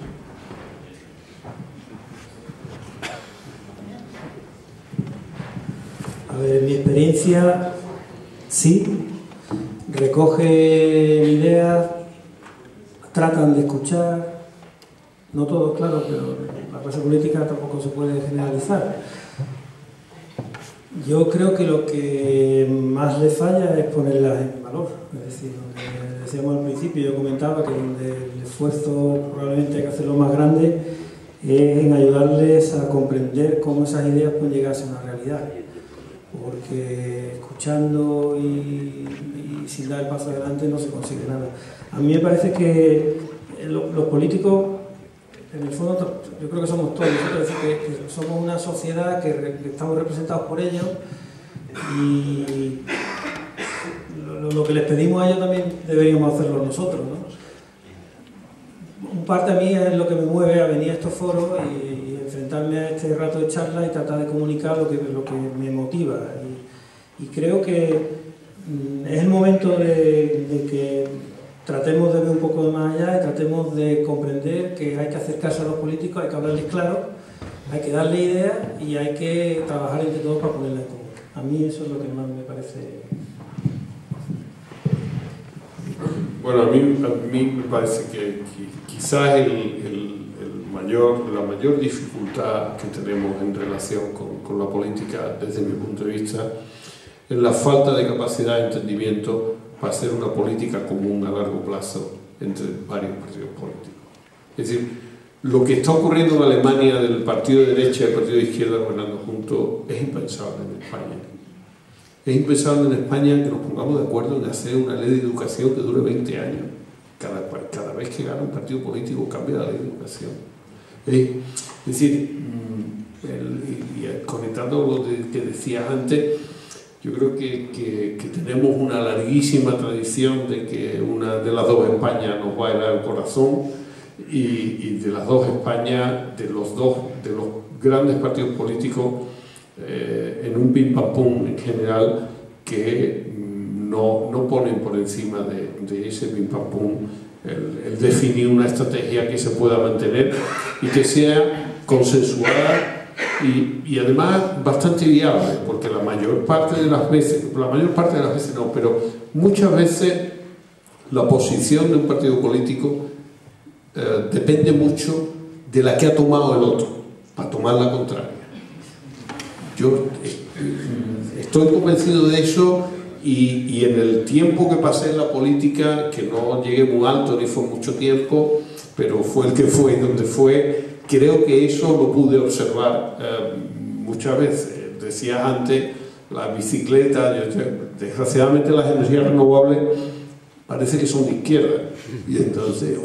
A ver, en mi experiencia, sí, recogen ideas, tratan de escuchar, no todos, claro, pero la clase política tampoco se puede generalizar. Yo creo que lo que más le falla es ponerlas en valor. Es decir, donde decíamos al principio, yo comentaba que donde el esfuerzo probablemente hay que hacerlo más grande es en ayudarles a comprender cómo esas ideas pueden llegar a ser una realidad. Porque escuchando y sin dar el paso adelante no se consigue nada. A mí me parece que los políticos, en el fondo, yo creo que somos todos, es decir, que somos una sociedad que estamos representados por ellos y lo que les pedimos a ellos también deberíamos hacerlo nosotros, ¿no? Un parte a mí es lo que me mueve a venir a estos foros y enfrentarme a este rato de charla y tratar de comunicar lo que me motiva. Y creo que es el momento de que tratemos de ver un poco más allá y tratemos de comprender que hay que hacer caso a los políticos, hay que hablarles claro, hay que darle ideas y hay que trabajar entre todos para ponerlas en común. A mí eso es lo que más me parece. Bueno, a mí me parece que quizás la mayor dificultad que tenemos en relación con la política, desde mi punto de vista, es la falta de capacidad de entendimiento para hacer una política común a largo plazo entre varios partidos políticos. Es decir, lo que está ocurriendo en Alemania del partido de derecha y el partido de izquierda gobernando juntos es impensable en España. Es impensable en España que nos pongamos de acuerdo en hacer una ley de educación que dure 20 años. Cada vez que gana un partido político cambia la ley de educación. Es decir, conectando lo que decías antes, yo creo que tenemos una larguísima tradición de que una de las dos Españas nos va a helar el corazón y de las dos Españas, de los grandes partidos políticos, en un pim pam pum en general, que no ponen por encima de ese pim pam pum el definir una estrategia que se pueda mantener y que sea consensuada y además bastante viable, porque la mayor parte de las veces no, pero muchas veces la posición de un partido político depende mucho de la que ha tomado el otro, para tomar la contraria. Yo estoy convencido de eso y en el tiempo que pasé en la política, que no llegué muy alto ni fue mucho tiempo, pero fue el que fue y donde fue, creo que eso lo pude observar muchas veces. Decías antes, la bicicleta, desgraciadamente las energías renovables parece que son de izquierda, y entonces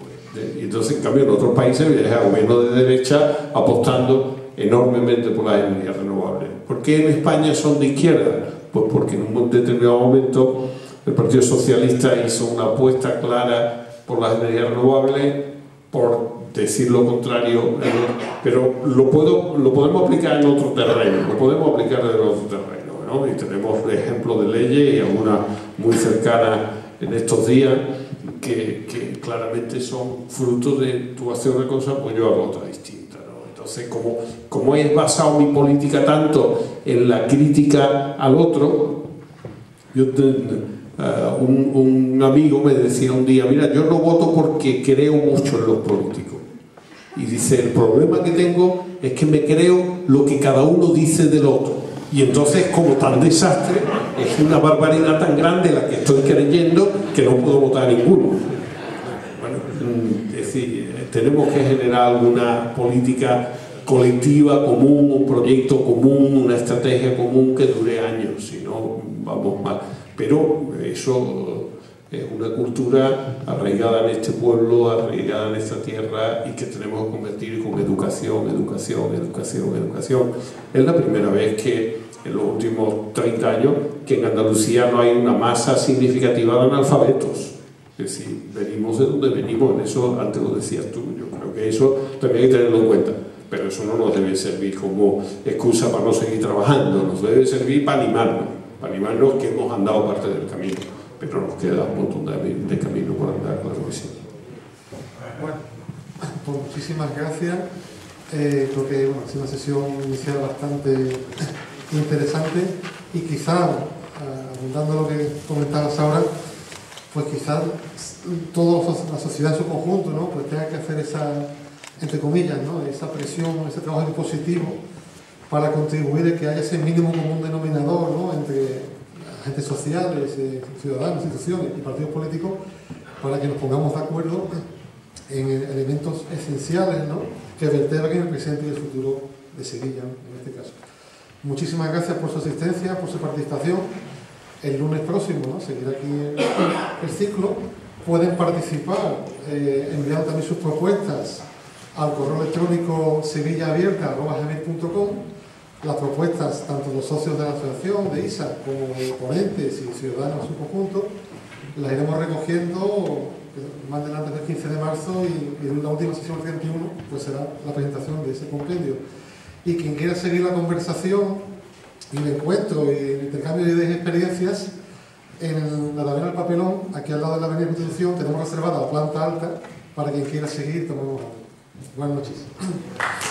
en cambio en otros países ves a gobierno de derecha apostando enormemente por las energías renovables. ¿Por qué en España son de izquierda? Pues porque en un determinado momento el Partido Socialista hizo una apuesta clara por las energías renovables, por decir lo contrario, pero lo podemos aplicar en otro terreno, ¿no? Y tenemos ejemplos de leyes y algunas muy cercanas en estos días que claramente son fruto de tu acción de cosas, pues yo hago otra distinta, ¿no? Entonces, como he basado mi política tanto en la crítica al otro, un amigo me decía un día, mira, yo no voto porque creo mucho en los políticos. Y dice, el problema que tengo es que me creo lo que cada uno dice del otro. Y entonces, como tan desastre, es una barbaridad tan grande la que estoy creyendo que no puedo votar a ninguno. Bueno, es decir, tenemos que generar alguna política colectiva común, un proyecto común, una estrategia común que dure años, si no vamos mal. Pero eso es una cultura arraigada en este pueblo, arraigada en esta tierra y que tenemos que convertir con educación. Es la primera vez que en los últimos 30 años que en Andalucía no hay una masa significativa de analfabetos. Es decir, venimos de donde venimos, en eso antes lo decías tú, yo creo que eso también hay que tenerlo en cuenta. Pero eso no nos debe servir como excusa para no seguir trabajando, nos debe servir para animarnos que hemos andado parte del camino. Pero nos queda un montón de camino por andar, claro que sí. Bueno, pues muchísimas gracias. Creo que ha sido una sesión inicial bastante interesante y quizás, abundando lo que comentabas ahora, pues quizás toda la sociedad en su conjunto, ¿no? Pues tenga que hacer esa, entre comillas, ¿no? Esa presión, ese trabajo impositivo para contribuir a que haya ese mínimo común denominador, ¿no?, entre agentes sociales, ciudadanos, instituciones y partidos políticos, para que nos pongamos de acuerdo en elementos esenciales, ¿no?, que vertebran el presente y el futuro de Sevilla, en este caso. Muchísimas gracias por su asistencia, por su participación. El lunes próximo, ¿no?, seguirá aquí el ciclo. Pueden participar enviando también sus propuestas al correo electrónico sevillaabierta@gmail.com. Las propuestas, tanto los socios de la asociación, de ISA, como de ponentes y ciudadanos en su conjunto, las iremos recogiendo más adelante del 15 de marzo y en la última sesión del 31 pues será la presentación de ese compendio. Y quien quiera seguir la conversación y el encuentro y el intercambio de ideas y experiencias, en la Taberna del Papelón, aquí al lado de la Avenida Constitución, tenemos reservada la planta alta para quien quiera seguir tomando algo. Buenas noches.